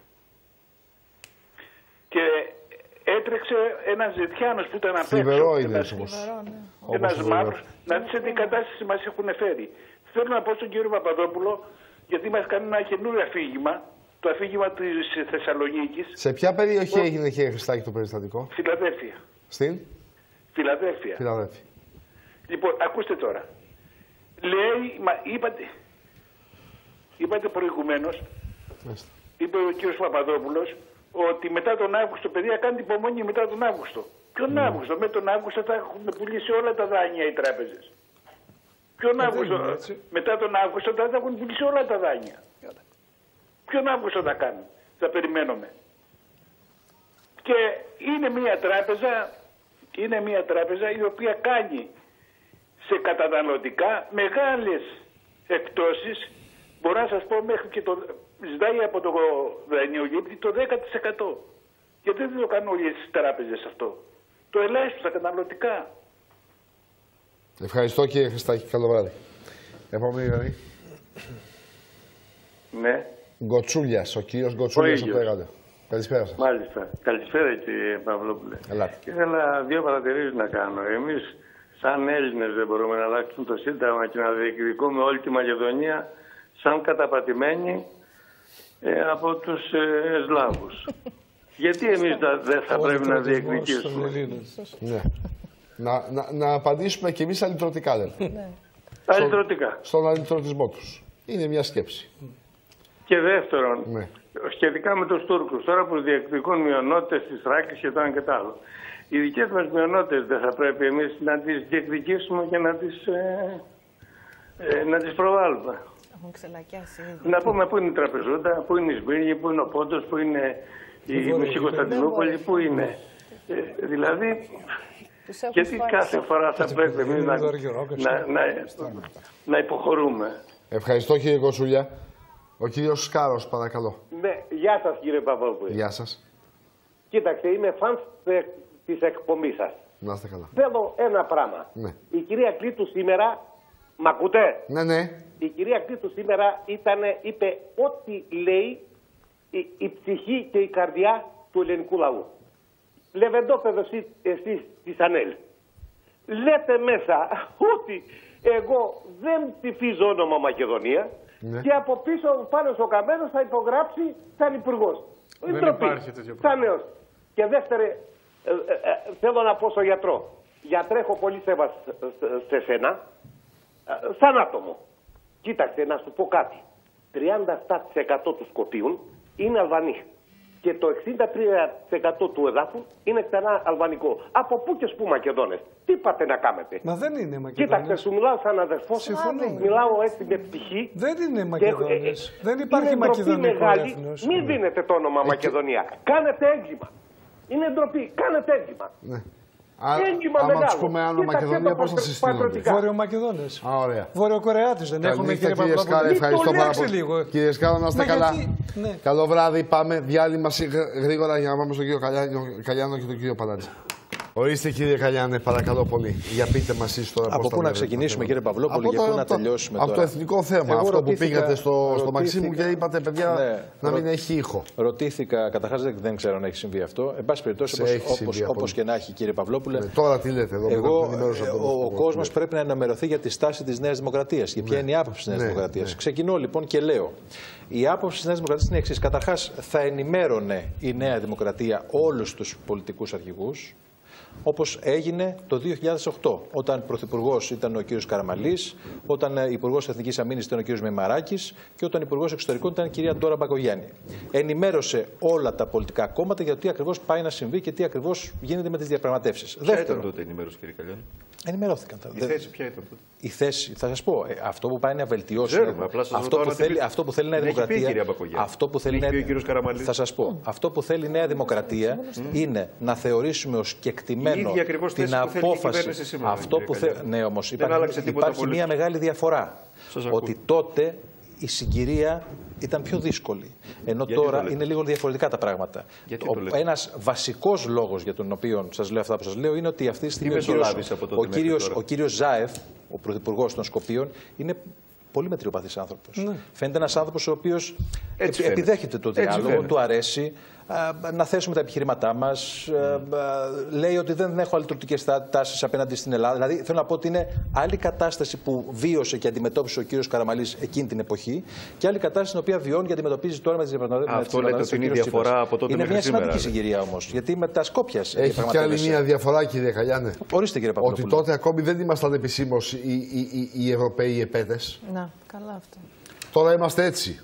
Speaker 13: Και έτρεξε ένας Ζητιάνος που ήταν απ' έξω.
Speaker 2: Θλιβερό είναι όμως.
Speaker 13: Ένας μαύρος. Να δεις σε τι κατάσταση μας έχουν φέρει. Θέλω να πω στον κύριο Παπαδόπουλο, γιατί μας κάνει ένα καινούριο αφήγημα, το αφήγημα της Θεσσαλονίκης.
Speaker 2: Σε ποια περιοχή ο... έγινε, κύριε Χριστάκη, το περιστατικό?
Speaker 13: Φιλαδέλφια.
Speaker 2: Στην?
Speaker 13: Φιλαδέλφια.
Speaker 2: Φιλαδέλφια.
Speaker 13: Λοιπόν, ακούστε τώρα. Λέει, μα είπατε, είπατε προηγουμένως, Μάλιστα. είπε ο κύριος Παπαδόπουλος, ότι μετά τον Αύγουστο, παιδιά, κάντε υπομονή μετά τον Αύγουστο. Ποιον mm. Αύγουστο? Με τον Αύγουστο θα έχουν πουλήσει όλα τα δάνεια οι τράπεζες. Ποιον Αύγουστο, μετά τον Αύγουστο θα έχουν πουλήσει όλα τα δάνεια. Ποιον Αύγουστο θα κάνουν, θα περιμένουμε. Και είναι μια τράπεζα, είναι μια τράπεζα η οποία κάνει σε καταναλωτικά μεγάλες εκπτώσεις, μπορώ να σας πω μέχρι και το ζητάει από το δανειολήπτη το δέκα τοις εκατό. Γιατί δεν το κάνουν όλες τις τράπεζες αυτό. Το ελάχιστο στα καταναλωτικά.
Speaker 2: Ευχαριστώ κύριε Χριστάκη. Καλό βράδυ. Επόμενη γραμμή.
Speaker 14: Ναι.
Speaker 2: Γκοτσούλιας, ο κύριος Γκοτσούλιας από το Εγάλεο. Καλησπέρα σας.
Speaker 14: Μάλιστα. Καλησπέρα κύριε Παυλόπουλε.
Speaker 2: Ελάτε.
Speaker 14: Ήθελα δύο παρατηρήσεις να κάνω. Εμείς σαν Έλληνες δεν μπορούμε να αλλάξουμε το Σύνταγμα και να διεκδικούμε όλη τη Μακεδονία σαν καταπατημένη ε, από τους ε, Σλάβους. Γιατί εμείς δεν θα πρέπει να διεκδικήσουμε?
Speaker 2: Ναι. Να, να, να απαντήσουμε κι εμείς αλυτρωτικά, λέτε.
Speaker 14: Αλυτρωτικά.
Speaker 2: Στον, στον αλυτρωτισμό τους. Είναι μια σκέψη.
Speaker 14: Και δεύτερον, ναι. σχετικά με τους Τούρκους, τώρα που διεκδικούν μειονότητες της Θράκης και το ένα και το άλλο, οι δικές μας μειονότητες δεν θα πρέπει εμείς να τις διεκδικήσουμε και να τις, ε, ε, να τις προβάλλουμε? Να πούμε πού είναι η Τραπεζούντα, πού είναι η Σμύρνη, πού είναι ο Πόντος, πού είναι η Μισή Κωνσταντινούπολη, πού είναι. Ε, δηλαδή, γιατί κάθε φορά θα πρέπει εμείς να, να, να, να υποχωρούμε?
Speaker 2: Ευχαριστώ κύριε Κοσούλια. Ο κύριος Σκάρος, παρακαλώ.
Speaker 15: Ναι, γεια σας κύριε Παπαδόπουλε.
Speaker 2: Γεια σας.
Speaker 15: Κοίταξε, είμαι φαν της εκπομπής σας.
Speaker 2: Να είστε καλά.
Speaker 15: Θέλω ένα πράγμα.
Speaker 2: Ναι.
Speaker 15: Η κυρία Κλήτου σήμερα, μ' ακούτε?
Speaker 2: Ναι, ναι.
Speaker 15: Η κυρία Κλήτου σήμερα ήτανε, είπε ό,τι λέει η, η ψυχή και η καρδιά του ελληνικού λαού. Λεβεντόπεδο εσείς της ΑΝΕΛ. Λέτε μέσα ότι εγώ δεν ψηφίζω όνομα Μακεδονία ναι. και από πίσω ο Πάνος ο Καμένος θα υπογράψει σαν υπουργός.
Speaker 9: Δεν
Speaker 15: ντροπή,
Speaker 9: υπάρχει τέτοιο πράγμα.
Speaker 15: Και δεύτερη, ε, ε, ε, θέλω να πω στο γιατρό. Γιατρέ, έχω πολύ σέβα σε σένα, ε, σαν άτομο. Κοίταξε, να σου πω κάτι. τριάντα επτά τοις εκατό του Σκοπίων είναι Αλβανοί. Και το εξήντα τρία τοις εκατό του εδάφου είναι ξανά αλβανικό. Από πού και σπου Μακεδόνες. Τι πάτε να κάνετε.
Speaker 5: Μα δεν είναι Μακεδόνες.
Speaker 15: Κοίταξε, σου μιλάω σαν αδερφός. Μιλάω έτσι με πτυχή.
Speaker 5: Δεν είναι Μακεδόνες. Και, ε, δεν υπάρχει Μακεδονικό έθνος.
Speaker 15: Μην δίνετε το όνομα ε, Μακεδονία. Ε, κάνετε έγκλημα. Είναι ντροπή. Κάνετε έγκλημα. Ναι.
Speaker 2: Έγκλημα άμα μεγάλο. Τους πούμε Άνω Μακεδονία, πώς θα συστήνονται.
Speaker 5: Βόρειο-Μακεδόνες.
Speaker 2: Ωραία.
Speaker 5: Βορειοκορεάτες δεν έχουμε, κύριε
Speaker 2: Παπαδόπουλο. Ευχαριστώ πάρα πολύ. Κύριε Σκάλα, να είστε καλά. Ναι. Καλό βράδυ. Πάμε διάλειμμα γρήγορα για να πάμε στον κύριο Καλιάνο και τον κύριο Παλάτζη. Ορίστε, κύριε Καλιάνε, παρακαλώ πολύ. Για πείτε μας εσείς τώρα.
Speaker 6: Από πού να ξεκινήσουμε, κύριε Παυλόπουλο, για πού να τελειώσουμε
Speaker 2: τώρα.
Speaker 6: Από
Speaker 2: το εθνικό θέμα. Αυτό που πήγατε στο Μαξίμου και είπατε, παιδιά, να μην έχει ήχο.
Speaker 6: Ρωτήθηκα, καταρχάς δεν ξέρω αν έχει συμβεί αυτό. Εν πάση περιπτώσει, όπως και να έχει, κύριε Παυλόπουλε.
Speaker 2: Τώρα τι λέτε εδώ.
Speaker 6: Εγώ, ο κόσμος πρέπει να ενημερωθεί για τη στάση της Νέας Δημοκρατίας και ποια είναι η άποψη της Νέας Δημοκρατίας. Ξεκινώ λοιπόν και λέω. Η άποψη της Νέας Δημοκρατίας είναι εξής. Καταρχάς, θα ενημέρωνε η Νέα Δημοκρατία όλους τους πολιτικούς αρχηγούς. Όπως έγινε το δύο χιλιάδες οκτώ, όταν πρωθυπουργός ήταν ο κ. Καραμαλής, όταν υπουργός Εθνικής Αμήνης ήταν ο κ. Μεμαράκης και όταν υπουργός Εξωτερικών ήταν η κυρία Ντόρα Μπακογιάννη. Ενημέρωσε όλα τα πολιτικά κόμματα για το τι ακριβώς πάει να συμβεί και τι ακριβώς γίνεται με τις διαπραγματεύσεις.
Speaker 3: Ποια ήταν τότε η ενημέρωση, κύριε Καλιάνη?
Speaker 6: Ενημερώθηκαν.
Speaker 3: Η θέση ποια ήταν τότε?
Speaker 6: Η θέση, θα σας πω, ε, αυτό που πάει να βελτιώσει.
Speaker 3: Ξέρουμε,
Speaker 6: αυτό, που θέλει, αυτό που θέλει η Νέα Δημοκρατία. Αυτό που θέλει, θα σας πω, αυτό που θέλει η Νέα Δημοκρατία είναι να θεωρήσουμε ως κεκτημένο την απόφαση. Αυτό που θέλει. Ναι, όμως υπάρχει, υπάρχει μια μεγάλη διαφορά. Ότι τότε η συγκυρία ήταν πιο δύσκολη. Ενώ
Speaker 3: Γιατί
Speaker 6: τώρα είναι λίγο διαφορετικά τα πράγματα. Ένας βασικός λόγος για τον οποίο σας λέω αυτά που σας λέω είναι ότι αυτή τη στιγμή ο κύριος, ο, κύριος, ο κύριος Ζάεφ, ο πρωθυπουργός των Σκοπίων, είναι πολύ μετριοπαθής άνθρωπος. Ναι. Φαίνεται ένας άνθρωπος ο οποίος επι, επιδέχεται το διάλογο, του αρέσει να θέσουμε τα επιχειρήματά μας. Mm. Λέει ότι δεν έχω αλληλτρωτικές τάσεις απέναντι στην Ελλάδα. Δηλαδή θέλω να πω ότι είναι άλλη κατάσταση που βίωσε και αντιμετώπισε ο κύριος Καραμαλής εκείνη την εποχή και άλλη κατάσταση την οποία βιώνει και αντιμετωπίζει τώρα με τις διαπραγματεύσεις.
Speaker 3: Αυτό λέτε ότι είναι η διαφορά από τότε
Speaker 6: είναι
Speaker 3: μέχρι σήμερα.
Speaker 6: Είναι μια σημαντική συγκυρία όμως. Γιατί με τα Σκόπια.
Speaker 2: Έχει και άλλη μια διαφορά, κύριε Καλιάνε.
Speaker 6: Ορίστε, κύριε Παπαδόπουλο.
Speaker 2: Ότι τότε ακόμη δεν ήμασταν επισήμως οι, οι, οι, οι Ευρωπαίοι επέτες.
Speaker 4: Να, καλά αυτό.
Speaker 2: Τώρα είμαστε έτσι.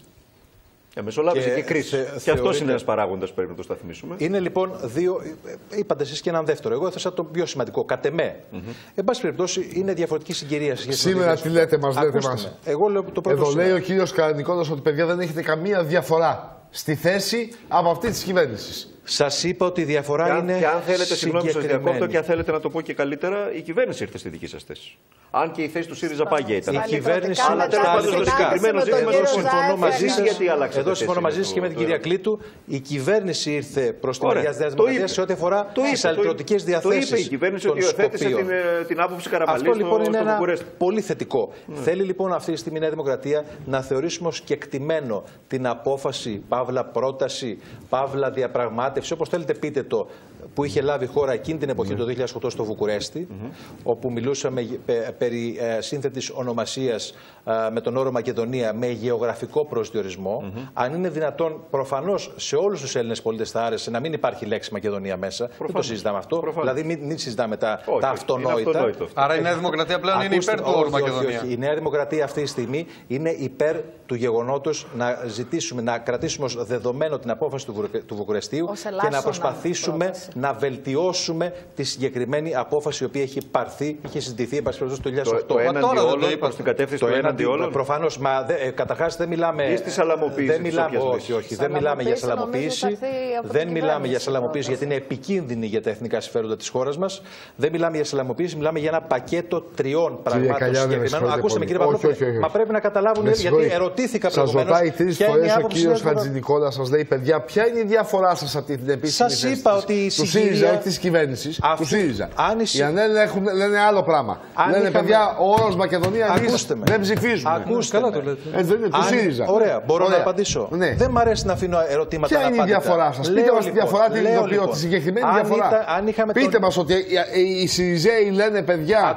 Speaker 3: Ε, μεσολάβησε και, και κρίση. Θε, και αυτό είναι ένας παράγοντας που πρέπει να το σταθμίσουμε.
Speaker 6: Είναι λοιπόν δύο. Είπατε εσείς και έναν δεύτερο. Εγώ έθεσα το πιο σημαντικό. Κατ' εμέ. Mm -hmm. Εν πάση περιπτώσει είναι διαφορετική συγκυρία.
Speaker 2: Σήμερα τι λέτε, μας λέτε μας.
Speaker 6: Εγώ λέω το πρώτο.
Speaker 2: Εδώ
Speaker 6: σήμερα.
Speaker 2: λέει ο κύριος Καρανικόδος ότι παιδιά δεν έχετε καμία διαφορά στη θέση από αυτή τη κυβέρνηση.
Speaker 6: Σας είπα ότι η διαφορά
Speaker 3: και αν,
Speaker 6: είναι.
Speaker 3: Και αν θέλετε, συγγνώμη, σας διακόπτω και αν θέλετε να το πω και καλύτερα, η κυβέρνηση ήρθε στη δική σας θέση. Αν και η θέση του ΣΥΡΙΖΑ πάγια ήταν.
Speaker 6: Η κυβέρνηση
Speaker 3: αλλά τέλος πάντων το συγκεκριμένο ζήτημα.
Speaker 6: Εδώ συμφωνώ μαζί σας.
Speaker 3: Γιατί άλλαξε.
Speaker 6: Εδώ συμφωνώ μαζί σας και με την κυρία Κλήτου. Η κυβέρνηση ήρθε προς τη μεριά της Νέας Δημοκρατίας σε ό,τι αφορά τις αλληλτρωτικές διαθέσεις.
Speaker 3: Το είπε η κυβέρνηση ότι υιοθέτησε την άποψη Καραμαλή.
Speaker 6: Αυτό λοιπόν είναι ένα πολύ θετικό. Θέλει λοιπόν αυτή τη στιγμή η Νέα Δημοκρατία να θεωρήσουμε ως κεκτημένο την απόφαση, παύλα πρόταση, παύλα διαπραγμάτευση, όπως θέλετε πείτε το, που είχε λάβει η χώρα εκείνη την εποχή, mm. το δύο χιλιάδες οκτώ στο Βουκουρέστι, mm -hmm. όπου μιλούσαμε περί ε, σύνθετης ονομασίας ε, με τον όρο Μακεδονία με γεωγραφικό προσδιορισμό. Mm -hmm. Αν είναι δυνατόν, προφανώς σε όλους τους Έλληνες πολίτες θα άρεσε να μην υπάρχει λέξη Μακεδονία μέσα. Προφανώς. Δεν το συζητάμε αυτό. Προφανώς. Δηλαδή, μην, μην συζητάμε τα, τα αυτονόητα.
Speaker 9: Άρα η Νέα Δημοκρατία πλέον είναι υπέρ του όρου Μακεδονία.
Speaker 6: Όχι, η Νέα Δημοκρατία αυτή τη στιγμή είναι υπέρ του γεγονότος να ζητήσουμε, να κρατήσουμε ως δεδομένο την απόφαση του, του Βουκουρεστίου και να προσπαθήσουμε πρόταση. να βελτιώσουμε τη συγκεκριμένη απόφαση η οποία έχει πάρθει, είχε συζητηθεί εν πάση περιπτώσει το δύο χιλιάδες οκτώ.
Speaker 3: Το έναντι όλων, προς την κατεύθυνση του έναντι όλων.
Speaker 6: Προφανώς, μα ε, καταρχάς δεν μιλάμε.
Speaker 3: Ή στη σαλαμοποίηση.
Speaker 6: Δεν μιλάμε, όχι, όχι, δεν μιλάμε για σαλαμοποίηση. Δεν μιλάμε για σαλαμοποίηση γιατί είναι επικίνδυνη για τα εθνικά συμφέροντα της χώρας μας. Δεν μιλάμε για σαλαμοποίηση, μιλάμε για ένα πακέτο τριών πραγμάτων συγκεκριμένων. Ακούστε με, κύριε Παπαδόπουλο, μα πρέπει να καταλάβουν γιατί ερωτήθηκα προηγουμένως.
Speaker 2: Σας ρωτάει τρεις φορές ο κύριος Χατζηνικόλας, σας λέει παιδιά, ποια είναι η διαφορά σας από την επίσημη θέση.
Speaker 6: Σας είπα ότι η
Speaker 2: του ΣΥΡΙΖΑ, όχι της κυβέρνησης, του ΣΥΡΙΖΑ. Οι ΑΝΕΛ λένε άλλο πράγμα. Αν λένε είχαμε... παιδιά, ο όρος Μακεδονία δεν ψηφίζουμε.
Speaker 6: Ακούστε με.
Speaker 2: Ε, δεν είναι του ΣΥΡΙΖΑ.
Speaker 6: Ωραία, μπορώ Ωραία. να απαντήσω. Ναι. Δεν μ' αρέσει να αφήνω ερωτήματα.
Speaker 2: Ποια είναι η διαφορά σας? Πείτε μας τη διαφορά, την ειδοποιώ, τη συγκεκριμένη διαφορά. Πείτε μας ότι οι ΣΥΡΙΖΑΙ λένε παιδιά,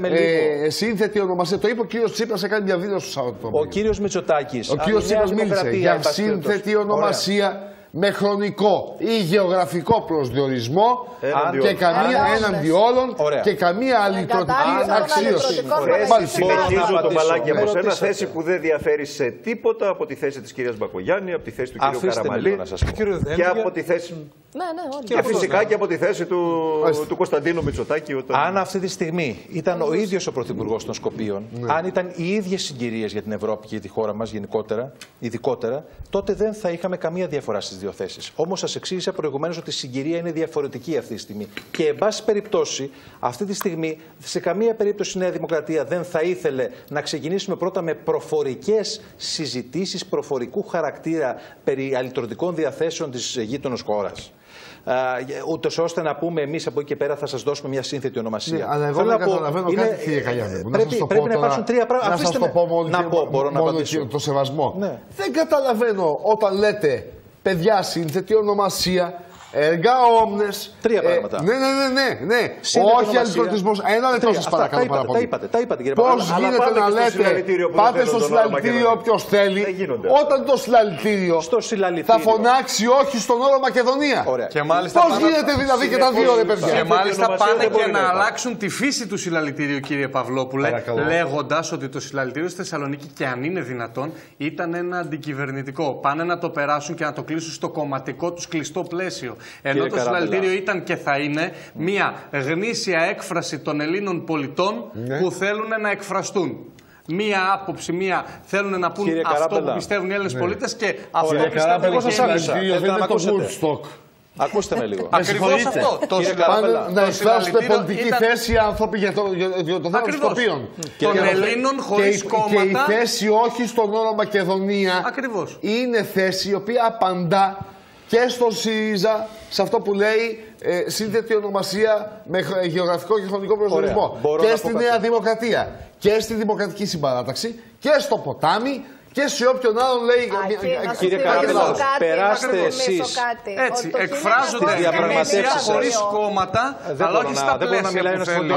Speaker 2: σύνθετη ονομασία. Το είπε ο κύριος Τσίπρας, έκανε μια δήλωση στο Σαββατοκύριακο.
Speaker 6: Ο κύριος Μητσοτάκης.
Speaker 2: Ο κύριος Τσίπρας μίλησε για σύνθετη ονομασία με χρονικό ή γεωγραφικό προσδιορισμό και καμία έναντι όλων και καμία αλυτρωτική αξίωση.
Speaker 3: Συνεχίζω το μπαλάκι από σένα, θέση που δεν διαφέρει σε τίποτα από τη θέση της κυρίας Μπακογιάννη, από τη θέση του κυρίου Καραμαλή και από τη θέση...
Speaker 4: Ναι, ναι,
Speaker 3: και φυσικά και από τη θέση του, του Κωνσταντίνου Μητσοτάκη. Όταν...
Speaker 6: Αν αυτή τη στιγμή ήταν ο ίδιος ο Πρωθυπουργός των Σκοπίων, ναι. αν ήταν οι ίδιες συγκυρίες για την Ευρώπη και για τη χώρα μας γενικότερα, ειδικότερα, τότε δεν θα είχαμε καμία διαφορά στις δύο θέσεις. Όμως σας εξήγησα προηγουμένως ότι η συγκυρία είναι διαφορετική αυτή τη στιγμή. Και εν πάση περιπτώσει, αυτή τη στιγμή, σε καμία περίπτωση η Νέα Δημοκρατία δεν θα ήθελε να ξεκινήσουμε πρώτα με προφορικές συζητήσεις προφορικού χαρακτήρα περί αλυτρωτικών διαθέσεων της γείτονος χώρας. Uh, ούτως ώστε να πούμε εμείς από εκεί και πέρα θα σας δώσουμε μια σύνθετη ονομασία.
Speaker 2: Ναι, αλλά εγώ δεν καταλαβαίνω είναι... κάτι, κύριε Καγιάννη.
Speaker 6: Πρέπει, να, πρέπει να υπάρξουν τρία πράγματα.
Speaker 2: Να σας το πω μόνο,
Speaker 6: να πω, μπορώ
Speaker 2: μόνο
Speaker 6: να απαντήσω.
Speaker 2: Το σεβασμό.
Speaker 6: Ναι.
Speaker 2: Δεν καταλαβαίνω όταν λέτε παιδιά σύνθετη ονομασία, εργά όμνες.
Speaker 6: Τρία ε, πράγματα.
Speaker 2: Ναι, ναι, ναι, ναι, ναι. Όχι αλυτρωτισμός. Ένα λεπτό σας παρακαλώ πάρα πολύ.
Speaker 6: Τα είπατε, τα είπατε κύριε
Speaker 2: Πώς γίνεται να λέτε πάτε στο συλλαλητήριο όποιος θέλει, όταν το συλλαλητήριο θα φωνάξει όχι στον όρο Μακεδονία. Πώς γίνεται δηλαδή και τα δύο ρε παιδιά?
Speaker 9: Και μάλιστα πάνε και να αλλάξουν τη φύση του συλλαλητήριου, κύριε Παυλόπουλε, λέγοντας ότι το συλλαλητήριο στη Θεσσαλονίκη, και αν είναι δυνατόν, ήταν ένα αντικυβερνητικό. Πάνε να το περάσουν και να το κλείσουν στο κομματικό τους κλειστό πλαίσιο. Ενώ το συλλαλητήριο ήταν και θα είναι μια γνήσια έκφραση των Ελλήνων πολιτών ναι. που θέλουν να εκφραστούν. Μία άποψη, μία θέλουν να πούν Κύριε αυτό Καράμπελα. που πιστεύουν οι Έλληνες ναι. πολίτες και αυτό που πιστεύουν οι Έλληνες.
Speaker 2: Δεν είναι το Woodstock.
Speaker 6: Ακούστε με λίγο.
Speaker 9: Ακριβώς αυτό.
Speaker 2: Το να εκφράσετε πολιτική ήταν... θέση άνθρωποι για το, για το θέμα των Σκοπίων.
Speaker 9: Των Ελλήνων χωρίς κόμματα.
Speaker 2: Και η θέση όχι στον όρο Μακεδονία
Speaker 9: Ακριβώς.
Speaker 2: είναι θέση η οποία απαντά και στον ΣΥΡΙΖΑ, σε αυτό που λέει ε, σύνθετη ονομασία με γεωγραφικό και χρονικό προσδιορισμό. Και στη Νέα Δημοκρατία και στη Δημοκρατική Συμπαράταξη και στο ποτάμι και σε όποιον άλλον λέει.
Speaker 6: Κύριε Καραπελά, περάστε εσείς.
Speaker 9: Έτσι, εκφράζονται διαπραγματεύσεις χωρίς κόμματα, αλλά όχι στα πλαίσια που θέλει.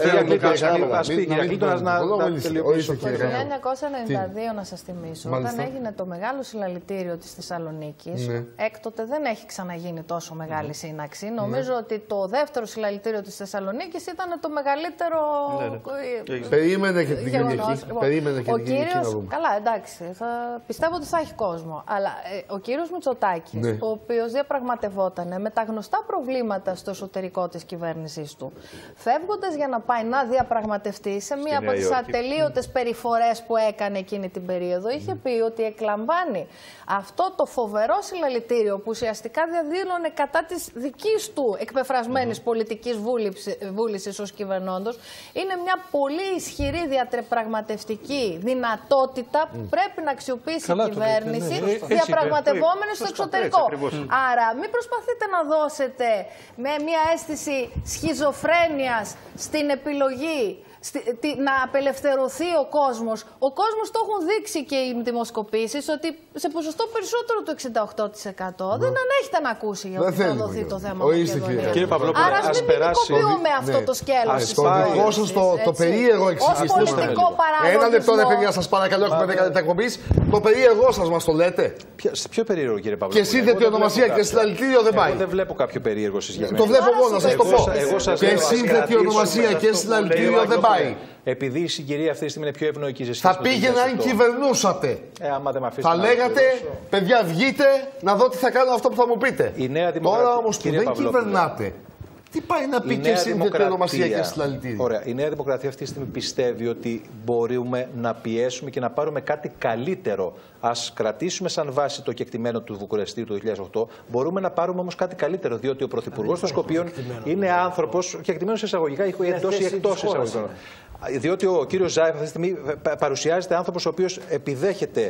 Speaker 6: Ας πει, κύριε Κλήτωνας, να τελειώσει.
Speaker 4: Το χίλια εννιακόσια ενενήντα δύο, να σας θυμίσω, όταν έγινε το μεγάλο συλλαλητήριο της Θεσσαλονίκης, έκτοτε δεν έχει ξαναγίνει τόσο μεγάλη σύναξη. Νομίζω ότι το δεύτερο συλλαλητήριο της Θεσσαλονίκης ήταν το μεγαλύτερο.
Speaker 2: Περίμενε και την κοινωνική.
Speaker 4: Καλά, εντάξει. Θα... Πιστεύω ότι θα έχει κόσμο. Αλλά ε, ο κύριος Μητσοτάκης, ναι. ο οποίος διαπραγματευόταν με τα γνωστά προβλήματα στο εσωτερικό της κυβέρνησής του, φεύγοντας για να πάει να διαπραγματευτεί σε μία από τις ατελείωτες περιφορές που έκανε εκείνη την περίοδο, είχε πει ότι εκλαμβάνει αυτό το φοβερό συλλαλητήριο που ουσιαστικά διαδήλωνε κατά της δικής του εκπεφρασμένης mm-hmm. πολιτικής βούλησης ως κυβερνώντος, είναι μια πολύ ισχυρή διαπραγματευτική δυνατότητα που mm. πρέπει να αξιοποιήσει Καλά, η κυβέρνηση ναι, ναι, ναι. διαπραγματευόμενη στο εξωτερικό. Έτσι, Άρα μην προσπαθείτε να δώσετε με μια αίσθηση σχιζοφρένειας στην επιλογή να απελευθερωθεί ο κόσμος. Ο κόσμος το έχουν δείξει και οι δημοσκοπήσεις ότι σε ποσοστό περισσότερο του εξήντα οκτώ τοις εκατό δεν ανέχεται να ακούσει για να δοθεί το θέμα Μακεδονίας.
Speaker 6: Κύριε Παυλόπουλε,
Speaker 4: Άρα ας μην ποινικοποιούμε αυτό το σκέλος.
Speaker 2: Στο δικό σας το περίεργο εξηγήστε. Ένα λεπτό ρε παιδιά, σας παρακαλώ, έχουμε δέκα λεπτά εκπομπής. Το περίεργο σας μας το λέτε.
Speaker 6: Ποιο περίεργο κύριε Παυλόπουλε?
Speaker 2: Και σύνθετη ονομασία και συλλαλητήριο δεν πάει.
Speaker 6: Δεν βλέπω κάποιο περίεργο εσείς για μένα.
Speaker 2: Το βλέπω εγώ να σας το πω. Και σύνθετη ονομασία και συλλαλητήριο δεν πάει.
Speaker 6: Επειδή η συγκυρία αυτή τη στιγμή είναι πιο ευνοϊκή σε
Speaker 2: θα πήγαινα αν κυβερνούσατε.
Speaker 6: Ε, άμα δεν
Speaker 2: θα λέγατε, παιδιά, βγείτε να δω τι θα κάνω αυτό που θα μου πείτε.
Speaker 6: Η Νέα Δημοκρατία.
Speaker 2: Τώρα όμως που δεν Παυλόπουλε. κυβερνάτε, τι πάει να πει και σύνθετη ονομασία και συλλαλητήριο?
Speaker 6: Ωραία. Η Νέα Δημοκρατία αυτή τη στιγμή πιστεύει ότι μπορούμε να πιέσουμε και να πάρουμε κάτι καλύτερο. Ας κρατήσουμε σαν βάση το κεκτημένο του Βουκουρεστίου του δύο χιλιάδες οκτώ. Μπορούμε να πάρουμε όμως κάτι καλύτερο. Διότι ο Πρωθυπουργός των Σκοπίων είναι άνθρωπος, κεκτημένος εισαγωγικά ή εντός ή εκτός εισαγωγικών. Διότι ο κύριος Ζάεφ αυτή τη στιγμή παρουσιάζεται άνθρωπος ο οποίος επιδέχεται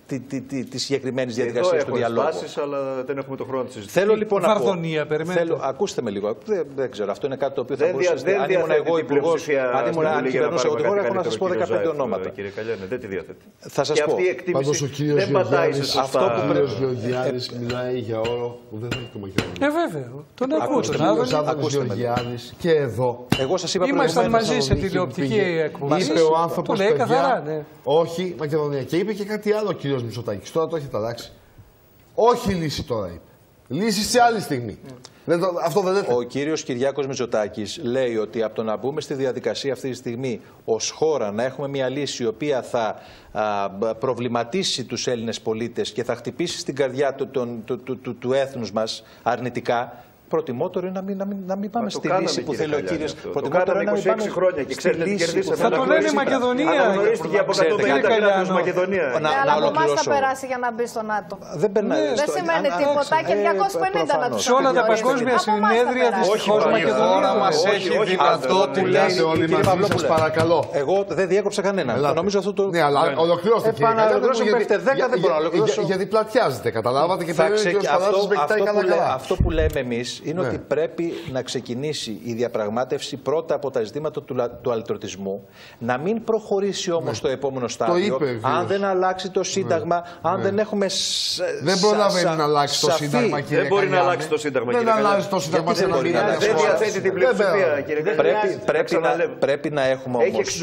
Speaker 6: τη, τη, τη, τη συγκεκριμένη διαδικασία του διαλόγου.
Speaker 3: Βάσεις, αλλά δεν έχουμε τον χρόνο τη συζήτηση.
Speaker 6: Θέλω λοιπόν να πω.
Speaker 5: Θέλω,
Speaker 6: ακούστε με λίγο. Δεν, δεν ξέρω. Αυτό είναι κάτι το οποίο θα μπορούσατε. Αν ήμουν εγώ υπουργό, αν ήμουν αν κυβερνούσα εγώ τη χώρα, έχω να σα πω δεκαπέντε ονόματα.
Speaker 3: Κύριε Καλιάνη, δεν τη διαθέτει.
Speaker 6: Θα σα πω.
Speaker 2: Πάντως ο κύριος Γεωργιάδης μιλάει για όρο που δεν θέλει το Μακεδονία.
Speaker 5: Ε, βέβαια. Τον ακούστε.
Speaker 2: Ο Γεωργιάδης και εδώ.
Speaker 6: Εγώ σας είπα
Speaker 5: ήμασταν μαζί σε τηλεοπτική εκπομπή.
Speaker 2: Είπε ο άνθρωπος, παιδιά, όχι Μακεδονία. Και είπε και κάτι άλλο ο κύριος Μητσοτάκης. Τώρα το έχετε αλλάξει. Όχι λύση τώρα είπε. Λύση σε άλλη στιγμή. Mm. Δεν το, αυτό δεν λέτε.
Speaker 6: Ο κύριος Κυριάκος Μητσοτάκης λέει ότι από το να μπούμε στη διαδικασία αυτή τη στιγμή ως χώρα να έχουμε μια λύση η οποία θα α, προβληματίσει τους Έλληνες πολίτες και θα χτυπήσει στην καρδιά του, του, του, του, του, του έθνους μας αρνητικά, προτιμότερο είναι να μην, να μην, να μην πάμε στη λύση που θέλει ο κύριος.
Speaker 3: Προτιμότερο είναι να μην πάμε
Speaker 6: χρόνια και ξέρετε τι κερδίσαμε.
Speaker 5: Θα το λένε Μακεδονία.
Speaker 3: Αναγνωρίστηκε από εκατόν πενήντα κράτους Μακεδονία.
Speaker 4: Αλλά από εμάς θα περάσει για να μπει στο ΝΑΤΟ.
Speaker 6: Δεν περνάει.
Speaker 4: Δεν σημαίνει τίποτα και διακόσιες πενήντα να τους
Speaker 5: σε όλα τα παγκόσμια συνέδρια δυστυχώς Μακεδονία μας έχει
Speaker 6: αυτό που λέτε όλοι μας.
Speaker 2: Παρακαλώ.
Speaker 6: Εγώ δεν διέκοψα κανέναν. Νομίζω αυτό το.
Speaker 2: Ναι, αλλά ολοκληρώστε.
Speaker 6: Επαναλαμβάνω γιατί δέκα δεν μπορώ να ολοκληρώσω.
Speaker 2: Γιατί πλατιάζετε, καταλάβατε και
Speaker 6: αυτό που λέμε εμείς είναι ναι. ότι πρέπει να ξεκινήσει η διαπραγμάτευση πρώτα από τα ζητήματα του, του αλυτρωτισμού, να μην προχωρήσει όμως ναι. στο επόμενο στάδιο, είπε, αν δεν αλλάξει το Σύνταγμα, ναι. αν ναι. δεν έχουμε.
Speaker 2: Δεν προλαβαίνει να αλλάξει το Σύνταγμα, κύριε
Speaker 3: Δεν μπορεί να αλλάξει το Σύνταγμα,
Speaker 2: κύριε Δεν αλλάζει το Σύνταγμα σε ένα μήνα.
Speaker 3: Δεν διαθέτει την πλειοψηφία, κύριε Καλιάνη.
Speaker 6: Πρέπει να έχουμε όμως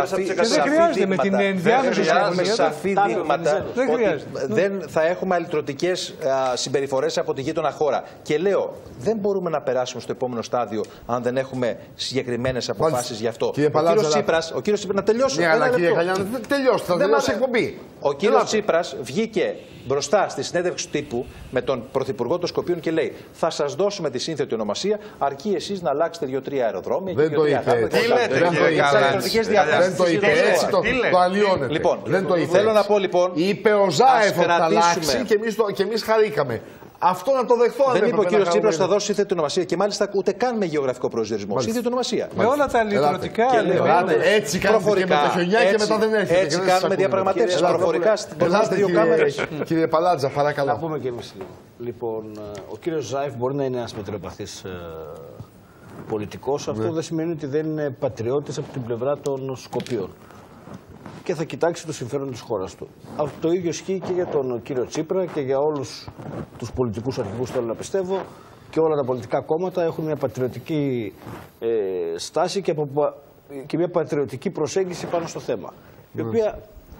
Speaker 6: σαφή δείγματα ότι δεν θα έχουμε αλυτρωτικές συμπεριφορές από τη γείτονα χώρα. Και λέω, δεν μπορούμε να περάσουμε στο επόμενο στάδιο αν δεν έχουμε συγκεκριμένες αποφάσεις γι' αυτό. Ο κύριος Τσίπρας, ο κύριος Τσίπρας, να τελειώσω.
Speaker 2: Ναι, αλλά κύριε Καλιάνη, τελειώστε, θα τελειώσει η εκπομπή.
Speaker 6: Ο κύριος Τσίπρας βγήκε μπροστά στη συνέντευξη του τύπου με τον Πρωθυπουργό των Σκοπίων και λέει: θα σας δώσουμε τη σύνθετη ονομασία, αρκεί εσείς να αλλάξετε δύο-τρία αεροδρόμια.
Speaker 2: Δεν το είπε έτσι.
Speaker 6: Τι λέτε, κύριε Καλιάνη?
Speaker 2: Δεν το είπε έτσι, το αλλοιώνεται.
Speaker 6: Λοιπόν, θέλω να πω λοιπόν.
Speaker 2: Είπε ο Ζάεφ ότι θα αλλάξει και εμείς χαρήκαμε. Αυτό να το δεχθώ.
Speaker 6: Δεν είπε ο κύριος Τσίπρας θα δώσει σύνθετη ονομασία και μάλιστα ούτε καν με γεωγραφικό προσδιορισμό. Σύνθετη ονομασία.
Speaker 5: Με όλα τα λειτουργικά.
Speaker 2: Έτσι κάνουμε και με τα χιονιά και μετά δεν έρχεται.
Speaker 6: Έτσι κάνουμε διαπραγματεύσεις προφορικά στις δύο κάμερες.
Speaker 2: Κύριε Παλάτζα, παρακαλώ.
Speaker 7: Να πούμε και εμείς λίγο. Λοιπόν, ο κύριος Ζάεφ μπορεί να είναι ένας μετριοπαθής πολιτικός. Αυτό δεν σημαίνει ότι δεν είναι πατριώτης από την πλευρά των Σκοπίων. Και θα κοιτάξει το συμφέρον της χώρας του. Αυτό το ίδιο ισχύει και για τον κύριο Τσίπρα και για όλους τους πολιτικούς αρχηγούς, θέλω να πιστεύω, και όλα τα πολιτικά κόμματα έχουν μια πατριωτική ε, στάση και, από, και μια πατριωτική προσέγγιση πάνω στο θέμα. Mm. Η οποία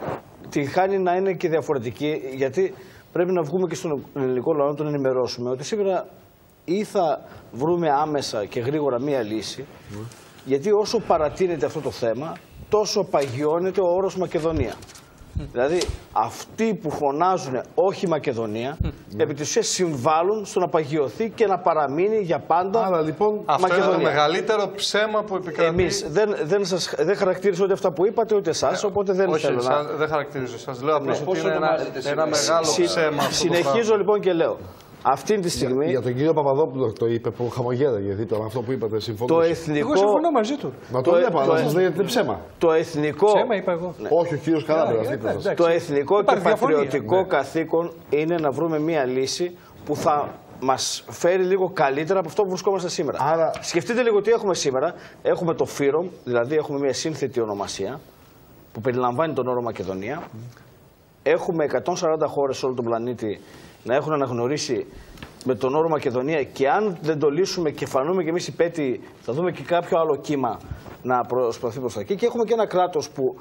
Speaker 7: τη χάνει να είναι και διαφορετική, γιατί πρέπει να βγούμε και στον ελληνικό λαό να τον ενημερώσουμε ότι σήμερα ή θα βρούμε άμεσα και γρήγορα μία λύση, mm. γιατί όσο παρατείνεται αυτό το θέμα, τόσο παγιώνεται ο όρος Μακεδονία. Mm. Δηλαδή, αυτοί που φωνάζουν όχι Μακεδονία, mm. επί της ουσίας συμβάλλουν στο να παγιωθεί και να παραμείνει για πάντα
Speaker 2: Άρα, λοιπόν,
Speaker 9: αυτό
Speaker 7: Μακεδονία.
Speaker 9: Είναι το μεγαλύτερο ψέμα που επικρατεί.
Speaker 7: Εμείς δεν, δεν, σας, δεν χαρακτήριζω ούτε αυτά που είπατε ούτε εσάς, οπότε δεν
Speaker 9: όχι,
Speaker 7: θέλω
Speaker 9: σας,
Speaker 7: να...
Speaker 9: δεν χαρακτηρίζω. Σας λέω απλώς ότι είναι ένα, ένα μεγάλο
Speaker 7: Συ,
Speaker 9: ψέμα.
Speaker 7: Συνεχίζω λοιπόν και λέω. Αυτή τη στιγμή.
Speaker 2: Για, για τον κύριο Παπαδόπουλο το είπε που χαμογέλαγε, γιατί το, αυτό που είπατε συμφωνούσε.
Speaker 7: Το εθνικό.
Speaker 5: Εγώ συμφωνώ μαζί του.
Speaker 2: Μα το βλέπω, αλλά σας λέει ότι είναι ψέμα.
Speaker 7: Το εθνικό.
Speaker 5: Ψέμα είπα εγώ.
Speaker 2: Ναι. Όχι, ο κύριος Καράμπερας. Yeah,
Speaker 7: το εθνικό
Speaker 5: Υπάρχει
Speaker 7: και πατριωτικό
Speaker 2: ναι.
Speaker 7: καθήκον είναι να βρούμε μία λύση που θα μας φέρει λίγο καλύτερα από αυτό που βρισκόμαστε σήμερα.
Speaker 2: Άρα...
Speaker 7: Σκεφτείτε λίγο τι έχουμε σήμερα. Έχουμε το φύρομ, δηλαδή έχουμε μία σύνθετη ονομασία που περιλαμβάνει τον όρο Μακεδονία. Mm. Έχουμε εκατόν σαράντα χώρες σε όλο τον πλανήτη να έχουν αναγνωρίσει με τον όρο Μακεδονία, και αν δεν το λύσουμε και φανούμε και εμείς υπέτειοι, θα δούμε και κάποιο άλλο κύμα να προσπαθεί προς τα εκεί. Και έχουμε και ένα κράτος που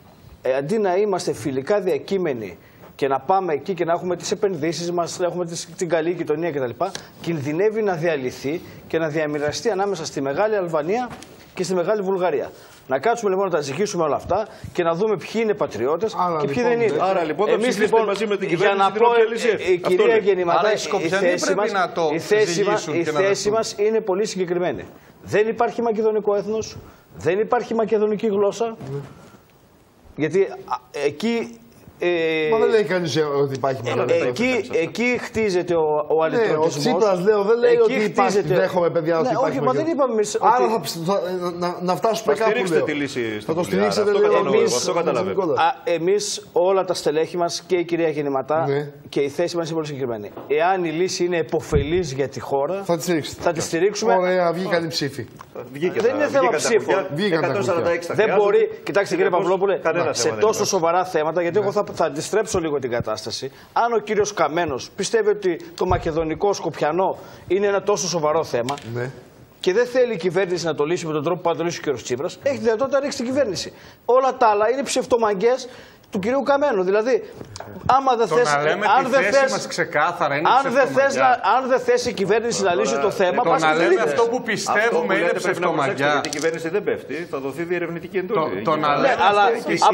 Speaker 7: ε, αντί να είμαστε φιλικά διακείμενοι και να πάμε εκεί και να έχουμε τις επενδύσεις μας, να έχουμε την καλή γειτονία κτλ., κινδυνεύει να διαλυθεί και να διαμοιραστεί ανάμεσα στη Μεγάλη Αλβανία και στη Μεγάλη Βουλγαρία. Να κάτσουμε λοιπόν να τα ζυγίσουμε όλα αυτά και να δούμε ποιοι είναι πατριώτες και ποιοι
Speaker 3: λοιπόν,
Speaker 7: δεν είναι.
Speaker 3: Άρα λοιπόν θα ψηφίσετε λοιπόν, μαζί με την κυβέρνηση
Speaker 7: για να πω, ε, η κυρία Γεννηματά, η θέση μας, η θέση μας, η θέση μας είναι πολύ συγκεκριμένη. Δεν υπάρχει μακεδονικό έθνος, δεν υπάρχει μακεδονική γλώσσα, mm. γιατί α, εκεί
Speaker 2: Ε, Μα δεν λέει κανείς ότι υπάρχει μεγάλη
Speaker 7: ε, εκεί, εκεί χτίζεται ο, ο αλυτρωτισμός.
Speaker 2: Ναι, ο Τσίπρας λέω, δεν λέει εκεί ότι υπάρχει, δέχομαι παιδιά ότι
Speaker 7: ναι,
Speaker 2: υπάρχει.
Speaker 7: Όχι, μα δεν είπαμε εμείς
Speaker 2: Άρα
Speaker 7: ότι...
Speaker 2: θα, θα, να, να φτάσουμε κάπου.
Speaker 3: Θα στηρίξετε τη λύση.
Speaker 2: Θα το στηρίξετε,
Speaker 3: αυτό καταλαβαίνω.
Speaker 7: Εμείς όλα τα στελέχη μας και η κυρία Γεννηματά ναι. και η θέση μας είναι πολύ συγκεκριμένη. Εάν η λύση είναι επωφελής για τη χώρα,
Speaker 2: θα τη στηρίξετε.
Speaker 7: Θα τη στηρίξουμε.
Speaker 2: Ωραία, βγήκαν οι ψήφοι.
Speaker 7: Δεν είναι θέμα ψήφων. Δεν μπορεί. Κοιτάξτε κύριε Παυλόπουλε, σε τόσο σοβαρά θέματα, γιατί εγώ θα αντιστρέψω λίγο την κατάσταση. Αν ο κύριος Καμένος πιστεύει ότι το μακεδονικό σκοπιανό είναι ένα τόσο σοβαρό θέμα ναι. και δεν θέλει η κυβέρνηση να το λύσει με τον τρόπο που θα το λύσει ο κύριος Τσίπρας, έχει τη δυνατότητα να ρίξει την κυβέρνηση. Όλα τα άλλα είναι ψευτομαγκές του κυρίου Καμένου. Δηλαδή, άμα δεν θες,
Speaker 9: να λέμε
Speaker 7: αν
Speaker 9: τη
Speaker 7: δεν
Speaker 9: θέση
Speaker 7: θες,
Speaker 9: μας ξεκάθαρα είναι
Speaker 7: αν δεν θες να, αν δεν θες η κυβέρνηση να λύσει το θέμα,
Speaker 9: το
Speaker 7: πας
Speaker 9: να λέμε
Speaker 7: και
Speaker 9: αυτό που πιστεύουμε είναι ψευτομαγιά.
Speaker 3: Γιατί η κυβέρνηση δεν πέφτει, θα δοθεί διερευνητική εντολή.
Speaker 9: Το να λέμε
Speaker 7: αλλά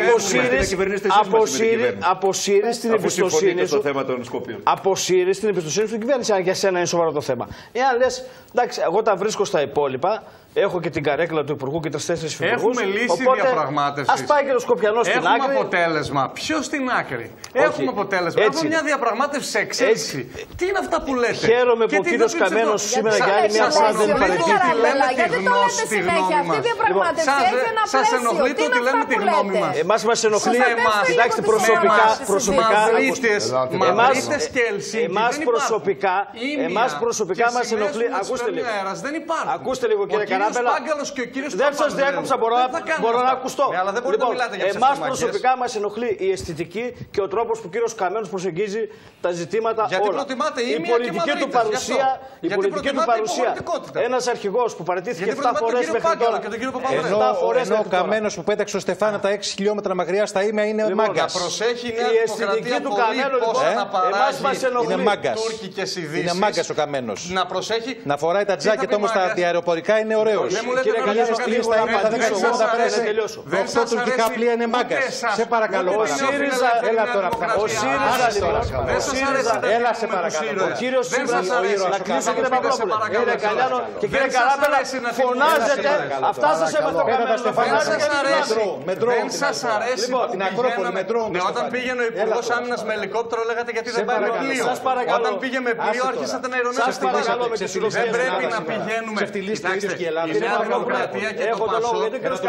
Speaker 7: αποσύρεις την εμπιστοσύνη σου. Αποσύρεις την εμπιστοσύνη στην κυβέρνηση, αν για σένα είναι σοβαρό το θέμα. Εάν λες, εντάξει, εγώ τα βρίσκω στα υπόλοιπα. Έχω και την καρέκλα του Υπουργού και τρεις-τέσσερις υπουργούς.
Speaker 9: Έχουμε λύση διαπραγμάτευση.
Speaker 7: Ας πάει και το Σκοπιανό στην
Speaker 9: Έχουμε
Speaker 7: άκρη.
Speaker 9: Έχουμε αποτέλεσμα. Ποιος στην άκρη.
Speaker 7: Όχι.
Speaker 9: Έχουμε αποτέλεσμα.
Speaker 7: Έτσι.
Speaker 9: Έχουμε μια διαπραγμάτευση σε εξέλιξη. Τι είναι αυτά που λέτε.
Speaker 7: Χαίρομαι που ο κύριος Καμένος σήμερα για άλλη μια φορά δεν παρετήθηκε.
Speaker 4: Γιατί το λέτε συνέχεια. Αυτή η διαπραγμάτευση έχει ένα πλαίσιο.
Speaker 9: Σας ενοχλείτε ότι λέμε τη γνώμη μας.
Speaker 7: Εμάς μας ενοχλεί. Κοιτάξτε προσωπικά.
Speaker 9: Μαδρίτες και Ελσίνκι.
Speaker 7: Εμάς προσωπικά. Εμάς προσωπικά μας ενοχλεί. Ακούστε λίγο. Ακούστε λίγο κύριε Καράμπελα. Δεν σας διάκοψα, μπορώ, μπορώ να ακουστώ.
Speaker 9: Ναι, αλλά δεν μπορείτε
Speaker 7: λοιπόν,
Speaker 9: να μιλάτε για
Speaker 7: εμάς προσωπικά μας ενοχλεί η αισθητική και ο τρόπος που ο κύριος Καμένος προσεγγίζει τα ζητήματα
Speaker 9: γιατί
Speaker 7: όλα.
Speaker 9: προτιμάτε
Speaker 7: η πολιτική του παρουσία, η πολιτική του παρουσία. Ένας αρχηγός που παραιτήθηκε επτά φορές μέχρι τώρα.
Speaker 6: Ενώ, ενώ ο Καμένος που πέταξε ο Στεφάν τα έξι χιλιόμετρα μακριά στα ήμια είναι
Speaker 7: λοιπόν,
Speaker 6: μάγκας.
Speaker 9: Να προσέχει η
Speaker 7: η αισθητική του Καμένου λοιπόν, εμάς μας ενοχλεί.
Speaker 6: Είναι μάγκας. Είναι μάγκας ο Καμένος.
Speaker 9: Να προσέχει.
Speaker 6: Να φοράει τα τζάκετ όμως τα αεροπορικά είναι ωραίος.
Speaker 7: Κύριε Καλιάνο, κλείσω τα τελειώσω.
Speaker 6: Αυτό τουρκικά πλοία είναι μάγκας. Σε παρακαλώ.
Speaker 7: Ο ΣΥΡΙΖΑ,
Speaker 6: έλα τώρα αυτά.
Speaker 7: Ο ΣΥΡΙΖΑ,
Speaker 6: έλα σε παρακαλώ.
Speaker 7: Ο κύριος Τσίπρας, να κλείσω κύριε Παπαδόπουλε. Κύριε Καλιάνο και κύριε Καράμπελα, φωνάζετε. Αυτά σας έμαθα το Καμένο.
Speaker 9: Δεν σας αρέσει την Ακρόπολη με ντρόουν. Όταν πήγαινε ο Υπουργός Άμυνας με ελικόπτερο λέγατε γιατί δεν πάει με πλοίο. Όταν πήγε με πλοίο άρχισατε να ειρωνεύετε. Δεν πρέπει να πηγαίνουμε.
Speaker 6: Κοιτάξτε,
Speaker 9: η Νέα Δημοκρατία και το Πασόκ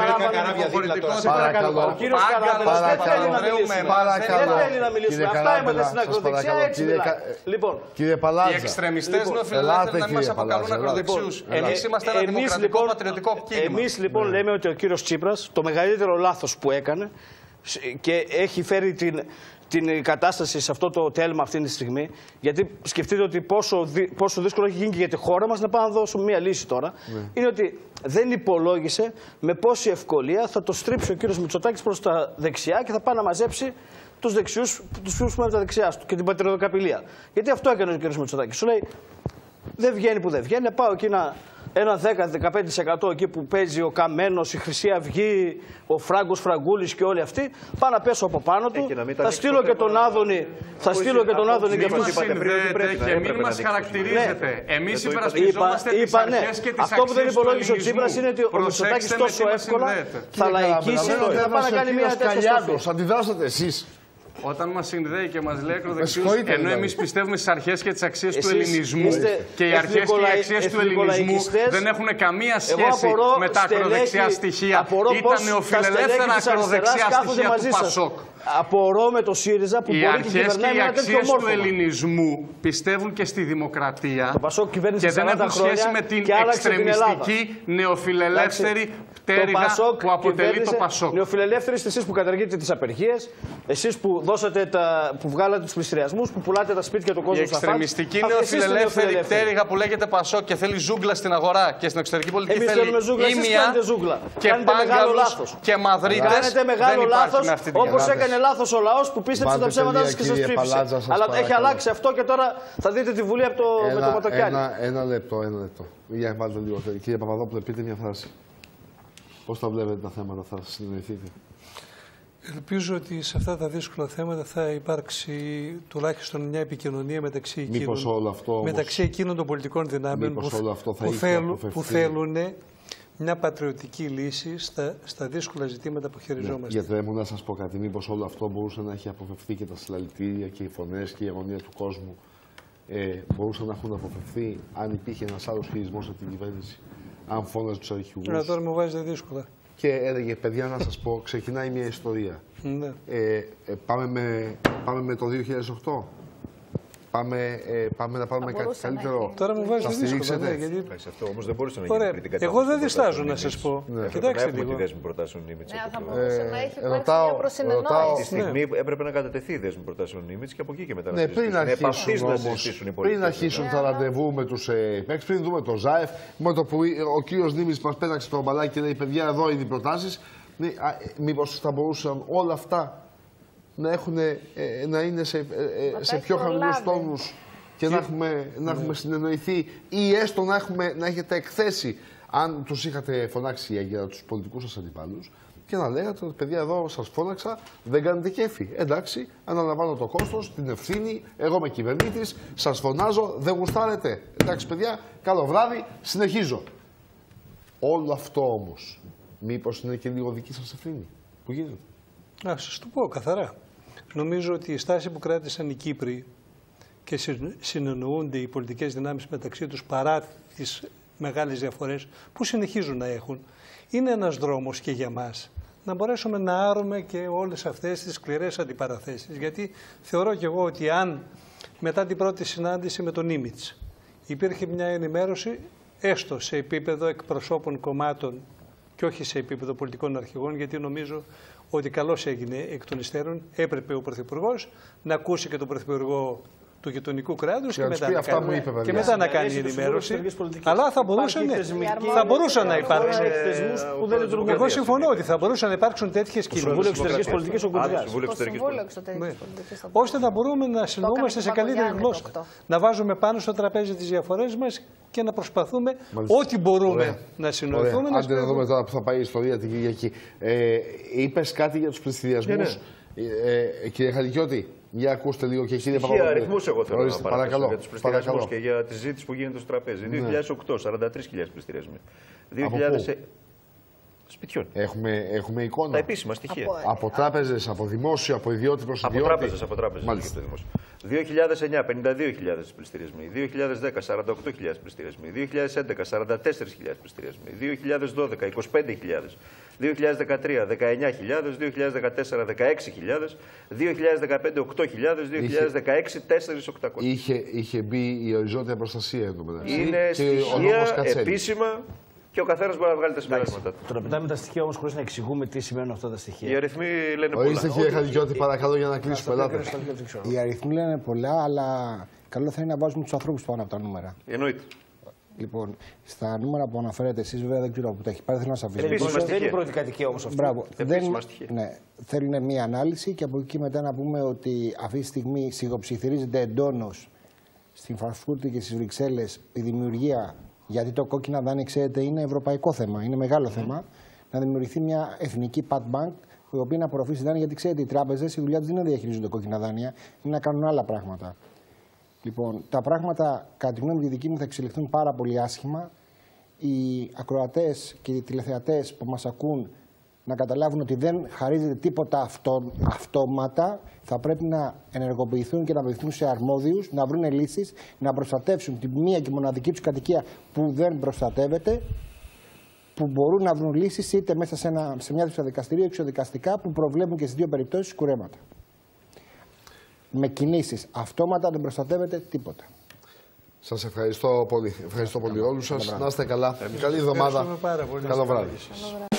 Speaker 7: ο κύριος Καράμπελας δεν θέλει να μιλήσουμε. Δεν θέλει να μιλήσουμε. Αυτά είμαστε στην ακροδεξιά, έτσι μιλάμε. Λοιπόν,
Speaker 9: οι εξτρεμιστές νεοφιλελεύθεροι να μην μας αποκαλούν ακροδεξιούς. Εμείς είμαστε ένα δημοκρατικό πατριωτικό κίνημα.
Speaker 7: Εμείς λοιπόν λέμε ότι ο κύριος Τσίπρας το μεγαλύτερο λάθος που έκανε και έχει φέρει την την κατάσταση σε αυτό το τέλμα αυτή τη στιγμή. Γιατί σκεφτείτε ότι πόσο, δι, πόσο δύσκολο έχει γίνει και για τη χώρα μας να πάμε να δώσουμε μία λύση τώρα. Ναι. Είναι ότι δεν υπολόγισε με πόση ευκολία θα το στρίψει ο κύριος Μητσοτάκης προς τα δεξιά και θα πάει να μαζέψει τους δεξιούς, τους φίλους που είναι από τα δεξιά του και την πατριωτοκαπηλεία. Γιατί αυτό έκανε ο κύριος Μητσοτάκης. Σου λέει, δεν βγαίνει που δεν βγαίνει, πάω εκεί να. Ένα δέκα με δεκαπέντε τοις εκατό εκεί που παίζει ο Καμένος, η Χρυσή Αυγή, ο Φράγκος Φραγκούλης και όλοι αυτοί, πάω να πέσω από πάνω του. Ε, θα στείλω και τον Άδωνη. Θα στείλω και τον Άδωνη και αυτούς.
Speaker 9: Και μην μας χαρακτηρίζετε. Εμείς υπερασπιζόμαστε τις αρχές και τις αξίες.
Speaker 7: Αυτό που δεν υπολόγισε ο Τσίπρας είναι ότι ο Μητσοτάκης τόσο εύκολα θα λαϊκίσει και θα πάει να κάνει μια τέτοια στροφή.
Speaker 2: Αντιδράσατε εσείς.
Speaker 9: Όταν μας συνδέει και μας λέει ακροδεξιούς, ενώ εμείς πιστεύουμε στις αρχές και τις αξίες του ελληνισμού και οι αρχές και οι αξίες του ελληνισμού δεν έχουν καμία σχέση με τα ακροδεξιά στοιχεία ή τα νεοφιλελεύθερα ακροδεξιά στοιχεία του Πασόκ.
Speaker 7: Απορώ με το ΣΥΡΙΖΑ που
Speaker 9: οι
Speaker 7: μπορεί και κυβερνάει με ένα τέτοιο μόρφωμα. Οι
Speaker 9: αρχές του ελληνισμού πιστεύουν και στη δημοκρατία και δεν έχουν σχέση με την εξτρεμιστική νεοφιλελεύθερη πτέρυγα που αποτελεί το Πασόκ.
Speaker 7: Νεοφιλελεύθεροι είστε εσείς που καταργείτε τις απεργίες, εσείς που, δώσατε τα, που βγάλατε τους πληστηριασμούς, που πουλάτε τα σπίτια του κόσμου.
Speaker 9: Η εξτρεμιστική νεοφιλελεύθερη πτέρυγα που λέγεται Πασόκ και θέλει ζούγκλα στην αγορά και στην εξωτερική πολιτική
Speaker 7: εμείς
Speaker 9: θέλει
Speaker 7: ζούγκλα,
Speaker 9: ήμια και πάγκαλους και μαδρίτες.
Speaker 7: Κάνετε μεγάλο λάθος, όπως έκανε λάθος ο λαός που πίστεψε τα ψέματα σας και σας ψήφισε. Αλλά έχει αλλάξει αυτό και τώρα θα δείτε τη Βουλή από το, ένα, με το ματοκιάλι.
Speaker 2: Ένα, ένα λεπτό, ένα λεπτό. Για βάλτε λίγο. Κύριε Παπαδόπουλε, πείτε μια φράση. Πώς τα βλέπετε τα θέματα, θα συνεννοηθείτε?
Speaker 5: Ελπίζω ότι σε αυτά τα δύσκολα θέματα θα υπάρξει τουλάχιστον μια επικοινωνία μεταξύ εκείνων,
Speaker 2: όλο αυτό,
Speaker 5: μεταξύ εκείνων των πολιτικών δυνάμεων που,
Speaker 2: όλο αυτό θα
Speaker 5: που, θέλουν, που θέλουν μια πατριωτική λύση στα, στα δύσκολα ζητήματα που χειριζόμαστε.
Speaker 2: Ναι, γιατί μου να σας πω κάτι, μήπως όλο αυτό μπορούσε να έχει αποφευθεί και τα συλλαλητήρια και οι φωνές και η αγωνία του κόσμου ε, μπορούσαν να έχουν αποφευθεί αν υπήρχε ένας άλλος χειρισμός από την κυβέρνηση, αν φώναζε τους αρχηγούς.
Speaker 5: Να τώρα μου βάζετε δύσκολα.
Speaker 2: Και έλεγε, παιδιά, να σας πω, ξεκινάει μια ιστορία.
Speaker 5: Ναι.
Speaker 2: Ε, ε, πάμε, με, πάμε με το δύο χιλιάδες οκτώ. Πάμε, ε, πάμε να πάρουμε κάτι καλύτερο.
Speaker 5: Τώρα μου βάζετε δύσκολα. Ναι, γιατί...
Speaker 3: Αυτό όμως δεν μπορούσε να γίνει πριν την κατάσταση.
Speaker 5: Εγώ δεν διστάζω να σας πω.
Speaker 3: Ναι. Κοιτάξτε λίγο. Τη δέσμη προτάσεων Νίμιτς.
Speaker 4: Ναι, θα μπορούσε να έχει υπάρξει μια προσυνεννόηση.
Speaker 3: Τη στιγμή έπρεπε να κατατεθεί η δέσμη προτάσεων Νίμιτς και από εκεί και μετά
Speaker 2: ναι,
Speaker 3: να
Speaker 2: πριν αρχίσουν, όμως, πριν αρχίσουν τα ραντεβού με τους παίκτες, πριν δούμε το ΖΑΕΦ, με το που ο κύριος Νίμιτς μας πέταξε το μπαλάκι και λέει, παιδιά, εδώ είναι οι προτάσεις. Μήπως θα μπορούσαν όλα αυτά να, έχουν, ε, να είναι σε, ε, σε πιο χαμηλούς τόνους και να έχουμε, να έχουμε συνεννοηθεί ή έστω να, έχουμε, να έχετε εκθέσει αν τους είχατε φωνάξει για τους πολιτικούς σας αντιπάλους και να λέγατε ότι παιδιά εδώ σας φώναξα, δεν κάνετε κέφι. Εντάξει, αναλαμβάνω το κόστος, την ευθύνη, εγώ είμαι κυβερνήτης, σας φωνάζω, δεν γουστάρετε. Εντάξει παιδιά, καλό βράδυ, συνεχίζω. Όλο αυτό όμως, μήπως είναι και λίγο δική σας ευθύνη που γίνεται.
Speaker 5: Να σας το πω καθαρά. Νομίζω ότι η στάση που κράτησαν οι Κύπροι και συνεννοούνται οι πολιτικές δυνάμεις μεταξύ τους παρά τις μεγάλες διαφορές που συνεχίζουν να έχουν, είναι ένας δρόμος και για μας να μπορέσουμε να άρουμε και όλες αυτές τις σκληρές αντιπαραθέσεις. Γιατί θεωρώ και εγώ ότι αν μετά την πρώτη συνάντηση με τον Νίμιτς υπήρχε μια ενημέρωση έστω σε επίπεδο εκπροσώπων κομμάτων και όχι σε επίπεδο πολιτικών αρχηγών, γιατί νομίζω ότι καλώς έγινε εκ των υστέρων, έπρεπε ο Πρωθυπουργός να ακούσει και τον Πρωθυπουργό του γειτονικού κράτους και, και μετά, να κάνει, είπε, και μετά να κάνει ενημέρωση. Αλλά θα, μπορούσε, ναι, θα μπορούσαν να υπάρξουν. Εγώ συμφωνώ ότι θα μπορούσαν να υπάρξουν τέτοιες κινήσεις.
Speaker 7: Συμβούλιο Εξωτερικής Πολιτικής ο
Speaker 5: ώστε να μπορούμε να συνεννοούμαστε σε καλύτερη γλώσσα. Να βάζουμε πάνω στο τραπέζι τις διαφορές μας και να προσπαθούμε ό,τι μπορούμε Ωραία. να συνοηθούμε.
Speaker 2: Άντε να δούμε τώρα που θα πάει η ιστορία την Κυριακή. Ε, είπες κάτι για τους πληστηριασμούς, ναι, ναι. ε, κύριε Χαλικιώτη. Για ακούστε λίγο και κύριε Παπαδόπουλο.
Speaker 3: Για αριθμούς εγώ θέλω Ορίστε, να παρακαλώ για τους πληστηριασμούς και για τη συζήτηση που γίνεται στο τραπέζι. Ναι. δύο χιλιάδες οκτώ, σαράντα τρεις χιλιάδες πληστηριασμοί. δύο χιλιάδες... Σπιτιών.
Speaker 2: Έχουμε, έχουμε εικόνα.
Speaker 3: Τα επίσημα στοιχεία.
Speaker 2: Από, από τράπεζες, από δημόσιο, από ιδιώτη προς ιδιώτη.
Speaker 3: Από τράπεζες, από τράπεζες.
Speaker 2: Μάλιστα.
Speaker 3: δύο χιλιάδες εννιά, πενήντα δύο χιλιάδες πληστηριασμοί. δύο χιλιάδες δέκα, σαράντα οκτώ χιλιάδες πληστηριασμοί. δύο χιλιάδες έντεκα, σαράντα τέσσερις χιλιάδες πληστηριασμοί. δύο χιλιάδες δώδεκα, είκοσι πέντε χιλιάδες. δύο χιλιάδες δεκατρία, δεκαεννιά χιλιάδες. δύο χιλιάδες δεκατέσσερα, δεκαέξι χιλιάδες. δύο χιλιάδες δεκαπέντε, οκτώ χιλιάδες. δύο χιλιάδες δεκαέξι, τέσσερα χιλιάδες οκτακόσια.
Speaker 2: Είχε, είχε μπει η οριζόντια προστασία εδώ μεταξύ.
Speaker 3: Είναι στοιχεία επίσημα. Και ο καθένας μπορεί να βγάλει τα συμπεράσματα του.
Speaker 7: Τώρα πετάμε τα στοιχεία όμως χωρίς να εξηγούμε τι σημαίνουν αυτά τα στοιχεία.
Speaker 3: Οι αριθμοί λένε πολλά.
Speaker 2: Ορίστε κύριε Χαλικιώτη, παρακαλώ για να κλείσουμε.
Speaker 8: Οι αριθμοί λένε πολλά, αλλά καλό θα είναι να βάζουμε τους ανθρώπους πάνω από τα νούμερα.
Speaker 3: Εννοείται.
Speaker 8: Λοιπόν, στα νούμερα που αναφέρετε εσείς, βέβαια δεν ξέρω από πού τα έχει πάρει, θέλω να σας
Speaker 7: αφήσω. Δεν είναι η πρώτη κατοικία όμως αυτό.
Speaker 8: Μπράβο. Δεν, ναι, θέλουν μία ανάλυση και από εκεί μετά να πούμε ότι αυτή τη στιγμή σιγοψιθυρίζεται εντόνως στην Φραγκφούρτη και στις Βρυξέλλες η δημιουργία. Γιατί το κόκκινα δάνεια, ξέρετε, είναι ευρωπαϊκό θέμα, είναι μεγάλο mm. θέμα. Να δημιουργηθεί μια εθνική Pat Bank, η οποία να απορροφήσει δάνεια, γιατί ξέρετε, οι τράπεζες, η δουλειά τους δεν είναι να διαχειρίζονται κόκκινα δάνεια, είναι να κάνουν άλλα πράγματα. Λοιπόν, τα πράγματα, κατά τη γνώμη μου, τη δική μου, θα εξελιχθούν πάρα πολύ άσχημα. Οι ακροατές και οι τηλεθεατές που μας ακούν να καταλάβουν ότι δεν χαρίζεται τίποτα αυτό, αυτόματα, θα πρέπει να ενεργοποιηθούν και να βοηθούν σε αρμόδιους, να βρουν λύσεις, να προστατεύσουν τη μία και μοναδική τους κατοικία που δεν προστατεύεται, που μπορούν να βρουν λύσεις είτε μέσα σε, ένα, σε μια δικαστηρία εξοδικαστικά που προβλέπουν και στις δύο περιπτώσεις κουρέματα. Με κινήσεις αυτόματα δεν προστατεύεται τίποτα.
Speaker 2: Σας ευχαριστώ πολύ. Ευχαριστώ πολύ όλους σας. Να είστε καλά. Καλή εβδομάδα. Καλό βράδυ.